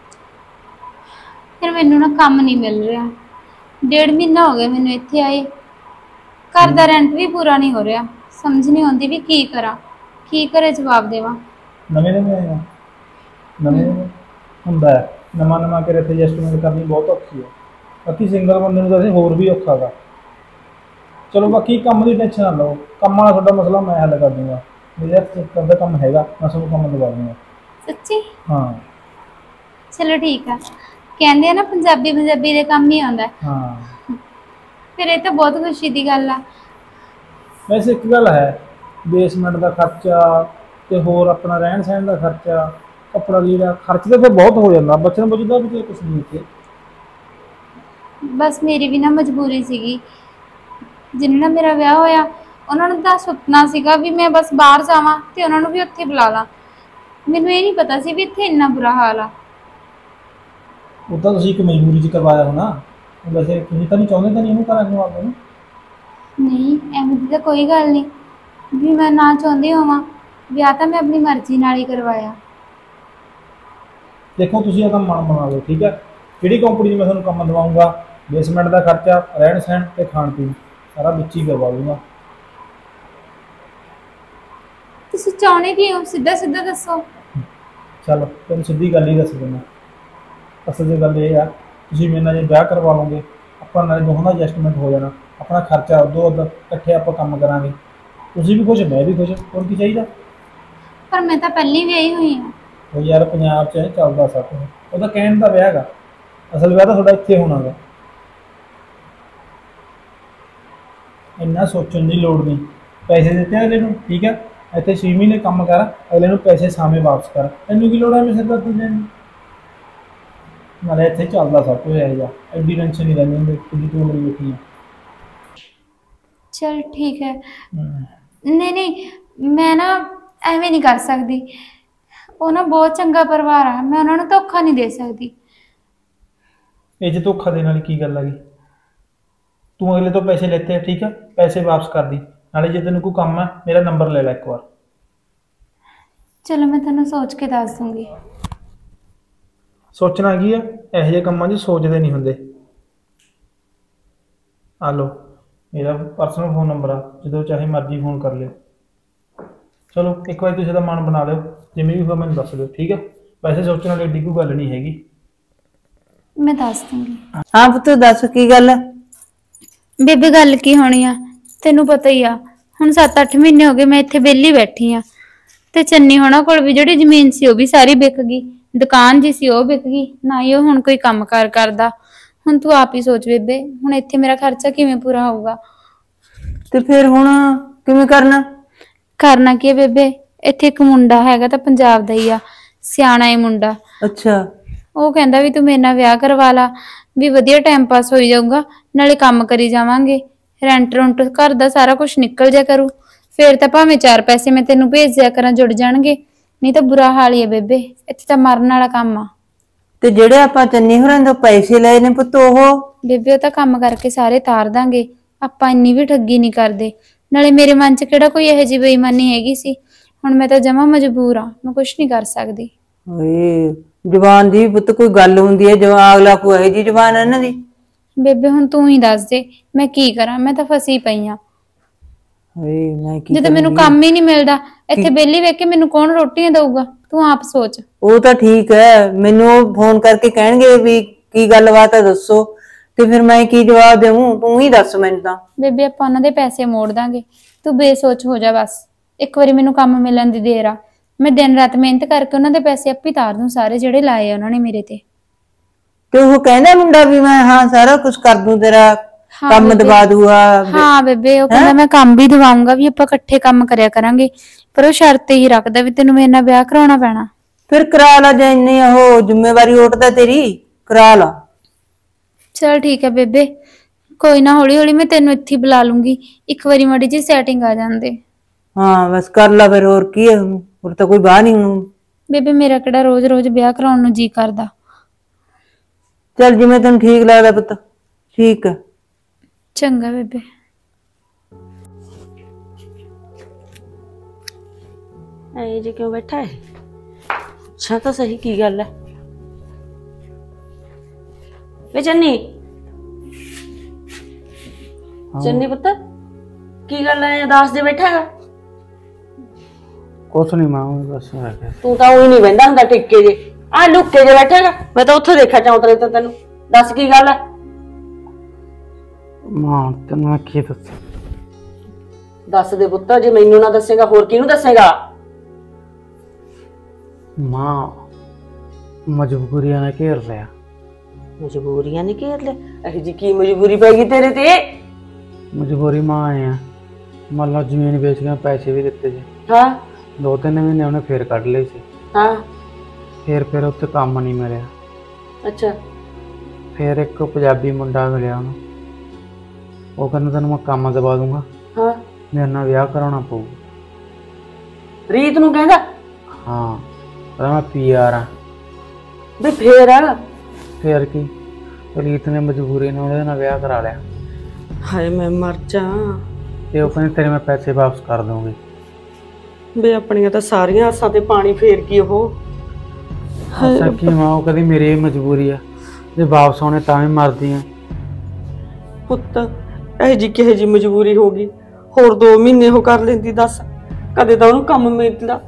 ਫਿਰ ਮੈਨੂੰ ਨਾ ਕੰਮ ਨਹੀਂ ਮਿਲ ਰਿਹਾ, 1.5 ਮਹੀਨਾ ਹੋ ਗਿਆ ਮੈਨੂੰ ਇੱਥੇ ਆਏ। ਘਰ ਦਾ ਰੈਂਟ ਵੀ ਪੂਰਾ ਨਹੀਂ ਹੋ ਰਿਹਾ, ਸਮਝ ਨਹੀਂ ਆਉਂਦੀ ਵੀ ਕੀ ਕਰਾਂ, ਕੀ ਘਰੇ ਜਵਾਬ ਦੇਵਾਂ। ਨਵੇਂ ਆਇਆ, ਨਵੇਂ ਹੁੰਦਾ ਹੈ, ਨਵਾਂ ਕੇ ਇੱਥੇ ਐਡਜਸਟਮੈਂਟ ਕਰਨੀ ਬਹੁਤ ਔਖੀ ਹੈ। ਬਾਕੀ ਸਿੰਗਲ ਬੰਦੇ ਨੂੰ ਤਾਂ ਅਸੀਂ ਹੋਰ ਵੀ ਔਖਾ ਗਾ। ਚਲੋ ਬਾਕੀ ਕੰਮ ਦੀ ਟੈਨਸ਼ਨ ਨਾ ਲਓ, ਕੰਮ ਵਾਲਾ ਤੁਹਾਡਾ ਮਸਲਾ ਮੈਂ ਹੱਲ ਕਰ ਦੂੰਗਾ। ਮੇਰੇ ਹੱਥ 'ਚ ਦਾ ਕੰਮ ਹੈਗਾ, ਮੈਂ ਤੁਹਾਨੂੰ ਕੰਮ ਦਵਾ ਦੂੰਗਾ। ਸੱਚੀ? ਹਾਂ ਚਲੋ ਠੀਕ ਆ। ਕਹਿੰਦੇ ਆ ਨਾ ਪੰਜਾਬੀ ਦੇ ਕੰਮ ਹੀ ਆਉਂਦਾ। ਹਾਂ, ਫਿਰ ਇਹ ਤਾਂ ਬਹੁਤ ਖੁਸ਼ੀ ਦੀ ਗੱਲ ਆ। ਵੈਸੇ ਇੱਕ ਗੱਲ ਹੈ, ਬੇਸਮੈਂਟ ਦਾ ਖਰਚਾ ਤੇ ਹੋਰ ਆਪਣਾ ਰਹਿਣ ਸਹਿਣ ਦਾ ਖਰਚਾ, ਕੱਪੜਾ ਲੀੜਾ ਖਰਚ ਤਾਂ ਫਿਰ ਬਹੁਤ ਹੋ ਜਾਂਦਾ। ਬਚਣ ਬਚਦਾ ਵੀ ਤਾਂ ਕੁਛ ਨਹੀਂ ਇੱਥੇ। ਬਸ ਮੇਰੀ ਵੀ ਨਾ ਮਜਬੂਰੀ ਸੀਗੀ, ਜਿਹਨਾਂ ਨਾਲ ਮੇਰਾ ਵਿਆਹ ਹੋਇਆ ਉਹਨਾਂ ਨੂੰ ਤਾਂ ਸੁਪਨਾ ਸੀਗਾ ਵੀ ਮੈਂ ਬਸ ਬਾਹਰ ਜਾਵਾਂ ਤੇ ਉਹਨਾਂ ਨੂੰ ਵੀ ਉੱਥੇ ਬੁਲਾ ਲਾਂ। ਮੈਨੂੰ ਇਹ ਨਹੀਂ ਪਤਾ ਸੀ ਵੀ ਇੱਥੇ ਇੰਨਾ ਬੁਰਾ ਹਾਲ ਆ। ਉਹ ਤਾਂ ਤੁਸੀਂ ਇੱਕ ਮਜਬੂਰੀ 'ਚ ਕਰਵਾਇਆ ਹੋਣਾ, ਵੈਸੇ ਤੁਸੀਂ ਤਾਂ ਨਹੀਂ ਚਾਹੁੰਦੇ ਤਾਂ ਨਹੀਂ ਇਹਨੂੰ ਕਰਾਂ ਨੂੰ ਆਪਦੇ ਨੂੰ? ਨਹੀਂ ਐਵੇਂ ਦੀ ਤਾਂ ਕੋਈ ਗੱਲ ਨਹੀਂ ਵੀ ਮੈਂ ਨਾ ਚਾਹੁੰਦੀ ਹੋਵਾਂ, ਵਿਆਹ ਤਾਂ ਮੈਂ ਆਪਣੀ ਮਰਜ਼ੀ ਨਾਲ ਹੀ ਕਰਵਾਇਆ। ਦੇਖੋ ਤੁਸੀਂ ਇਹਦਾ ਮਨ ਬਣਾ ਲਓ, ਠੀਕ ਹੈ? ਕਿਹੜੀ ਕੰਪਨੀ 'ਚ ਮੈਂ ਤੁਹਾਨੂੰ ਕੰਮ ਦਵਾਉਂਗਾ, ਬੇਸਮੈਂਟ ਦਾ ਖਰਚਾ, ਰਹਿਣ ਸਹਿਣ ਤੇ ਖਾਣ ਪੀਣ ਸਾਰਾ ਵਿੱਚ ਹੀ ਕਰਵਾ ਦੂੰਗਾ। ਤੁਸੀਂ ਚਾਹੁੰਦੇ ਕੀ ਹੋ, ਸਿੱਧਾ ਸਿੱਧਾ ਦੱਸੋ। ਚਲ ਤੈਨੂੰ ਸਿੱਧੀ ਗੱਲ ਹੀ ਦੱਸ ਦਿੰਦਾ। ਅਸਲ 'ਚ ਗੱਲ ਇਹ ਆ, ਤੁਸੀਂ ਮੇਰੇ ਨਾਲ ਜੇ ਵਿਆਹ ਕਰਵਾ ਲਓਗੇ, ਆਪਾਂ ਨਾਲੇ ਦੋਹਾਂ ਦਾ ਐਡਜਸਟਮੈਂਟ ਹੋ ਜਾਣਾ, ਆਪਣਾ ਖਰਚਾ ਉੱਧੋ ਉੱਧਰ ਇਕੱਠੇ ਆਪਾਂ ਕੰਮ ਕਰਾਂਗੇ, ਤੁਸੀਂ ਵੀ ਖੁਸ਼ ਮੈਂ ਵੀ ਖੁਸ਼, ਹੋਰ ਕੀ ਚਾਹੀਦਾ। ਪਰ ਮੈਂ ਤਾਂ ਪਹਿਲੀ ਵਿਆਹੀ ਹੋਈ ਹਾਂ। ਉਹ ਯਾਰ ਪੰਜਾਬ 'ਚ ਇਹ ਚੱਲਦਾ ਸਭ ਕੁਛ, ਉਹਦਾ ਕਹਿਣ ਦਾ ਵਿਆਹ ਗਾ, ਅਸਲ ਵਿਆਹ ਤਾਂ ਤੁਹਾਡਾ ਇੱਥੇ ਹੋਣਾ ਗਾ। ਇੰਨਾ ਸੋਚਣ ਦੀ ਲੋੜ ਨਹੀਂ, ਪੈਸੇ ਦਿੱਤੇ ਅਗਲੇ ਨੂੰ, ਠੀਕ ਹੈ? ਇੱਥੇ 6 ਮਹੀਨੇ ਕੰਮ ਕਰ, ਅਗਲੇ ਨੂੰ ਪੈਸੇ ਸਾਵੇਂ ਵਾਪਸ ਕਰ, ਤੈਨੂੰ ਕੀ ਲੋੜ ਹੈ ਮੇਰੇ ਸਿਰ ਦਰਦ ਦੇਣ ਦੀ। ਨਾਲੇ ਇੱਥੇ ਚੱਲਦਾ ਸਭ ਕੁਝ ਇਹੋ ਜਿਹਾ, ਐਡੀ ਟੈਨਸ਼ਨ ਨਹੀਂ ਲੈਣੀ ਹੁੰਦੀ ਕਿੰਨੀ ਤੂੰ ਮੇਰੀ ਬੈਠੀ ਆ। ਚਲ ਠੀਕ ਹੈ। ਨਹੀਂ ਮੈਂ ਨਾ ਐਵੇਂ ਨਹੀਂ ਕਰ ਸਕਦੀ, ਉਹ ਨਾ ਬਹੁਤ ਚੰਗਾ ਪਰਿਵਾਰ ਆ, ਮੈਂ ਉਹਨਾਂ ਨੂੰ ਧੋਖਾ ਨਹੀਂ ਦੇ ਸਕਦੀ। ਇਹ 'ਚ ਧੋਖਾ ਦੇਣ ਵਾਲੀ ਕੀ ਗੱਲ ਆ ਗਈ? ਤੂੰ ਅਗਲੇ ਤੋਂ ਪੈਸੇ ਲੈਤੇ, ਠੀਕ ਹੈ? ਪੈਸੇ ਵਾਪਸ ਕਰ ਦੀ, ਨਾਲੇ ਜੇ ਤੈਨੂੰ ਕੋਈ ਕੰਮ ਹੈ ਮੇਰਾ ਨੰਬਰ ਲੈ ਲੈ ਇੱਕ ਵਾਰ। ਚਲੋ ਮੈਂ ਤੁਹਾਨੂੰ ਸੋਚ ਕੇ ਦੱਸ ਦੂੰਗੀ। ਸੋਚਣਾ ਕੀ ਆ, ਇਹੋ ਜਿਹੇ ਕੰਮਾਂ 'ਚ ਸੋਚਦੇ ਨਹੀਂ ਹੁੰਦੇ। ਆ ਲਓ ਮੇਰਾ ਪਰਸਨਲ ਫੋਨ ਨੰਬਰ ਆ, ਜਦੋਂ ਚਾਹੇ ਮਰਜ਼ੀ ਫੋਨ ਕਰ ਲਿਓ। ਚਲੋ ਇੱਕ ਵਾਰੀ ਤੁਸੀਂ ਇਹਦਾ ਮਨ ਬਣਾ ਲਿਓ, ਜਿਵੇਂ ਵੀ ਹੋਵੇ ਮੈਨੂੰ ਦੱਸ ਦਿਓ, ਠੀਕ ਹੈ? ਵੈਸੇ ਸੋਚਣ ਵਾਲੀ ਏਡੀ ਕੋਈ ਗੱਲ ਨਹੀਂ ਹੈਗੀ। ਮੈਂ ਦੱਸ ਦੂੰਗੀ। ਹਾਂ ਪੁੱਤ ਦੱਸ ਕੀ ਗੱਲ ਹੈ? ਬੇਬੇ ਗੱਲ ਕੀ ਹੋਣੀ ਆ, ਤੈਨੂੰ ਪਤਾ ਹੀ ਆ, ਹੁਣ 7-8 ਮਹੀਨੇ ਹੋ ਗਏ ਮੈਂ ਇੱਥੇ ਵਿਹਲੀ ਬੈਠੀ ਆ, ਤੇ ਚੰਨੀ ਹੋਣਾ ਕੋਲ ਵੀ ਜਿਹੜੀ ਜ਼ਮੀਨ ਸੀ ਉਹ ਵੀ ਸਾਰੀ ਵਿਕ ਗਈ, ਦੁਕਾਨ ਜੀ ਸੀ ਉਹ ਵਿਕ ਗਈ, ਨਾ ਹੀ ਉਹ ਹੁਣ ਕੋਈ ਕੰਮ ਕਾਰ ਕਰਦਾ। ਹੁਣ ਤੂੰ ਆਪ ਹੀ ਸੋਚ ਬੇਬੇ, ਹੁਣ ਇੱਥੇ ਮੇਰਾ ਖਰਚਾ ਕਿਵੇਂ ਪੂਰਾ ਹੋਊਗਾ? ਤੇ ਫਿਰ ਹੁਣ ਕਿਵੇਂ ਕਰਨਾ ਕੀ ਹੈ ਬੇਬੇ? ਇੱਥੇ ਇੱਕ ਮੁੰਡਾ ਹੈਗਾ ਤਾਂ ਪੰਜਾਬ ਦਾ ਹੀ ਆ, ਸਿਆਣਾ ਏ ਮੁੰਡਾ। ਅੱਛਾ। ਉਹ ਕਹਿੰਦਾ ਵੀ ਤੂੰ ਮੇਰੇ ਨਾਲ ਵਿਆਹ ਕਰਵਾ ਲਾ, ਵੀ ਵਧੀਆ ਟਾਈਮ ਪਾਸ ਹੋਈ ਜਾਊਗਾ, ਨਾਲੇ ਕੰਮ ਕਰੀ ਜਾਵਾਂਗੇ, ਰੈਂਟ ਰੁੰਟ ਘਰ ਦਾ ਸਾਰਾ ਕੁਝ ਨਿਕਲ ਜਾ ਕਰੂ, ਫੇਰ ਤਾਂ ਭਾਵੇਂ 4 ਪੈਸੇ ਮੈਂ ਤੈਨੂੰ ਭੇਜ ਦਿਆ ਕਰਾਂ, ਜੁੜ ਜਾਣਗੇ, ਨਹੀਂ ਤਾਂ ਬੁਰਾ ਹਾਲ ਹੀ ਹੈ ਬੇਬੇ, ਇੱਥੇ ਤਾਂ ਮਰਨ ਵਾਲਾ ਕੰਮ ਆ। ਤੇ ਜਿਹੜੇ ਆਪਾਂ ਚੰਨੀ ਹੋਰਾਂ ਤੋਂ ਪੈਸੇ ਲਏ ਨੇ ਪੁੱਤ, ਉਹ ਬੇਬੇ ਉਹ ਤਾਂ ਕੰਮ ਕਰਕੇ ਸਾਰੇ ਤਾਰ ਦਾਂਗੇ, ਆਪਾਂ ਇੰਨੀ ਵੀ ਠੱਗੀ ਨਹੀਂ ਕਰਦੇ, ਨਾਲੇ ਮੇਰੇ ਮਨ 'ਚ ਕਿਹੜਾ ਕੋਈ ਇਹੋ ਜਿਹੀ ਬੇਈਮਾਨੀ ਹੈਗੀ ਸੀ। ਹੁਣ ਮੈਂ ਤਾਂ ਜਮਾਂ ਮਜਬੂਰ ਆ, ਮੈਂ ਕੁਝ ਨਹੀਂ ਕਰ ਸਕਦੀ। ਓਏ ਜ਼ੁਬਾਨ ਦੀ ਪੁੱਤ ਕੋਈ ਗੱਲ ਹੁੰਦੀ ਹੈ, ਜਵਾਨ ਅਗਲਾ ਕੋਈ ਇਹੋ ਜਿਹੀ ਜ਼ੁਬਾਨ ਹੈ ਇਹਨਾਂ ਦੀ। ਬੇਬੇ ਹੁਣ ਤੂੰ ਹੀ ਦੱਸ ਦੇ ਮੈਂ ਕੀ ਕਰਾਂ, ਮੈਂ ਤਾਂ ਫਸੀ ਪਈ ਆ। ਓਏ ਮੈਂ ਕੀ ਜਦੋਂ ਮੈਨੂੰ ਕੰਮ ਹੀ ਨਹੀਂ ਮਿਲਦਾ, ਇੱਥੇ ਵਿਹਲੀ ਵੇਖ ਕੇ ਮੈਨੂੰ ਕੌਣ ਰੋਟੀਆਂ ਦਊਗਾ? ਤੂੰ ਆਪ ਸੋਚ। ਉਹ ਤਾਂ ਠੀਕ ਹੈ, ਮੈਨੂੰ ਉਹ ਫੋਨ ਕਰਕੇ ਕਹਿਣਗੇ ਵੀ ਕੀ ਗੱਲਬਾਤ ਹੈ ਦੱਸੋ, ਤੇ ਫਿਰ ਮੈਂ ਕੀ ਜਵਾਬ ਦੇਵਾਂ? ਤੂੰ ਹੀ ਦੱਸ ਮੈਨੂੰ ਤਾਂ। ਬੇਬੇ ਆਪਾਂ ਉਹਨਾਂ ਦੇ ਪੈਸੇ ਮੋੜ ਦਾਂਗੇ, ਤੂੰ ਬੇਸੋਚ ਹੋ ਜਾ ਬਸ। ਇੱਕ ਵਾਰੀ ਮੈਨੂੰ ਕੰਮ ਮਿਲਣ ਦੀ ਦੇਰ ਆ, ਮੈਂ ਦਿਨ ਰਾਤ ਮਿਹਨਤ ਕਰਕੇ ਉਹਨਾਂ ਦੇ ਪੈਸੇ ਆਪੇ ਤਾਰ ਦੂੰ, ਸਾਰੇ ਜਿਹੜੇ ਲਾਏ ਉਹਨਾਂ ਨੇ ਮੇਰੇ ਤੇ। ਤੇ ਉਹ ਕਹਿੰਦਾ ਮੁੰਡਾ ਵੀ ਮੈਂ ਹਾਂ ਸਾਰਾ ਕੁਝ ਕਰ ਦੂੰ ਤੇਰਾ, ਹਾਂ ਕੰਮ ਬੇਬੇ। ਦਵਾ ਦੂਆ ਹਾਂ ਬੇਬੇ, ਉਹ ਕਹਿੰਦਾ ਮੈਂ ਕੰਮ ਵੀ ਦਿਵਾਉਂਗਾ, ਵੀ ਆਪਾਂ ਇਕੱਠੇ ਕੰਮ ਕਰਿਆ ਕਰਾਂਗੇ, ਪਰ ਉਹ ਸ਼ਰਤ ਹੀ ਰੱਖਦਾ ਵੀ ਤੈਨੂੰ ਮੇਰੇ ਨਾਲ ਵਿਆਹ ਕਰਾਉਣਾ ਪੈਣਾ। ਫਿਰ ਕਰਾ ਲਾ, ਜੇ ਇੰਨੀ ਉਹ ਜ਼ਿੰਮੇਵਾਰੀ ਉੱਠਦਾ ਤੇਰੀ, ਕਰਾ ਲਾ। ਚਲ ਠੀਕ ਹੈ ਬੇਬੇ, ਕੋਈ ਨਾ, ਹੌਲੀ ਹੌਲੀ ਮੈਂ ਤੈਨੂੰ ਇੱਥੇ ਹੀ ਬੁਲਾ ਲੂੰਗੀ, ਇੱਕ ਵਾਰੀ ਮਾੜੀ ਜੀ ਸੈਟਿੰਗ ਆ ਜਾਂਦੇ। ਹਾਂ ਬਸ ਕਰ ਲਾ ਫਿਰ, ਹੋਰ ਕੀ ਹੈ, ਹੋਰ ਤਾਂ ਕੋਈ ਬਾਹਰ ਨਹੀਂ ਹੁਣ। ਬੇਬੇ ਮੇਰਾ ਕਿਹੜਾ ਰੋਜ਼ ਰੋਜ਼ ਵਿਆਹ ਕਰਾਉਣ ਨੂੰ ਜੀ ਕਰਦਾ। ਚੱਲ ਜਿਵੇਂ ਤੈਨੂੰ ਠੀਕ ਲੱਗਦਾ ਪੁੱਤ, ਠੀਕ ਹੈ। ਚੰਗਾ ਬੇਬੇ। ਐ ਜੇ ਕਿਉਂ ਬੈਠਾ ਹੈ? ਅੱਛਾ ਤਾਂ ਸਹੀ, ਕੀ ਗੱਲ ਹੈ? ਵੇ ਚੰਨੀ, ਚੰਨੀ ਪੁੱਤ, ਕੀ ਗੱਲ ਹੈ? ਦੱਸ ਦੇ, ਬੈਠਾ ਹੈਗਾ। ਕੁਛ ਨਹੀਂ ਮਾਂ, ਬਸ ਆ ਗਿਆ। ਤੂੰ ਤਾਂ ਉਹੀ ਨਹੀਂ ਬਹਿੰਦਾ ਹੁੰਦਾ ਟਿੱਕੇ ਜੇ, ਆ ਲੁੱਕੇ ਜੇ ਬੈਠਾ ਹੈਗਾ। ਮੈਂ ਤਾਂ ਉੱਥੇ ਦੇਖਿਆ ਚੌਂਤਰੇ ਤੇ ਤੈਨੂੰ। ਦੱਸ ਕੀ ਗੱਲ ਹੈ? ਮਾਂ ਤੈਨੂੰ ਮੈਂ ਕੀ ਦੱਸਾਂ? ਦੱਸ ਦੇ ਪੁੱਤ, ਜੇ ਮੈਨੂੰ ਨਾ ਦੱਸੇਗਾ ਹੋਰ ਕਿਹਨੂੰ ਦੱਸੇਗਾ? ਮਾਂ ਮਜਬੂਰੀਆਂ ਨੇ ਘੇਰ ਲਿਆ। ਮਜਬੂਰੀਆਂ ਨੇ ਘੇਰ ਲਿਆ? ਇਹੋ ਜੀ ਕੀ ਮਜਬੂਰੀ ਪੈ ਗਈ ਤੇਰੇ ਤੇ? ਮਜਬੂਰੀ ਮਾਂ ਆਏ ਆ, ਮੰਨ ਲਓ ਜ਼ਮੀਨ ਵੇਚ ਕੇ ਪੈਸੇ ਵੀ ਦਿੱਤੇ ਸੀ। ਹਾਂ 2-3 ਮਹੀਨੇ ਉਹਨੇ ਫੇਰ ਕੱਢ ਲਏ ਸੀ। ਹਾਂ ਫਿਰ ਉੱਥੇ ਕੰਮ ਨਹੀਂ ਮਿਲਿਆ। ਅੱਛਾ। ਫਿਰ ਇੱਕ ਪੰਜਾਬੀ ਮੁੰਡਾ ਮਿਲਿਆ ਉਹਨੂੰ, ਉਹ ਕਹਿੰਦਾ ਤੈਨੂੰ ਮੈਂ ਕੰਮ ਦਵਾ ਦੂੰਗਾ, ਹਾਂ ਮੇਰੇ ਨਾਲ ਵਿਆਹ ਕਰਾਉਣਾ ਪਊ। ਰੀਤ ਨੂੰ ਕਹਿੰਦਾ? ਹਾਂ ਕਹਿੰਦਾ ਮੈਂ PR ਆ। ਵੀ ਫੇਰ? ਫਿਰ ਕੀ, ਰੀਤ ਨੇ ਮਜਬੂਰੀ ਨਾਲ ਉਹਦੇ ਨਾਲ ਵਿਆਹ ਕਰਾ ਲਿਆ। ਹਾਏ ਮੈਂ ਮਰ ਜਾ। ਤੇ ਉਹ ਕਹਿੰਦੇ ਤੇਰੇ ਮੈਂ ਪੈਸੇ ਵਾਪਸ ਕਰ ਦੂੰਗੀ। ਵੇ ਆਪਣੀਆਂ ਤਾਂ ਸਾਰੀਆਂ ਆਸਾਂ ਤੇ ਪਾਣੀ ਫੇਰ ਗਈ ਉਹ। ਅੱਛਾ ਕੀ ਮਾਂ, ਉਹ ਕਹਿੰਦੀ ਮੇਰੀ ਮਜਬੂਰੀ ਆ, ਜੇ ਵਾਪਸ ਆਉਣੇ ਤਾਂ ਵੀ ਮਰਦੀ ਆ। ਪੁੱਤ ਇਹ ਜੀ ਕਿਹੋ ਜੀ ਮਜਬੂਰੀ ਹੋ ਗਈ? ਹੋਰ 2 ਮਹੀਨੇ ਉਹ ਕਰ ਲੈਂਦੀ, ਦੱਸ। ਕਦੇ ਤਾਂ ਉਹਨੂੰ ਕੰਮ ਮਿਲਦਾ।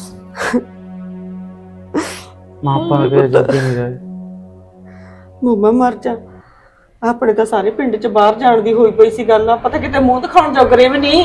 ਮਾਂ ਆਪਾਂ ਦੇ ਜੱਦੀ ਨਹੀਂ ਰਹੇ। ਮੈਂ ਮਰ ਜਾ। ਆਪਣੇ ਤਾਂ ਸਾਰੇ ਪਿੰਡ ਚ ਬਾਹਰ ਜਾਣ ਦੀ ਹੋਈ ਪਈ ਸੀ ਗੱਲ, ਆਪਾਂ ਤਾਂ ਕਿਤੇ ਮੂੰਹ ਦਿਖਾਉਣ ਜੋਗਰੇ ਵੀ ਨਹੀਂ।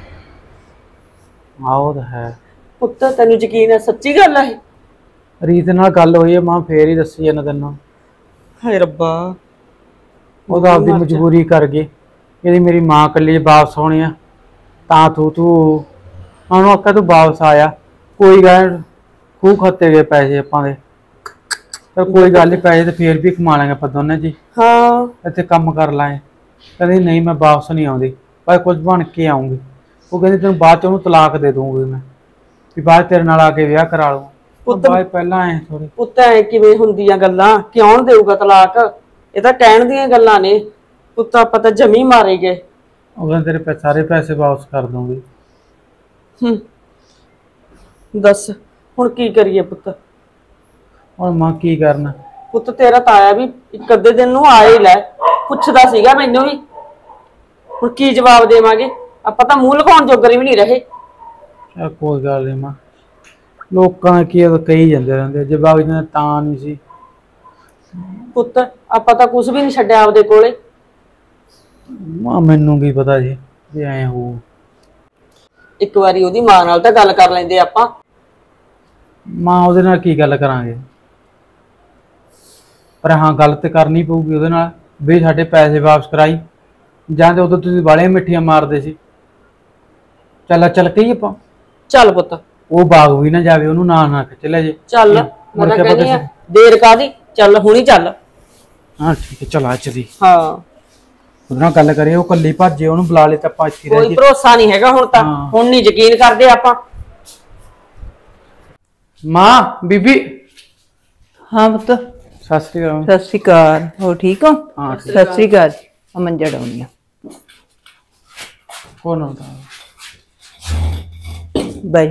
ਆਹ ਤਾਂ ਹੈ ਪੁੱਤ, ਤੈਨੂੰ ਯਕੀਨ ਹੈ ਸੱਚੀ ਗੱਲ ਹੈ? ਰੀਤ ਨਾਲ ਗੱਲ ਹੋਈ ਹੈ ਮਾਂ, ਫੇਰ ਹੀ ਦੱਸੀ ਜਾਂਦਾ ਤੈਨੂੰ। ਹਾਏ ਰੱਬਾ। ਉਹ ਤਾਂ ਆਪਦੀ ਮਜਬੂਰੀ ਕਰ ਗਏ, ਇਹਦੀ ਮੇਰੀ ਮਾਂ ਇਕੱਲੀ ਵਾਪਸ ਆਉਣੀ ਆ, ਤਾਂ ਤੂੰ ਉਹਨੂੰ ਆਖਿਆ ਤੂੰ ਵਾਪਸ ਆਇਆ, ਕੋਈ ਗੱਲ ਖੂਹ ਖਾਤੇ ਗਏ ਪੈਸੇ ਆਪਾਂ ਦੇ, ਤਾਂ ਕੋਈ ਗੱਲ ਨਹੀਂ, ਪੈਸੇ ਤੇ ਫੇਰ ਵੀ ਕਮਾ ਲਾਂਗੇ ਆਪਾਂ ਦੋਨੇ ਜੀ। ਹਾਂ ਇੱਥੇ ਕੰਮ ਕਰ ਲਾਂਗੇ। ਕਹਿੰਦੀ ਨਹੀਂ ਮੈਂ ਵਾਪਸ ਨਹੀਂ ਆਉਂਦੀ, ਪਰ ਕੁਝ ਬਣ ਕੇ ਆਉਂਗੀ। ਉਹ ਕਹਿੰਦੀ ਤੈਨੂੰ ਬਾਅਦ ਚ ਉਹਨੂੰ ਤਲਾਕ ਦੇ ਦੂੰਗੀ ਮੈਂ, ਵੀ ਬਾਅਦ ਤੇਰੇ ਨਾਲ ਆ ਕੇ ਵਿਆਹ ਕਰਾ ਲਵਾਂ। ਬਾਅਦ ਪਹਿਲਾਂ ਆਏ ਥੋੜੇ। ਪੁੱਤ ਐ ਕਿਵੇਂ ਹੁੰਦੀਆਂ ਗੱਲਾਂ? ਕਿਉਂ ਦੇਊਗਾ ਤਲਾਕ? ਇਹ ਤਾਂ ਕਹਿਣ ਦੀਆਂ ਗੱਲਾਂ ਨੇ ਪੁੱਤ, ਆਪਾਂ ਤਾਂ ਜਮੀ ਮਾਰੇ ਗਏ। ਉਹ ਕਹਿੰਦੇ ਤੇਰੇ ਸਾਰੇ ਪੈਸੇ ਵਾਪਸ ਕਰ ਦੂੰਗੀ। ਦੱਸ ਹੁਣ ਕੀ ਕਰੀਏ ਪੁੱਤ? ਹੁਣ ਮਾਂ ਕੀ ਕਰਨਾ? ਪੁੱਤ ਤੇਰਾ ਤਾਇਆ ਵੀ ਇੱਕ ਅੱਧੇ ਦਿਨ ਨੂੰ ਆ ਹੀ ਲੈ, ਪੁੱਛਦਾ ਸੀਗਾ ਮੈਨੂੰ ਵੀ। ਹੁਣ ਕੀ ਜਵਾਬ ਦੇਵਾਂਗੇ? ਆਪਾਂ ਤਾਂ ਮੂੰਹ ਲਗਾਉਣ ਜੋਗਰੇ ਵੀ ਨਹੀਂ ਰਹੇ। ਚੱਲ ਕੋਈ ਗੱਲ ਨਹੀਂ ਮਾਂ, ਲੋਕਾਂ ਕੀ ਕਹੀ ਜਾਂਦੇ ਰਹਿੰਦੇ, ਜੇ ਬਾਗ ਜਾਂਦੇ ਤਾਂ ਨਹੀਂ ਸੀ। ਪੁੱਤ ਆਪਾਂ ਤਾਂ ਕੁਝ ਵੀ ਨਹੀਂ ਛੱਡਿਆ ਆਪਦੇ ਕੋਲੇ। ਮਾਂ ਮੈਨੂੰ ਕੀ ਪਤਾ ਜੀ ਵੀ ਐ ਹੋ। ਇੱਕ ਵਾਰੀ ਉਹਦੀ ਮਾਂ ਨਾਲ ਤਾਂ ਗੱਲ ਕਰ ਲੈਂਦੇ ਆਪਾਂ। ਮਾਂ ਉਹਦੇ ਨਾਲ ਕੀ ਗੱਲ ਕਰਾਂਗੇ, ਪਰ ਹਾਂ ਗੱਲ ਤੇ ਕਰਨੀ ਪਊਗੀ ਉਹਦੇ ਨਾਲ, ਵੀ ਸਾਡੇ ਪੈਸੇ ਵਾਪਸ ਕਰਾਈ, ਜਾਂ ਤੇ ਉਦੋਂ ਤੁਸੀਂ ਵਾਲੀਆਂ ਮਿੱਠੀਆਂ ਮਾਰਦੇ ਸੀ। ਚੱਲ ਕਹੀਏ ਆਪਾਂ। ਚੱਲ ਪੁੱਤ, ਉਹ ਬਾਗ ਵੀ ਨਾ ਜਾਵੇ, ਉਹਨੂੰ ਨਾ ਖਿੱਚ ਲੈ ਜੇ। ਚੱਲ ਮੈਂ ਤਾਂ ਕਹਿੰਦੀ ਆ, ਦੇਰ ਕਾਦੀ, ਚੱਲ ਹੁਣੀ ਚੱਲ। ਹਾਂ ਠੀਕ ਹੈ, ਚਲ ਅੱਜ ਦੀ ਹਾਂ ਉਹਦੇ ਨਾਲ ਗੱਲ ਕਰੇ, ਉਹ ਕੱਲੀ ਭੱਜੇ, ਉਹਨੂੰ ਬੁਲਾ ਲੇ ਤਾਂ ਆਪਾਂ ਇੱਥੇ ਰਹਿ ਕੋਈ ਜਾਈਏ। ਭਰੋਸਾ ਨਹੀਂ ਹੈਗਾ ਹੁਣ ਤਾਂ, ਹੁਣ ਨਹੀਂ ਯਕੀਨ ਕਰਦੇ ਆਪਾਂ। ਮਾਂ ਬੀਬੀ। ਹਾਂ ਪੁੱਤ, ਸਤਿ ਸ਼੍ਰੀ ਅਕਾਲ। ਸਤਿ ਸ਼੍ਰੀ ਅਕਾਲ। ਹੋ ਠੀਕ ਹੋ? ਹਾਂ ਠੀਕ। ਸਤਿ ਸ਼੍ਰੀ ਅਕਾਲ। ਮੰਜਾ ਡਾਉਣੀ ਆ। ਹੋਰ ਨਾ ਬਾਈ।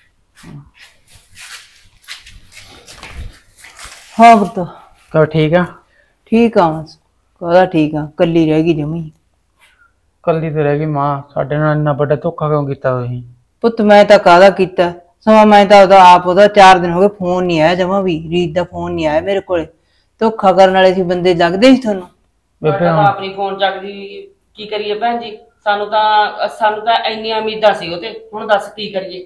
ਹਾਂ ਪੁੱਤ, ਕਹ ਠੀਕ ਆ? ਠੀਕ ਆ ਬਸ। कहदा ठीक आ, कल्ली रह गई जमी। ਕੱਲੀ ਤੇ ਰਹਿ ਗਈ ਮਾਂ, ਸਾਡੇ ਨਾਲ ਇੰਨਾ ਵੱਡਾ ਧੋਖਾ ਕਿਉਂ ਕੀਤਾ ਤੁਸੀਂ? पुत मैं तो कादा कीता समा, मैं तो आप 4 दिन हो गए फोन नहीं आया जमा भी, रीत दा फोन नहीं आया मेरे कोले। धोखा करने वाले सी बंदे लगदे सी थानू? ਬੇਬੇ ਆਪਣੀ ਫੋਨ ਚੱਕਦੀ, ਕੀ ਕਰੀਏ ਭੈਣ ਜੀ? ਸਾਨੂੰ ਤਾਂ ਇੰਨੀਆਂ ਉਮੀਦਾਂ ਸੀ ਉਹਤੇ, ਹੁਣ ਦੱਸ ਕੀ ਕਰੀਏ?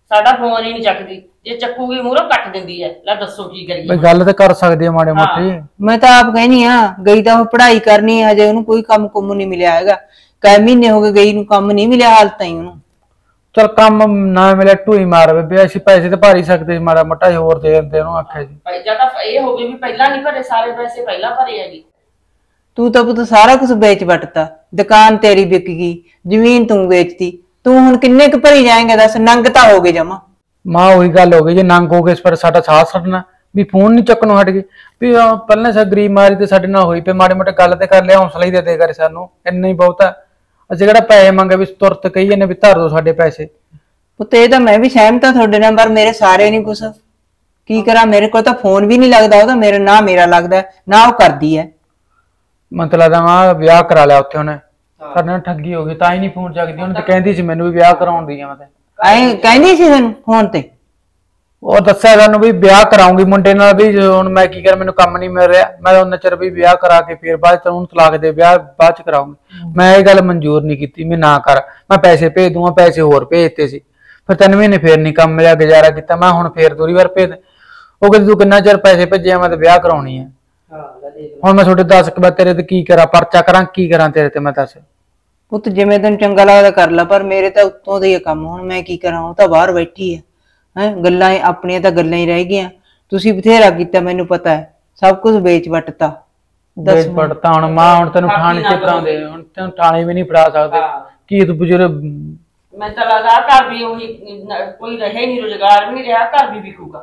ਸਾਡਾ ਫੋਨ ਹੀ ਨਹੀਂ ਚੱਕਦੀ, ਜੇ ਚੱਕੂਗੀ ਮੂਹਰੋਂ ਕੱਟ ਦਿੰਦੀ ਹੈ। ਲੈ ਦੱਸੋ ਕੀ ਬਈ ਕਰੀਏ। ਗੱਲ ਤਾਂ ਕਰ ਸਕਦੇ ਆ ਮਾੜੇ ਮੋਟੇ। ਮੈਂ ਤਾਂ ਆਪ ਕਹਿਨੀ ਆ, ਗਈ ਤਾਂ ਉਹ ਪੜ੍ਹਾਈ ਕਰਨੀ, ਹਜੇ ਉਹਨੂੰ ਕੋਈ ਕੰਮ ਕੁੰਮ ਨਹੀਂ ਮਿਲਿਆ ਹੈਗਾ। ਕਈ ਮਹੀਨੇ ਹੋ ਗਏ ਗਈ ਨੂੰ, ਕੰਮ ਨਹੀਂ ਮਿਲਿਆ ਹਾਲ ਤਾਈਂ ਉਹਨੂੰ। ਚਲ ਕੰਮ ਨਾ ਮਿਲਿਆ ਢੂਈ ਮਾਰ ਬੇਬੇ, ਅਸੀਂ ਪੈਸੇ ਤਾਂ ਭਰ ਹੀ ਸਕਦੇ ਸੀ, ਮਾੜਾ ਮੋਟਾ ਹੋਰ ਦੇ ਦਿੰਦੇ ਉਹਨੂੰ ਆਖਿਆ ਜੀ। ਜਾਂ ਤਾਂ ਇਹ ਹੋ ਗਈ ਵੀ ਪਹਿਲਾਂ ਨਹੀਂ ਭਰੇ, ਸਾਰੇ ਪੈਸੇ ਪਹਿਲਾਂ ਭਰੇ ਹੈਗੇ। ਤੂੰ ਤਾਂ ਪੁੱਤ ਸਾਰਾ ਕੁਝ ਵੇਚ ਵੱਟਤਾ, ਦੁਕਾਨ ਤੇਰੀ ਵਿਕ ਗਈ, ਜ਼ਮੀਨ ਤੂੰ ਵੇਚਤੀ, ਤੂੰ ਹੁਣ ਕਿੰਨੇ ਕੁ ਭਰੀ ਜਾਏਂਗਾ ਦੱਸ? ਨੰਗ ਤਾਂ ਹੋ ਗਏ ਜਮਾ। ਮਾਂ ਉਹੀ ਗੱਲ ਹੋ ਗਈ, ਜੇ ਨੰਗ ਹੋ ਗਏ ਇਸ ਪਰ ਸਾਡਾ ਸਾਥ ਛੱਡਣਾ ਵੀ ਫੋਨ ਨਹੀਂ ਚੱਕਣੋਂ ਹਟ ਗਈ ਵੀ ਪਹਿਲਾਂ ਸਾ ਗਰੀਬ ਮਾਰੀ ਤੇ ਸਾਡੇ ਨਾਲ ਹੋਈ ਪਈ, ਮਾੜੇ ਮੋਟੇ ਗੱਲ ਤੇ ਕਰ ਲਿਆ, ਹੌਸਲਾ ਹੀ ਦੇ ਕਰੇ ਸਾਨੂੰ, ਇੰਨਾ ਹੀ ਬਹੁਤ ਆ। ਅਸੀਂ ਕਿਹੜਾ ਪੈਸੇ ਮੰਗੇ ਵੀ ਤੁਰਤ ਕਹੀ ਜਾਂਦੇ ਵੀ ਧਰ ਦੋ ਸਾਡੇ ਪੈਸੇ। ਪੁੱਤ ਇਹ ਤਾਂ ਮੈਂ ਵੀ ਸਹਿਮਤ ਆ ਤੁਹਾਡੇ ਨਾਲ, ਪਰ ਮੇਰੇ ਸਾਰੇ ਨਹੀਂ ਕੁਛ। ਕੀ ਕਰਾਂ, ਮੇਰੇ ਕੋਲ ਤਾਂ ਫੋਨ ਵੀ ਨਹੀਂ ਲੱਗਦਾ ਉਹਦਾ, ਮੇਰੇ ਨਾ ਮੇਰਾ ਲੱਗਦਾ ਨਾ ਉਹ ਕਰਦੀ ਹੈ। ਮਤਲਬ ਦਾ ਮਾਂ ਵਿਆਹ ਕਰਾ ਲਿਆ ਉੱਥੇ ਉਹਨੇ, ਸਾਡੇ ਨਾਲ ਠੱਗੀ ਹੋ ਗਈ, ਤਾਂ ਹੀ ਨਹੀਂ ਫੋਨ ਚੱਕਦੀ। ਉਹਨੇ ਤਾਂ ਕਹਿੰਦੀ ਸੀ ਮੈਨੂੰ ਵੀ ਵਿਆਹ ਕਰਾਉਣ ਦੀ ਆ। ਮੈਂ ਐਂ ਕਹਿੰਦੀ ਸੀ ਤੈਨੂੰ ਫੋਨ ਤੇ? ਉਹ ਦੱਸਿਆ ਸਾਨੂੰ ਵੀ ਵਿਆਹ ਕਰਾਉਂਗੀ ਮੁੰਡੇ ਨਾਲ, ਵੀ ਹੁਣ ਮੈਂ ਕੀ ਕਰਾਂ, ਮੈਨੂੰ ਕੰਮ ਨਹੀਂ ਮਿਲ ਰਿਹਾ, ਮੈਂ ਉਹਨਾਂ ਚਿਰ ਵੀ ਵਿਆਹ ਕਰਾ ਕੇ ਫਿਰ ਬਾਅਦ ਚ ਉਹਨੂੰ ਤਲਾਕ ਦੇ, ਵਿਆਹ ਬਾਅਦ ਚ ਕਰਾਉਂਗੀ। ਮੈਂ ਇਹ ਗੱਲ ਮਨਜ਼ੂਰ ਨਹੀਂ ਕੀਤੀ, ਮੈਂ ਨਾ ਕਰ, ਮੈਂ ਪੈਸੇ ਭੇਜ ਦੂੰਗਾ। ਪੈਸੇ ਹੋਰ ਭੇਜਤੇ ਸੀ, ਫਿਰ 3 ਮਹੀਨੇ ਫੇਰ ਨਹੀਂ ਕੰਮ ਮਿਲਿਆ, ਗੁਜ਼ਾਰਾ ਕੀਤਾ। ਮੈਂ ਹੁਣ ਫੇਰ ਦੂਰੀ ਵਾਰ ਭੇਜ, ਉਹ ਕਹਿੰਦੀ ਤੂੰ ਕਿੰਨਾ ਚਿਰ ਪੈਸੇ ਭੇਜਿਆ, ਮੈਂ ਤਾਂ ਵਿਆਹ ਕਰਾਉਣੀ ਹੈ। ਹੁਣ ਮੈਂ ਤੁਹਾਡੇ 10 ਕੁ ਤੇਰੇ ਤੇ ਕੀ ਕਰਾਂ, ਪਰਚਾ ਕਰਾਂ, ਕੀ ਕਰਾਂ ਤੇਰੇ ਤੇ ਮੈਂ ਦੱਸ। ਪੁੱਤ ਜਿਵੇਂ ਤੈਨੂੰ ਚੰਗਾ ਲੱਗਦਾ ਕਰ ਲੈ, ਪਰ ਮੇਰੇ ਤਾਂ ਉੱਤੋਂ ਦੇ ਹੀ ਕੰਮ, ਹੁਣ ਮੈਂ ਕੀ ਕਰਾਂ? ਉਹ ਤਾਂ ਬਾਹਰ ਬੈਠੀ ਹੈ, ਗੱਲਾਂ ਆਪਣੀਆਂ ਤਾਂ ਗੱਲਾਂ ਹੀ ਰਹਿ ਗਈਆਂ। ਤੁਸੀਂ ਬਥੇਰਾ ਕੀਤਾ, ਮੈਨੂੰ ਪਤਾ ਹੈ, ਸਭ ਕੁਝ ਵੇਚ ਵੱਟਤਾ। ਵੇਚ ਵੱਟਤਾ ਹੁਣ ਮਾਂ, ਹੁਣ ਤੈਨੂੰ ਥਾਣੇ ਚ ਫੜਾਉਂਦੇ, ਹੁਣ ਤੈਨੂੰ ਥਾਣੇ ਵੀ ਨਹੀਂ ਫੜਾ ਸਕਦੇ। ਕੀ ਤੂੰ ਬਜ਼ੁਰਗ, ਮੈਂ ਤਾਂ ਲਗਾ ਘਰ ਵੀ ਉਹੀ ਕੋਈ ਰਹੇ ਨਹੀਂ, ਰੁਜ਼ਗਾਰ ਵੀ ਨਹੀਂ ਰਿਹਾ, ਘਰ ਵੀ ਵਿਕੂਗਾ।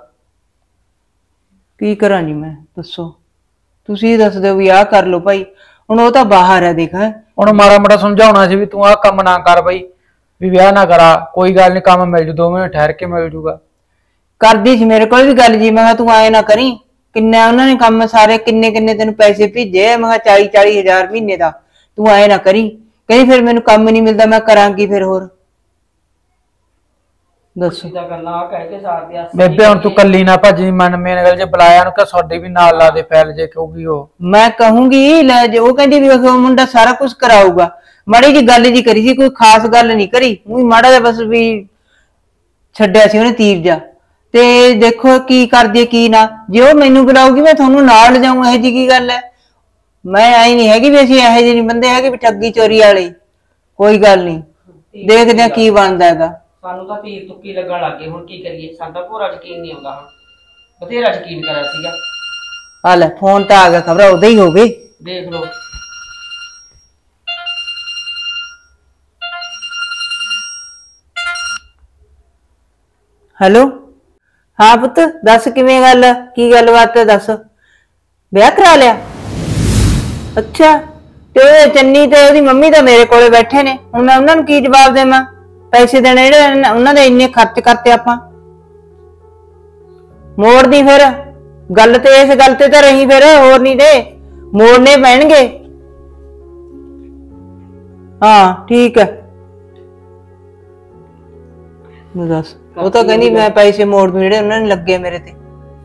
ਕੀ ਕਰਾਂ ਜੀ ਮੈਂ, ਦੱਸੋ? ਤੁਸੀਂ ਦੱਸ ਦਿਓ ਵੀ ਆਹ ਕਰ ਲਓ ਭਾਈ। ਹੁਣ ਉਹ ਤਾਂ ਬਾਹਰ ਹੈ, ਦੇਖ ਉਹਨੂੰ ਮਾੜਾ ਮੋਟਾ ਸਮਝਾਉਣਾ ਸੀ ਵੀ ਤੂੰ ਆਹ ਕੰਮ ਨਾ ਕਰ ਬਈ, ਵੀ ਵਿਆਹ ਨਾ ਕਰਾ, ਕੋਈ ਗੱਲ ਨਹੀਂ, ਕੰਮ ਮਿਲ ਜੂ, 2 ਮਹੀਨੇ ਠਹਿਰ ਕੇ ਮਿਲ ਜੂਗਾ। ਕਰਦੀ ਸੀ ਮੇਰੇ ਕੋਲ ਵੀ ਗੱਲ ਜੀ, ਮੈਂ ਕਿਹਾ ਤੂੰ ਆਏ ਨਾ ਕਰੀ, ਕਿੰਨਾ ਉਹਨਾਂ ਨੇ ਕੰਮ ਸਾਰੇ ਕਿੰਨੇ ਕਿੰਨੇ ਤੈਨੂੰ ਪੈਸੇ ਭੇਜੇ, ਮੈਂ ਕਿਹਾ 40-40 ਹਜ਼ਾਰ ਮਹੀਨੇ ਦਾ, ਤੂੰ ਆਏ ਨਾ ਕਰੀ। ਕਹਿੰਦੀ ਫਿਰ ਮੈਨੂੰ ਕੰਮ ਨਹੀਂ ਮਿਲਦਾ, ਮੈਂ ਕਰਾਂਗੀ ਫਿਰ ਹੋਰ। ਦੱਸੋ ਬੇਬੇ ਹੁਣ ਤੂੰ ਕੱਲੀ ਨਾ ਭੱਜੀ, ਮਨ ਮੇਨ ਗੱਲ ਜੇ ਬੁਲਾਇਆ ਨੂੰ ਕਿ ਸਾਡੇ ਵੀ ਨਾਲ ਲਾ ਦੇ ਫੈਲ ਜੇ, ਕਿਉਂਕਿ ਉਹ ਮੈਂ ਕਹੂੰਗੀ ਲੈ ਜੇ, ਉਹ ਕਹਿੰਦੀ ਵੀ ਉਹ ਮੁੰਡਾ ਸਾਰਾ ਕੁਝ ਕਰਾਊਗਾ। ਮਾੜੀ ਜੀ ਗੱਲ ਜੀ ਕਰੀ ਸੀ, ਕੋਈ ਖਾਸ ਗੱਲ ਨਹੀਂ ਕਰੀ, ਉਹੀ ਮਾੜਾ ਜਿਹਾ ਬਸ ਵੀ ਛੱਡਿਆ ਸੀ ਉਹਨੇ ਤੀਰ ਜਾ। ਤੇ ਦੇਖੋ ਕੀ ਕਰਦੀ ਕੀ ਨਾ, ਜੇ ਉਹ ਮੈਨੂੰ ਬੁਲਾਊਗੀ ਮੈਂ ਤੁਹਾਨੂੰ ਨਾਲ ਲਿਜਾਊਂ, ਇਹੋ ਜੀ ਕੀ ਗੱਲ ਹੈ? ਮੈਂ ਆਈ ਨਹੀਂ ਹੈਗੀ ਵੀ ਅਸੀਂ ਇਹੋ ਜਿਹੇ ਨਹੀਂ ਬੰਦੇ ਹੈਗੇ ਵੀ ਠੱਗੀ ਚੋਰੀ ਵਾਲੇ। ਕੋਈ ਗੱਲ ਨਹੀਂ, ਦੇਖਦੇ ਆ ਕੀ ਬਣਦਾ ਹੈਗਾ। ਸਾਨੂੰ ਤਾਂ ਤੀਰ ਤੁੱਕੀ ਲੱਗਣ ਲੱਗ ਗਏ, ਹੁਣ ਕੀ ਕਰੀਏ? ਸਾਡਾ ਪੂਰਾ ਯਕੀਨ ਨਹੀਂ ਆਉਂਦਾ, ਹੁਣ ਬਥੇਰਾ ਯਕੀਨ ਕਰਿਆ ਸੀਗਾ। ਆ ਲੈ ਫੋਨ ਤਾਂ ਆ ਗਿਆ, ਖਬਰ ਉਹਦਾ ਹੀ ਹੋਵੇ, ਦੇਖ ਲਓ। ਹੈਲੋ, ਹਾਂ ਪੁੱਤ ਦੱਸ ਕਿਵੇਂ ਗੱਲ, ਕੀ ਗੱਲਬਾਤ ਹੈ ਦੱਸ? ਵਿਆਹ ਕਰਾ ਲਿਆ? ਅੱਛਾ, ਤੇ ਚੰਨੀ ਤੇ ਉਹਦੀ ਮੰਮੀ ਤਾਂ ਮੇਰੇ ਕੋਲੇ ਬੈਠੇ ਨੇ, ਹੁਣ ਮੈਂ ਉਹਨਾਂ ਨੂੰ ਕੀ ਜਵਾਬ ਦੇਵਾਂ? ਪੈਸੇ ਦੇਣੇ ਜਿਹੜੇ ਉਹਨਾਂ ਦੇ ਇੰਨੇ ਖਰਚ ਕਰਤੇ ਆਪਾਂ। ਮੋੜਦੀ ਫਿਰ ਗੱਲ ਤੇ, ਇਸ ਗੱਲ ਤੇ ਤਾਂ ਰਹੀ ਫਿਰ, ਹੋਰ ਨਹੀਂ ਤੇ ਮੋੜਨੇ ਪੈਣਗੇ। ਹਾਂ ਠੀਕ ਹੈ, ਦੱਸ। ਉਹ ਤਾਂ ਕਹਿੰਦੀ ਮੈਂ ਪੈਸੇ ਮੋੜ ਦੂੰ ਜਿਹੜੇ ਉਹਨਾਂ ਨੇ ਲੱਗੇ ਮੇਰੇ ਤੇ,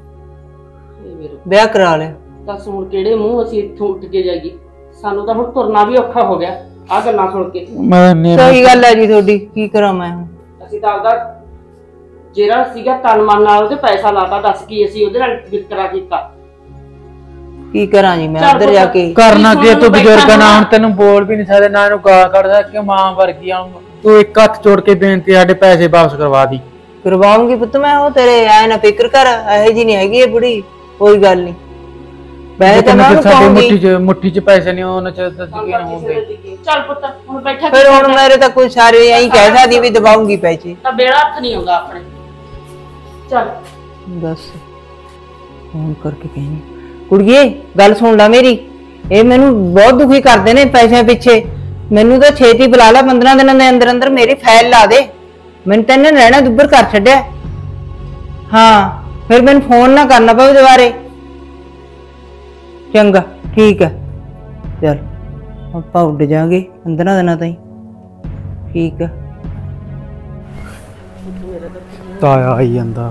ਵਿਆਹ ਕਰਾ ਲਿਆ। ਦੱਸ ਹੁਣ ਕਿਹੜੇ ਮੂੰਹ ਅਸੀਂ ਇੱਥੋਂ ਉੱਠ ਕੇ ਜਾਈਏ? ਸਾਨੂੰ ਤਾਂ ਹੁਣ ਤੁਰਨਾ ਵੀ ਔਖਾ ਹੋ ਗਿਆ ਆਹ ਗੱਲਾਂ ਸੁਣ ਕੇ। ਸਹੀ ਗੱਲ ਹੈ ਜੀ ਤੁਹਾਡੀ, ਕੀ ਕਰਾਂ ਮੈਂ ਹੁਣ? ਅਸੀਂ ਤਾਂ ਆਪਦਾ ਜਿਹੜਾ ਸੀਗਾ ਤਨ ਮਨ ਨਾਲ ਉਹਦੇ ਪੈਸਾ ਲਾਤਾ, ਦੱਸ ਕੀ ਅਸੀਂ ਉਹਦੇ ਨਾਲ ਵਿਤਕਰਾ ਕੀਤਾ? ਕੀ ਕਰਾਂ ਜੀ ਮੈਂ ਉੱਧਰ ਜਾ ਕੇ? ਕਰਨਾ ਕੀ, ਤੂੰ ਬਜ਼ੁਰਗ ਨਾ, ਹੁਣ ਤੈਨੂੰ ਬੋਲ ਵੀ ਨਹੀਂ ਸਕਦੇ, ਨਾ ਇਹਨੂੰ ਗਾਲ ਕੱਢ ਸਕਦੇ, ਮਾਂ ਵਰਗੀ ਆ ਤੂੰ। ਇੱਕ ਹੱਥ ਜੋੜ ਕੇ ਬੇਨਤੀ, ਸਾਡੇ ਪੈਸੇ ਵਾਪਸ ਕਰਵਾ ਦੀ। ਕਰਵਾਉਂਗੀ ਪੁੱਤ ਮੈਂ, ਉਹ ਤੇਰੇ ਐ ਨਾ ਫਿਕਰ ਕਰ, ਇਹੋ ਜੀ ਨਹੀਂ ਹੈਗੀ ਇਹ ਬੁੜੀ, ਕੋਈ ਗੱਲ ਨਹੀਂ। ਪੈਸੇ ਤਾਂ ਮੈਂ ਮੁੱਠੀ ਚ ਪੈਸੇ ਨਹੀਂ, ਉਹਨਾਂ ਚ ਯਕੀਨ ਹੁੰਦੇ। ਚੱਲ ਪੁੱਤ ਹੁਣ ਬੈਠਾ, ਫਿਰ ਹੁਣ ਮੇਰੇ ਤਾਂ ਕੋਈ ਸਾਰੇ ਐਂ ਕਹਿ ਸਕਦੀ ਵੀ ਦਬਾਉਂਗੀ ਪੈਸੇ, ਤਾਂ ਬੇੜਾ ਹੱਥ ਨਹੀਂ ਆਉਂਦਾ ਆਪਣੇ। ਚੱਲ ਦੱਸ ਫੋਨ ਕਰਕੇ ਕਹਿਣੀ, ਕੁੜੀਏ ਗੱਲ ਸੁਣ ਲੈ ਮੇਰੀ, ਇਹ ਮੈਨੂੰ ਬਹੁਤ ਦੁਖੀ ਕਰਦੇ ਨੇ ਪੈਸਿਆਂ ਪਿੱਛੇ। ਮੈਨੂੰ ਤਾਂ ਛੇਤੀ ਬੁਲਾ ਲਾ, 15 ਦਿਨਾਂ ਦੇ ਅੰਦਰ ਅੰਦਰ ਮੇਰੀ ਫਾਈਲ ਲਾ ਦੇ, ਮੈਨੂੰ ਤਾਂ ਇਹਨੇ ਰਹਿਣਾ ਦੁੱਬਰ ਕਰ ਛੱਡਿਆ। ਹਾਂ ਫਿਰ ਮੈਨੂੰ ਫੋਨ ਨਾ ਕਰਨਾ ਪਵੇ ਦੁਬਾਰੇ, ਚੰਗਾ ਠੀਕ ਹੈ। ਚੱਲ ਆਪਾਂ ਉੱਡ ਜਾਾਂਗੇ 15 ਦਿਨਾਂ ਤਾਈਂ, ਠੀਕ ਹੈ। ਤਾਇਆ ਆਈ ਜਾਂਦਾ।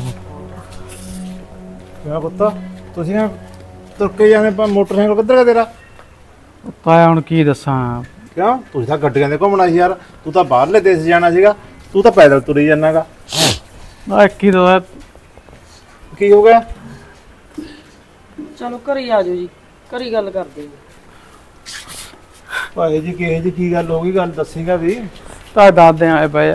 ਕਿਆ ਪੁੱਤ ਤੁਸੀਂ ਨਾ ਤੁਰ ਕੇ ਜਾਂਦੇ, ਮੋਟਰਸਾਈਕਲ ਕਿੱਧਰ ਗਿਆ ਤੇਰਾ? ਤਾਇਆ ਹੁਣ ਕੀ ਦੱਸਾਂ, ਕਿਉਂ? ਤੁਸੀਂ ਤਾਂ ਗੱਡੀਆਂ ਦੇ ਘੁੰਮਣਾ ਸੀ ਯਾਰ, ਤੂੰ ਤਾਂ ਬਾਹਰਲੇ ਦੇਸ਼ ਜਾਣਾ ਸੀਗਾ, ਤੂੰ ਤਾਂ ਪੈਦਲ ਤੁਰੀ ਜਾਣਾਗਾ। ਆ ਕੀ ਦੋ ਕੀ ਹੋ ਗਿਆ? ਚਲੋ ਘਰੇ ਆ ਜਾਓ ਜੀ, ਘਰੇ ਗੱਲ ਕਰਦੇ ਭਾਈ ਜੀ ਕਿਹੇ ਜੀ ਕੀ ਗੱਲ ਹੋ ਗਈ? ਗੱਲ ਦੱਸੇਗਾ ਵੀ। ਤਾਂ ਦਾਦੇ ਆਏ ਪਏ ਆ।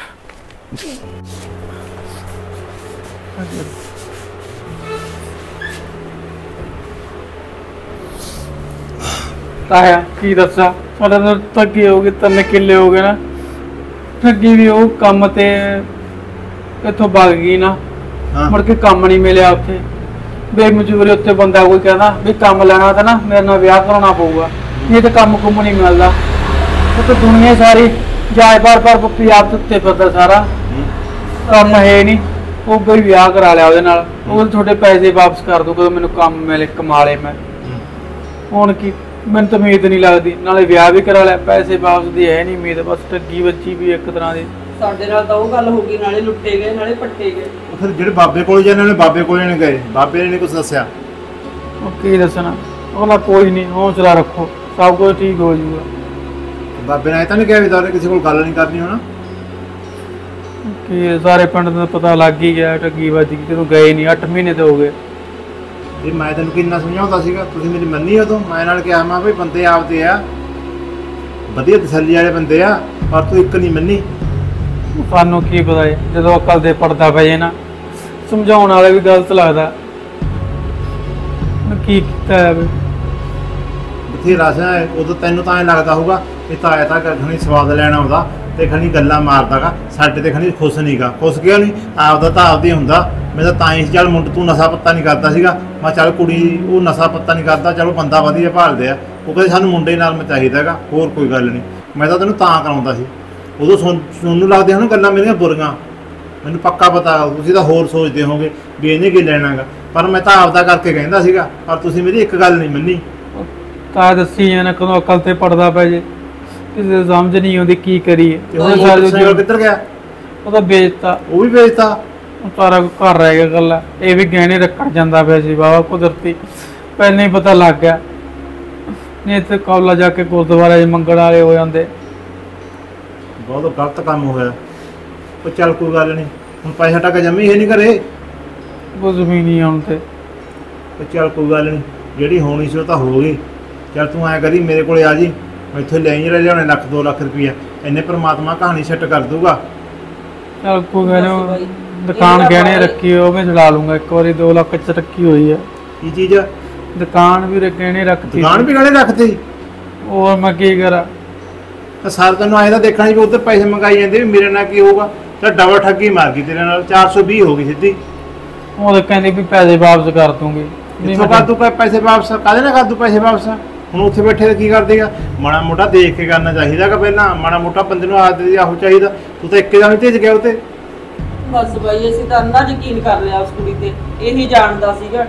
ਤਾਇਆ ਕੀ ਦੱਸਾਂ, ਸਾਡਾ ਤਾਂ ਠੱਗੀ ਹੋ ਗਈ, 3 ਕਿੱਲੇ ਹੋ ਗਏ ਨਾ। ਠੱਗੀ ਵੀ ਉਹ ਕੰਮ ਤੇ ਇੱਥੋਂ ਭੱਗ ਗਈ ਨਾ, ਮੁੜ ਕੇ ਕੰਮ ਨਹੀਂ ਮਿਲਿਆ ਉੱਥੇ। ਬੇਮਜ਼ਦੂਰੀ ਉੱਤੇ ਬੰਦਾ ਕੋਈ ਕਹਿੰਦਾ ਵੀ ਕੰਮ ਲੈਣਾ ਤਾਂ ਨਾ ਮੇਰੇ ਨਾਲ ਵਿਆਹ ਕਰਾਉਣਾ ਪਊਗਾ, ਨਹੀਂ ਤਾਂ ਕੰਮ ਕੁੰਮ ਨਹੀਂ ਮਿਲਦਾ। ਉਹ ਤਾਂ ਦੁਨੀਆ ਸਾਰੀ ਜਾਏ ਪਰ ਪੰਜਾਬ ਦੇ ਉੱਤੇ ਫਿਰਦਾ, ਸਾਰਾ ਕੰਮ ਹੈ ਨਹੀਂ। ਉਹ ਕੋਈ ਵਿਆਹ ਕਰਾ ਲਿਆ ਉਹਦੇ ਨਾਲ, ਉਹ ਤੁਹਾਡੇ ਪੈਸੇ ਵਾਪਸ ਕਰ ਦੂ ਜਦੋਂ ਮੈਨੂੰ ਕੰਮ ਮਿਲੇ, ਕਮਾ ਲਏ ਮੈਂ। ਹੁਣ ਕੀ, ਮੈਨੂੰ ਤਾਂ ਉਮੀਦ ਨਹੀਂ ਲੱਗਦੀ, ਨਾਲੇ ਵਿਆਹ ਵੀ ਕਰਾ ਲਿਆ, ਪੈਸੇ ਵਾਪਸ ਦੀ ਹੈ ਨਹੀਂ ਉਮੀਦ, ਬਸ ਠੱਗੀ ਬੱਚੀ ਵੀ ਇੱਕ ਤਰ੍ਹਾਂ ਦੀ। ਸਾਡੇ ਨਾਲ ਤਾਂ ਉਹ ਗੱਲ ਹੋ ਗਈ, ਨਾਲੇ ਲੁੱਟੇ ਗਏ ਨਾਲੇ ਪੱਟੇ ਗਏ। ਫਿਰ ਜਿਹੜੇ ਬਾਬੇ ਕੋਲ ਜਾਂਦੇ ਨੇ, ਬਾਬੇ ਕੋਲ ਨਹੀਂ ਗਏ, ਬਾਬੇ ਨੇ ਕੁਝ ਦੱਸਿਆ? ਉਹ ਕੀ ਦੱਸਣਾ, ਉਹਦਾ ਕੋਈ ਨਹੀਂ, ਹੌਸਲਾ ਰੱਖੋ, ਸਭ ਕੁਝ ਠੀਕ ਹੋ ਜਾਊਗਾ। ਬਾਬੇ ਨੇ ਤਾਂ ਨਹੀਂ ਕਿਹਾ ਵੀ ਤੁਹਾਡੇ ਕਿਸੇ ਕੋਲ ਗੱਲ ਨਹੀਂ ਕਰਨੀ ਹੋਣਾ? ਕਿ ਸਾਰੇ ਪਿੰਡ ਦਾ ਪਤਾ ਲੱਗ ਹੀ ਗਿਆ ਠੱਗੀ ਵੱਜ ਗਈ, ਜਦੋਂ ਗਏ ਨਹੀਂ 8 ਮਹੀਨੇ ਤੇ ਹੋ ਗਏ। ਇਹ ਮੈਂ ਤੈਨੂੰ ਕਿੰਨਾ ਸਮਝਾਉਂਦਾ ਸੀਗਾ, ਤੁਸੀਂ ਮੇਰੀ ਮੰਨੀ ਉਦੋਂ? ਮੈਂ ਨਾਲ ਕਿਹਾ ਮੈਂ ਵੀ ਬੰਦੇ ਆਪਦੇ ਆ, ਵਧੀਆ ਤਸੱਲੀ ਵਾਲੇ ਬੰਦੇ ਆ, ਪਰ ਤੂੰ ਇੱਕ ਨਹੀਂ ਮੰਨੀ। ਸਾਨੂੰ ਕੀ ਪਤਾ ਹੈ, ਜਦੋਂ ਅਕਲ ਦੇ ਪੜਦਾ ਪਏ ਨਾ, ਸਮਝਾਉਣ ਵਾਲੇ ਵੀ ਗਲਤ ਲੱਗਦਾ। ਕੀ ਕੀਤਾ ਹੈ ਬਥੇਰਾ ਹੈ ਉਦੋਂ, ਤੈਨੂੰ ਤਾਂ ਐਂ ਲੱਗਦਾ ਹੋਊਗਾ ਇਹ ਤਾਂ ਆਇਆ ਤਾਂ ਖਣੀ ਸਵਾਦ ਲੈਣਾ ਆਉਂਦਾ ਤੇ ਖਣੀ ਗੱਲਾਂ ਮਾਰਦਾਗਾ, ਸਾਡੇ ਤੇ ਖਣੀ ਖੁਸ਼ ਨਹੀਂਗਾ। ਖੁਸ਼ ਕਿਉਂ ਨਹੀਂ? ਆਪਦਾ ਤਾਂ ਆਪਦੀ ਹੁੰਦਾ। ਮੈਂ ਤਾਂ ਹੀ ਚੱਲ ਮੁੰਡ ਤੂੰ ਨਸ਼ਾ ਪੱਤਾ ਨਹੀਂ ਕਰਦਾ ਸੀਗਾ, ਮੈਂ ਚੱਲ ਕੁੜੀ ਉਹ ਨਸ਼ਾ ਪੱਤਾ ਨਹੀਂ ਕਰਦਾ, ਚਲੋ ਬੰਦਾ ਵਧੀਆ ਭਾਲਦੇ ਆ। ਉਹ ਕਹਿੰਦੇ ਸਾਨੂੰ ਮੁੰਡੇ ਨਾਲ ਮੈਂ ਚਾਹੀਦਾ ਹੈਗਾ, ਹੋਰ ਕੋਈ ਗੱਲ ਨਹੀਂ। ਮੈਂ ਤਾਂ ਤੈਨੂੰ ਤਾਂ ਕਰਾਉਂਦਾ ਸੀ। ਉਦੋਂ ਸੁਣਨ ਲੱਗਦੇ ਹਨ ਗੱਲਾਂ ਮੇਰੀਆਂ ਬੁਰੀਆਂ, ਮੈਨੂੰ ਪੱਕਾ ਪਤਾ ਤੁਸੀਂ ਤਾਂ ਹੋਰ ਸੋਚਦੇ ਹੋਗੇ ਵੀ ਇਹਨੇ ਕੀ ਲੈਣਾਗਾ, ਪਰ ਮੈਂ ਤਾਂ ਆਪਦਾ ਕਰਕੇ ਕਹਿੰਦਾ ਸੀਗਾ, ਪਰ ਤੁਸੀਂ ਮੇਰੀ ਇੱਕ ਗੱਲ ਨਹੀਂ ਮੰਨੀ। ਤਾਂ ਦੱਸੀ ਜਾਣਾ ਕਦੋਂ ਅਕਲ ਤੇ ਪੜਦਾ ਪੈ ਜੇ, ਕਿਸੇ ਸਮਝ ਨਹੀਂ ਆਉਂਦੀ ਕੀ ਕਰੀਏ। ਕਿੱਧਰ ਗਿਆ? ਉਹਦਾ ਵੇਚਤਾ। ਉਹ ਵੀ ਵੇਚਤਾ? ਸਾਰਾ ਘਰ ਰਹਿ ਗਿਆ ਇਕੱਲਾ। ਇਹ ਵੀ ਗਹਿਣੇ ਰੱਖਣ ਜਾਂਦਾ ਪਿਆ ਸੀ ਬਾਬਾ, ਕੁਦਰਤੀ ਪਹਿਲਾਂ ਹੀ ਪਤਾ ਲੱਗ ਗਿਆ, ਨਹੀਂ ਇੱਥੇ ਕੌਲਾ ਜਾ ਕੇ ਗੁਰਦੁਆਰੇ ਮੰਗਣ ਵਾਲੇ ਹੋ ਜਾਂਦੇ। ਬਹੁਤ ਗਲਤ ਕੰਮ ਹੋਇਆ। ਉਹ ਚੱਲ ਕੋਈ ਗੱਲ ਨਹੀਂ, ਹੁਣ ਪੈਸਾ ਟੱਕਾ ਜੰਮੀ ਹੈ ਨਹੀਂ ਘਰੇ, ਕੁਝ ਵੀ ਨਹੀਂ ਹੁਣ ਤੇ। ਚੱਲ ਕੋਈ ਗੱਲ ਨਹੀਂ, ਜਿਹੜੀ ਹੋਣੀ ਸੀ ਉਹ ਤਾਂ ਹੋ ਗਈ। ਚੱਲ ਤੂੰ ਐਂ ਕਰੀ ਮੇਰੇ ਕੋਲੇ ਆ ਜੀ, ਮੈਂ ਇੱਥੇ ਲੈ ਹੀ ਲਿਆਉਣੇ 1-2 ਲੱਖ ਰੁਪਈਆ, ਇੰਨੇ ਪ੍ਰਮਾਤਮਾ ਕਹਾਣੀ ਸੈੱਟ ਕਰ ਦੂਗਾ। ਚੱਲ ਕੋਈ ਗੱਲ ਨੀ, ਦੁਕਾਨ ਗਹਿਣੇ ਰੱਖੀ ਉਹ ਮੈਂ ਛੁਡਾ ਲੂੰਗਾ ਇੱਕ ਵਾਰੀ। 2 ਲੱਖ ਚ ਰੱਖੀ ਹੋਈ ਹੈ। ਕੀ ਚੀਜ਼? ਦੁਕਾਨ ਵੀ ਗਹਿਣੇ ਰੱਖਤੀ। ਦੁਕਾਨ ਵੀ ਗਹਿਣੇ ਰੱਖਤੀ? ਹੋਰ ਮੈਂ ਕੀ ਕਰਾਂ? ਤਾਂ ਸਾਰ ਤੈਨੂੰ ਆਏ ਤਾਂ ਦੇਖਣਾ ਵੀ ਉੱਧਰ ਪੈਸੇ ਮੰਗਾਈ ਜਾਂਦੇ, ਵੀ ਮੇਰੇ ਨਾਲ ਕੀ ਹੋਊਗਾ। ਤਾਂ ਡਬਲ ਠੱਗੀ ਮਾਰ ਗਈ ਤੇਰੇ ਨਾਲ, 420 ਹੋ ਗਈ ਸਿੱਧੀ। ਉਹ ਤਾਂ ਕਹਿੰਦੀ ਵੀ ਪੈਸੇ ਵਾਪਸ ਕਰ ਦੂੰਗੀ। ਇੱਥੋਂ ਕਰ ਦੂ ਪੈਸੇ ਵਾਪਸ? ਕਾਹਦੇ ਨਾਲ ਕਰ ਦੂ ਪੈਸੇ ਵਾਪਸ? ਹੁਣ ਉੱਥੇ ਬੈਠੇ ਕੀ ਕਰ ਦੇਗਾ? ਮਾੜਾ ਮੋਟਾ ਦੇਖ ਕੇ ਕਰਨਾ ਚਾਹੀਦਾ ਕਿ ਪਹਿਲਾਂ ਮਾੜਾ ਮੋਟਾ ਬੰਦੇ ਨੂੰ ਆਦਤ ਆਹੋ ਚਾਹੀਦਾ। ਤੂੰ ਤਾਂ ਇੱਕੇ ਦਮ ਹੀ ਭੇਜ ਗਿਆ ਉੱਤੇ। ਬਸ ਬਾਈ ਅਸੀਂ ਤਾਂ ਅੰਨਾ ਯਕੀਨ ਕਰ ਲਿਆ ਉਸ ਕੁੜੀ ਤੇ, ਇਹੀ ਜਾਣਦਾ ਸੀਗਾ।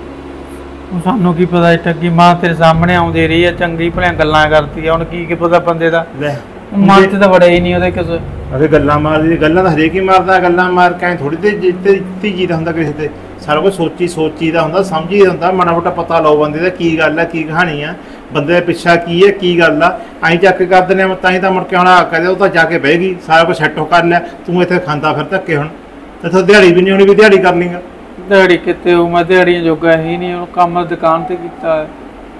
ਸਾਨੂੰ ਕੀ ਪਤਾ ਠੱਗੀ ਮਾਂ ਤੇਰੇ ਸਾਹਮਣੇ ਆਉਂਦੀ ਰਹੀ ਹੈ, ਚੰਗੀ ਭਲਿਆਂ ਗੱਲਾਂ ਕਰਦੀ ਆ। ਹੁਣ ਕੀ ਪਤਾ ਬੰਦੇ ਦਾ ਮਨ ਤੇ ਤਾਂ ਵੜਿਆ ਹੀ ਨਹੀਂ ਉਹਦੇ ਕਿਸੇ। ਅਰੇ ਗੱਲਾਂ ਮਾਰਦੀ, ਗੱਲਾਂ ਤਾਂ ਹਰੇਕ ਹੀ ਮਾਰਦਾ। ਗੱਲਾਂ ਮਾਰ ਕੇ ਥੋੜੀ ਤੇ ਧੀਜੀ ਦਾ ਹੁੰਦਾ ਕਿਸੇ ਤੇ, ਸਾਰਾ ਕੁਝ ਸੋਚੀ ਦਾ ਹੁੰਦਾ, ਸਮਝੀ ਦਾ ਹੁੰਦਾ। ਮਾੜਾ ਮੋਟਾ ਪਤਾ ਲਓ ਬੰਦੇ ਦਾ ਕੀ ਗੱਲ ਹੈ, ਕੀ ਕਹਾਣੀ ਆ, ਬੰਦੇ ਦਾ ਪਿੱਛਾ ਕੀ ਹੈ, ਕੀ ਗੱਲ ਆ। ਅਸੀਂ ਚੱਕ ਕੇ ਕਰ ਦਿੰਦੇ ਤਾਂ ਹੀ ਤਾਂ ਮੁੜ ਕੇ ਹੁਣ ਆ ਕਹਦੇ ਉਹ ਤਾਂ ਜਾ ਕੇ ਬਹਿ ਗਈ, ਸਾਰਾ ਕੁਝ ਸੈੱਟ ਕਰ ਲਿਆ। ਤੂੰ ਇੱਥੇ ਖਾਂਦਾ ਫਿਰ ਧੱਕੇ। ਹੁਣ ਇੱਥੋਂ ਦਿਹਾੜੀ ਵੀ ਨਹੀਂ ਹੋਣੀ ਵੀ ਦਿਹਾੜੀ ਕਰ ਲੇਗਾ। ਦਿਹਾੜੀ ਕਿਤੇ ਹੋ, ਮੈਂ ਦਿਹਾੜੀਆਂ ਜੋਗਾ ਹੀ ਨਹੀਂ। ਹੁਣ ਕੰਮ ਦੁਕਾਨ ਤੇ ਕੀਤਾ ਹੈ।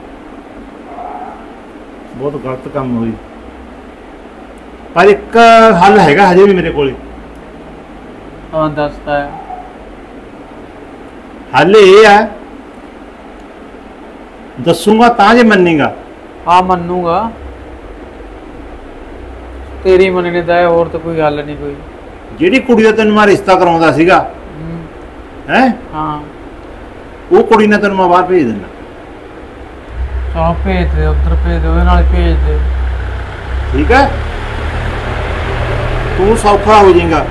ਬਹੁਤ ਗਲਤ ਕੰਮ ਹੋਈ, ਪਰ ਇੱਕ ਹੱਲ ਹੈਗਾ ਹਜੇ ਵੀ ਮੇਰੇ ਕੋਲੇ। ਹਾਂ ਦੱਸਦਾ ਹੈ। ਹੱਲ ਇਹ ਹੈ, ਦੱਸੂਗਾ ਤਾਂ ਜੇ ਮੰਨੇਗਾ। ਹਾਂ ਮੰਨੂਗਾ, ਤੇਰੀ ਮੰਨਣੇ ਦਾ ਹੈ, ਹੋਰ ਤਾਂ ਕੋਈ ਗੱਲ ਨਹੀਂ ਕੋਈ। ਜਿਹੜੀ ਕੁੜੀ ਦਾ ਤੈਨੂੰ ਮੈਂ ਰਿਸ਼ਤਾ ਕਰਾਉਂਦਾ ਸੀਗਾ ਹੈ, ਹਾਂ ਉਹ ਕੁੜੀ ਨੇ ਤੈਨੂੰ ਮੈਂ ਬਾਹਰ ਭੇਜ ਦਿੰਦਾ। ਚਲੋ ਭੇਜ ਦੇ, ਉੱਧਰ ਭੇਜ ਦੇ, ਉਹਦੇ ਨਾਲ ਭੇਜ ਦੇ। ਠੀਕ ਹੈ, ਤੂੰ ਸੌਖਾ ਹੋ ਜਾਏਗਾ।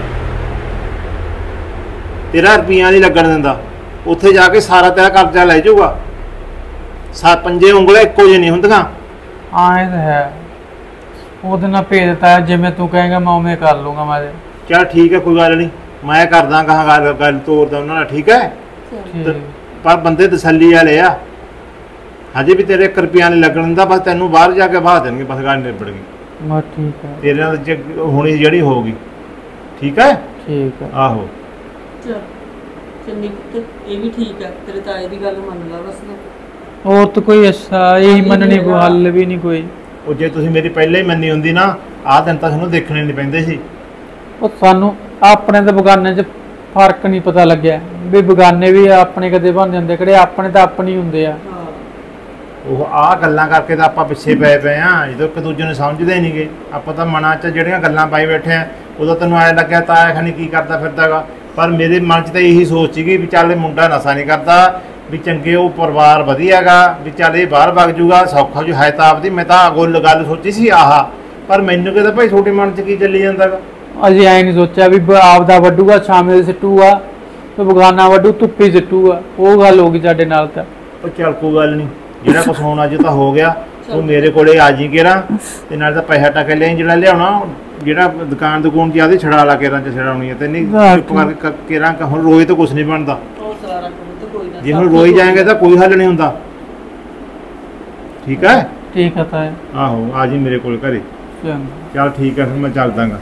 ਤੇਰਾ ਰੁਪਈਆ ਨਹੀਂ ਲੱਗਣ ਦਿੰਦਾ। ਉੱਥੇ ਜਾ ਕੇ ਸਾਰਾ ਤੇਰਾ ਕਰਜ਼ਾ ਲੈ ਜਾਊਗਾ। ਪੰਜੇ ਉਂਗਲਾਂ ਇੱਕੋ ਜਿਹੀ ਨਹੀਂ ਹੁੰਦੀਆਂ। ਹਾਂ ਇਹ ਤਾਂ ਹੈ, ਉਹਦੇ ਨਾਲ ਭੇਜ ਦਿੱਤਾ, ਜਿਵੇਂ ਤੂੰ ਕਹੇਗਾ ਮੈਂ ਉਵੇਂ ਕਰ ਲੂੰਗਾ। ਮੈਂ ਚੱਲ ਠੀਕ ਹੈ, ਕੋਈ ਗੱਲ ਨਹੀਂ, ਮੈਂ ਕਰਦਾ ਕਹਾਂ ਗੱਲ ਤੋਰਦਾ ਉਹਨਾਂ ਨਾਲ। ਠੀਕ ਹੈ, ਪਰ ਬੰਦੇ ਤਸੱਲੀ ਵਾਲੇ ਆ। ਹਜੇ ਵੀ ਤੇਰੇ 1 ਰੁਪਈਆ ਨਹੀਂ ਲੱਗਣ ਦਿੰਦਾ। ਬਸ ਤੈਨੂੰ ਬਾਹਰ ਜਾ ਕੇ ਬਾਹ ਦੇਣਗੇ, ਬਸ ਗੱਲ ਨਿਬੜ ਗਈ। ਬਸ ਠੀਕ ਹੈ, ਤੇਰੇ ਨਾਲ ਹੋਣੀ ਜਿਹੜੀ ਹੋਊਗੀ। ਠੀਕ ਹੈ, ਠੀਕ ਹੈ। ਆਹੋ ਚਲ ਚੰਨੀ ਪੁੱਤ ਇਹ ਵੀ ਠੀਕ ਹੈ, ਤੇਰੇ ਤਾਏ ਦੀ ਗੱਲ ਮੰਨ ਲਾ ਬਸ ਤੂੰ। ਹੋਰ ਤਾਂ ਕੋਈ ਅੱਛਾ ਇਹੀ ਮੰਨਣੀ ਕੋਈ ਹੱਲ ਵੀ ਨਹੀਂ ਕੋਈ। ਉਹ ਜੇ ਤੁਸੀਂ ਮੇਰੀ ਪਹਿਲਾਂ ਹੀ ਮੰਨੀ ਹੁੰਦੀ ਨਾ ਆਹ ਦਿਨ ਤਾਂ ਤੁਹਾਨੂੰ ਦੇਖਣੇ ਨਹੀਂ ਪੈਂਦੇ ਸੀ। ਉਹ ਸਾਨੂੰ ਆਪਣੇ ਤੇ ਬਗਾਨੇ 'ਚ ਫਰਕ ਨਹੀਂ ਪਤਾ ਲੱਗਿਆ ਵੀ ਬਗਾਨੇ ਵੀ ਆਪਣੇ ਕਦੇ ਬਣ ਜਾਂਦੇ, ਕਿਹੜੇ ਆਪਣੇ ਤਾਂ ਆਪਣੀ ਹੁੰਦੇ ਆ। ਉਹ ਆਹ ਗੱਲਾਂ ਕਰਕੇ ਤਾਂ ਆਪਾਂ ਪਿੱਛੇ ਪਏ ਆ, ਜਦੋਂ ਇੱਕ ਦੂਜੇ ਨੂੰ ਸਮਝਦੇ ਨਹੀਂਗੇ। ਆਪਾਂ ਤਾਂ ਮਨਾਂ 'ਚ ਜਿਹੜੀਆਂ ਗੱਲਾਂ ਪਾਈ ਬੈਠੇ ਆ, ਉਦੋਂ ਤੈਨੂੰ ਐਂ ਲੱਗਿਆ ਤਾਇਆ ਖਾਨੀ ਕੀ ਕਰਦਾ ਫਿਰਦਾਗਾ, ਪਰ ਮੇਰੇ ਮਨ 'ਚ ਤਾਂ ਇਹੀ ਸੋਚ ਸੀਗੀ ਵੀ ਚੱਲ ਇਹ ਮੁੰਡਾ ਨਸ਼ਾ ਨਹੀਂ ਕਰਦਾ, ਵੀ ਚੰਗੇ ਉਹ ਪਰਿਵਾਰ ਵਧੀਆਗਾ, ਵੀ ਚੱਲ ਇਹ ਬਾਹਰ ਵਗ ਜੂਗਾ ਸੌਖਾ ਜੋ ਹੈ ਤਾਂ ਆਪਦੀ। ਮੈਂ ਤਾਂ ਗੱਲ ਸੋਚੀ ਸੀ ਆਹ, ਪਰ ਮੈਨੂੰ ਕਹਿੰਦਾ ਭਾਈ ਛੋਟੇ ਮਨ 'ਚ ਕੀ ਚੱਲੀ ਜਾਂਦਾਗਾ। ਅਸੀਂ ਐਂ ਨਹੀਂ ਸੋਚਿਆ ਵੀ ਆਪਦਾ ਵੱਡੂਗਾ ਛਾਵੇਂ ਦੇ ਸਿੱਟੂਗਾ ਤੇ ਬਗਾਨਾ ਵੱਡੂ ਧੁੱਪੀ ਸਿੱਟੂਗਾ, ਉਹ ਗੱਲ ਹੋ ਗਈ ਸਾਡੇ ਨਾਲ। ਤਾਂ ਉਹ ਚੱਲ ਕੋਈ ਗੱਲ ਨਹੀਂ, ਜਿਹੜਾ ਕੁਛ ਹੋਣਾ ਅੱਜ ਤਾਂ ਹੋ ਗਿਆ। ਉਹ ਮੇਰੇ ਕੋਲੇ ਆ ਜੀ ਕੇਰਾ, ਤੇ ਨਾਲ ਤਾਂ ਪੈਸਾ ਟਕੇ ਲਿਆ ਜਿਹੜਾ ਲਿਆਉਣਾ, ਜਿਹੜਾ ਦੁਕਾਨ ਚ ਆਦੇ ਛੜਾ ਲਾ ਕੇਰਾਂ ਚ ਛੜਾਉਣੀ ਹੈ ਤੇ ਨਹੀਂ ਚੁੱਪ ਕਰਕੇ ਕੇਰਾਂ। ਹੁਣ ਰੋਏ ਤਾਂ ਕੁਛ ਨਹੀਂ ਬਣਦਾ, ਜੇ ਹੁਣ ਰੋਈ ਜਾਏਗਾ ਤਾਂ ਕੋਈ ਹੱਲ ਨਹੀਂ ਹੁੰਦਾ। ਠੀਕ ਹੈ ਠੀਕ ਹੈ ਤਾਂ ਆਹੋ ਆ ਜੀ ਮੇਰੇ ਕੋਲ ਘਰੇ। ਚੱਲ ਠੀਕ ਹੈ ਫਿਰ ਮੈਂ ਚੱਲਦਾਗਾ।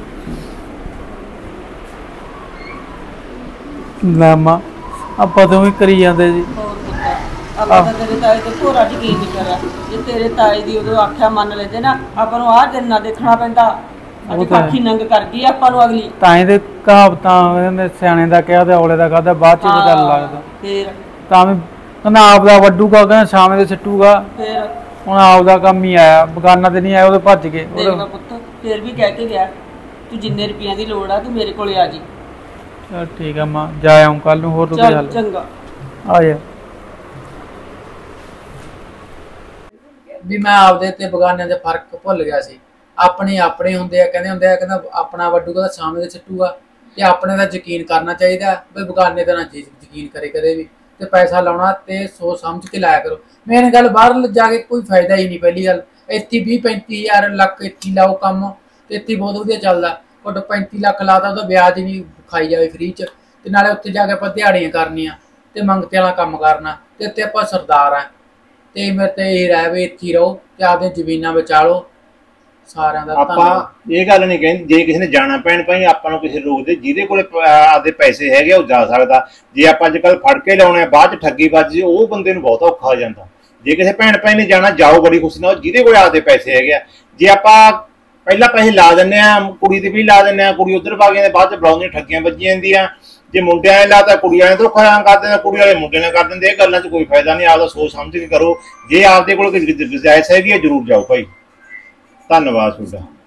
ਲਾਮਾ ਆਪਾਂ ਦੋਵੇਂ ਕਰੀ ਜਾਂਦੇ ਜੀ। ਆਪਾਂ ਤਾਂ ਤੇਰੇ ਤਾਏ ਤੇ ਭੋਰਾ ਯਕੀਨ ਨਹੀਂ ਕਰਿਆ, ਜੇ ਤੇਰੇ ਤਾਏ ਦੀ ਉਦੋਂ ਆਖਿਆ ਮੰਨ ਲੈਂਦੇ ਨਾ, ਆਪਾਂ ਨੂੰ ਆਹ ਦਿਨ ਨਾ ਦੇਖਣਾ ਪੈਂਦਾ। ਅੱਜ ਕਾਖੀ ਨੰਗ ਕਰ ਗਈ ਆਪਾਂ ਨੂੰ ਅਗਲੀ। ਤਾਂ ਇਹਦੇ ਕਹਾਵਤਾਂ ਕਹਿੰਦੇ ਸਿਆਣੇ ਦਾ ਕਿਹਾ ਤੇ ਔਲੇ ਦਾ ਖਾਦਾ, ਬਾਅਦ ਚ ਪਤਾ ਲੱਗਦਾ। ਫੇਰ ਤਾਂ ਵੀ ਕਹਿੰਦਾ ਆਪ ਦਾ ਵੱਡੂਗਾ, ਕਹਿੰਦਾ ਛਾਵੇਂ ਦੇ ਸਿੱਟੂਗਾ। ਫੇਰ ਹੁਣ ਆਪ ਦਾ ਕੰਮ ਹੀ ਆਇਆ, ਬਗਾਨਾ ਤੇ ਨਹੀਂ ਆਇਆ, ਉਹਦੇ ਭੱਜ ਗਏ। ਦੇਖ ਲੈ ਪੁੱਤ, ਫੇਰ ਵੀ ਕਹਿ ਕੇ ਗਿਆ ਤੂੰ ਜਿੰਨੇ ਰੁਪਈਆਂ ਦੀ ਲੋੜ ਆ ਤੂੰ ਮੇਰੇ ਕੋਲੇ ਆ ਜੀ। ਚਲ ਠੀਕ ਆ ਮਾਂ, ਜਾ ਆਉਂ ਕੱਲ ਨੂੰ। ਹੋਰ ਤੂੰ ਕੀ ਹਾਲ ਚੰਗਾ ਆ ਜਾ। ਵੀ ਮੈਂ ਆਪਦੇ ਤੇ ਬਗਾਨਿਆਂ ਦੇ ਫਰਕ ਭੁੱਲ ਗਿਆ ਸੀ। ਆਪਣੇ ਆਪਣੇ ਹੁੰਦੇ ਆ, ਕਹਿੰਦੇ ਹੁੰਦੇ ਆ, ਕਹਿੰਦਾ ਆਪਣਾ ਵੱਡੂਗਾ ਤਾਂ ਸਾਹਮਣੇ ਦੇ ਸਿੱਟੂਗਾ, ਤੇ ਆਪਣੇ ਦਾ ਯਕੀਨ ਕਰਨਾ ਚਾਹੀਦਾ ਵੀ ਬਗਾਨੇ ਦਾ ਨਾ ਯਕੀਨ ਕਰੇ ਕਦੇ ਵੀ। ਤੇ ਪੈਸਾ ਲਾਉਣਾ ਤੇ ਸੋਚ ਸਮਝ ਕੇ ਲਾਇਆ ਕਰੋ। ਮੇਨ ਗੱਲ ਬਾਹਰ ਜਾ ਕੇ ਕੋਈ ਫਾਇਦਾ ਹੀ ਨਹੀਂ। ਪਹਿਲੀ ਗੱਲ ਇੱਥੇ 20-35 ਹਜ਼ਾਰ ਲੱਖ ਇੱਥੇ ਲਾਓ ਕੰਮ, ਤੇ ਇੱਥੇ ਬਹੁਤ ਵਧੀਆ ਚੱਲਦਾ। ਘੱਟ 35 ਲੱਖ ਲਾਤਾ, ਉਹਦਾ ਵਿਆਜ ਹੀ ਨਹੀਂ ਖਾਈ ਜਾਵੇ ਫ੍ਰੀ 'ਚ, ਤੇ ਨਾਲੇ ਉੱਥੇ ਜਾ ਕੇ ਆਪਾਂ ਦਿਹਾੜੀਆਂ ਕਰਨੀਆਂ ਤੇ ਮੰਗਤੇ ਵਾਲਾ ਕੰਮ ਕਰਨਾ, ਤੇ ਇੱਥੇ ਆਪਾਂ ਸਰਦਾਰ ਆ। ਤੇ ਮੇਰੇ ਤੇ ਇਹ ਰਹਿ ਵੀ ਇੱਥੇ ਰਹੋ ਤੇ ਆਪਦੀਆਂ ਜ਼ਮੀਨਾਂ ਬਚਾ ਲਓ ਸਾਰਿਆਂ ਦਾ। ਆਪਾਂ ਇਹ ਗੱਲ ਨਹੀਂ ਕਹਿੰਦੇ ਜੇ ਕਿਸੇ ਨੇ ਜਾਣਾ ਪੈਣ ਭਾਈ ਆਪਾਂ ਨੂੰ ਕਿਸੇ ਰੋਕਦੇ, ਜਿਹਦੇ ਕੋਲੇ ਆਪਦੇ ਪੈਸੇ ਹੈਗੇ ਉਹ ਜਾ ਸਕਦਾ। ਜੇ ਆਪਾਂ ਅੱਜ ਕੱਲ੍ਹ ਫੜ ਕੇ ਲਾਉਣੇ ਬਾਅਦ ਚ ਠੱਗੀ ਵੱਜ ਜੇ, ਉਹ ਬੰਦੇ ਨੂੰ ਬਹੁਤ ਔਖਾ ਹੋ ਜਾਂਦਾ। ਜੇ ਕਿਸੇ ਭੈਣ ਭਾਈ ਨੇ ਜਾਣਾ ਜਾਓ ਬੜੀ ਖੁਸ਼ੀ ਨਾਲ, ਜਿਹਦੇ ਕੋਲੇ ਆਪਦੇ ਪੈਸੇ ਹੈਗੇ ਆ। ਜੇ ਆਪਾਂ ਪਹਿਲਾਂ ਪੈਸੇ ਲਾ ਦਿੰਦੇ ਆ, ਕੁੜੀ ਤੇ ਵੀ ਲਾ ਦਿੰਦੇ ਆ, ਕੁੜੀ ਉੱਧਰ ਪਾ ਕੇ ਬਾਅਦ ਚ ਬੁਲਾਉਂਦੀਆਂ ਠੱਗੀਆਂ ਵੱਜੀ ਜਾਂਦੀਆਂ। ਜੇ ਮੁੰਡਿਆਂ ਨੇ ਲਾਤਾ ਕੁੜੀਆਂ ਨੇ ਧੋਖਾ ਕਰ ਦਿੰਦੇ, ਕੁੜੀ ਵਾਲੇ ਮੁੰਡੇ ਨੇ ਕਰ ਦਿੰਦੇ। ਇਹ ਗੱਲਾਂ 'ਚ ਕੋਈ ਫਾਇਦਾ ਨਹੀਂ, ਆਪਦਾ ਸੋਚ ਸਮਝ ਕੇ ਕਰੋ। ਜੇ ਆਪਦੇ ਕੋਲ ਕੋਈ ਗੁੰਜਾਇਸ਼ ਹੈਗੀ ਹੈ ਜ਼ਰੂਰ ਜਾਓ ਭਾਈ। ਧੰਨਵਾਦ ਤੁਹਾਡਾ।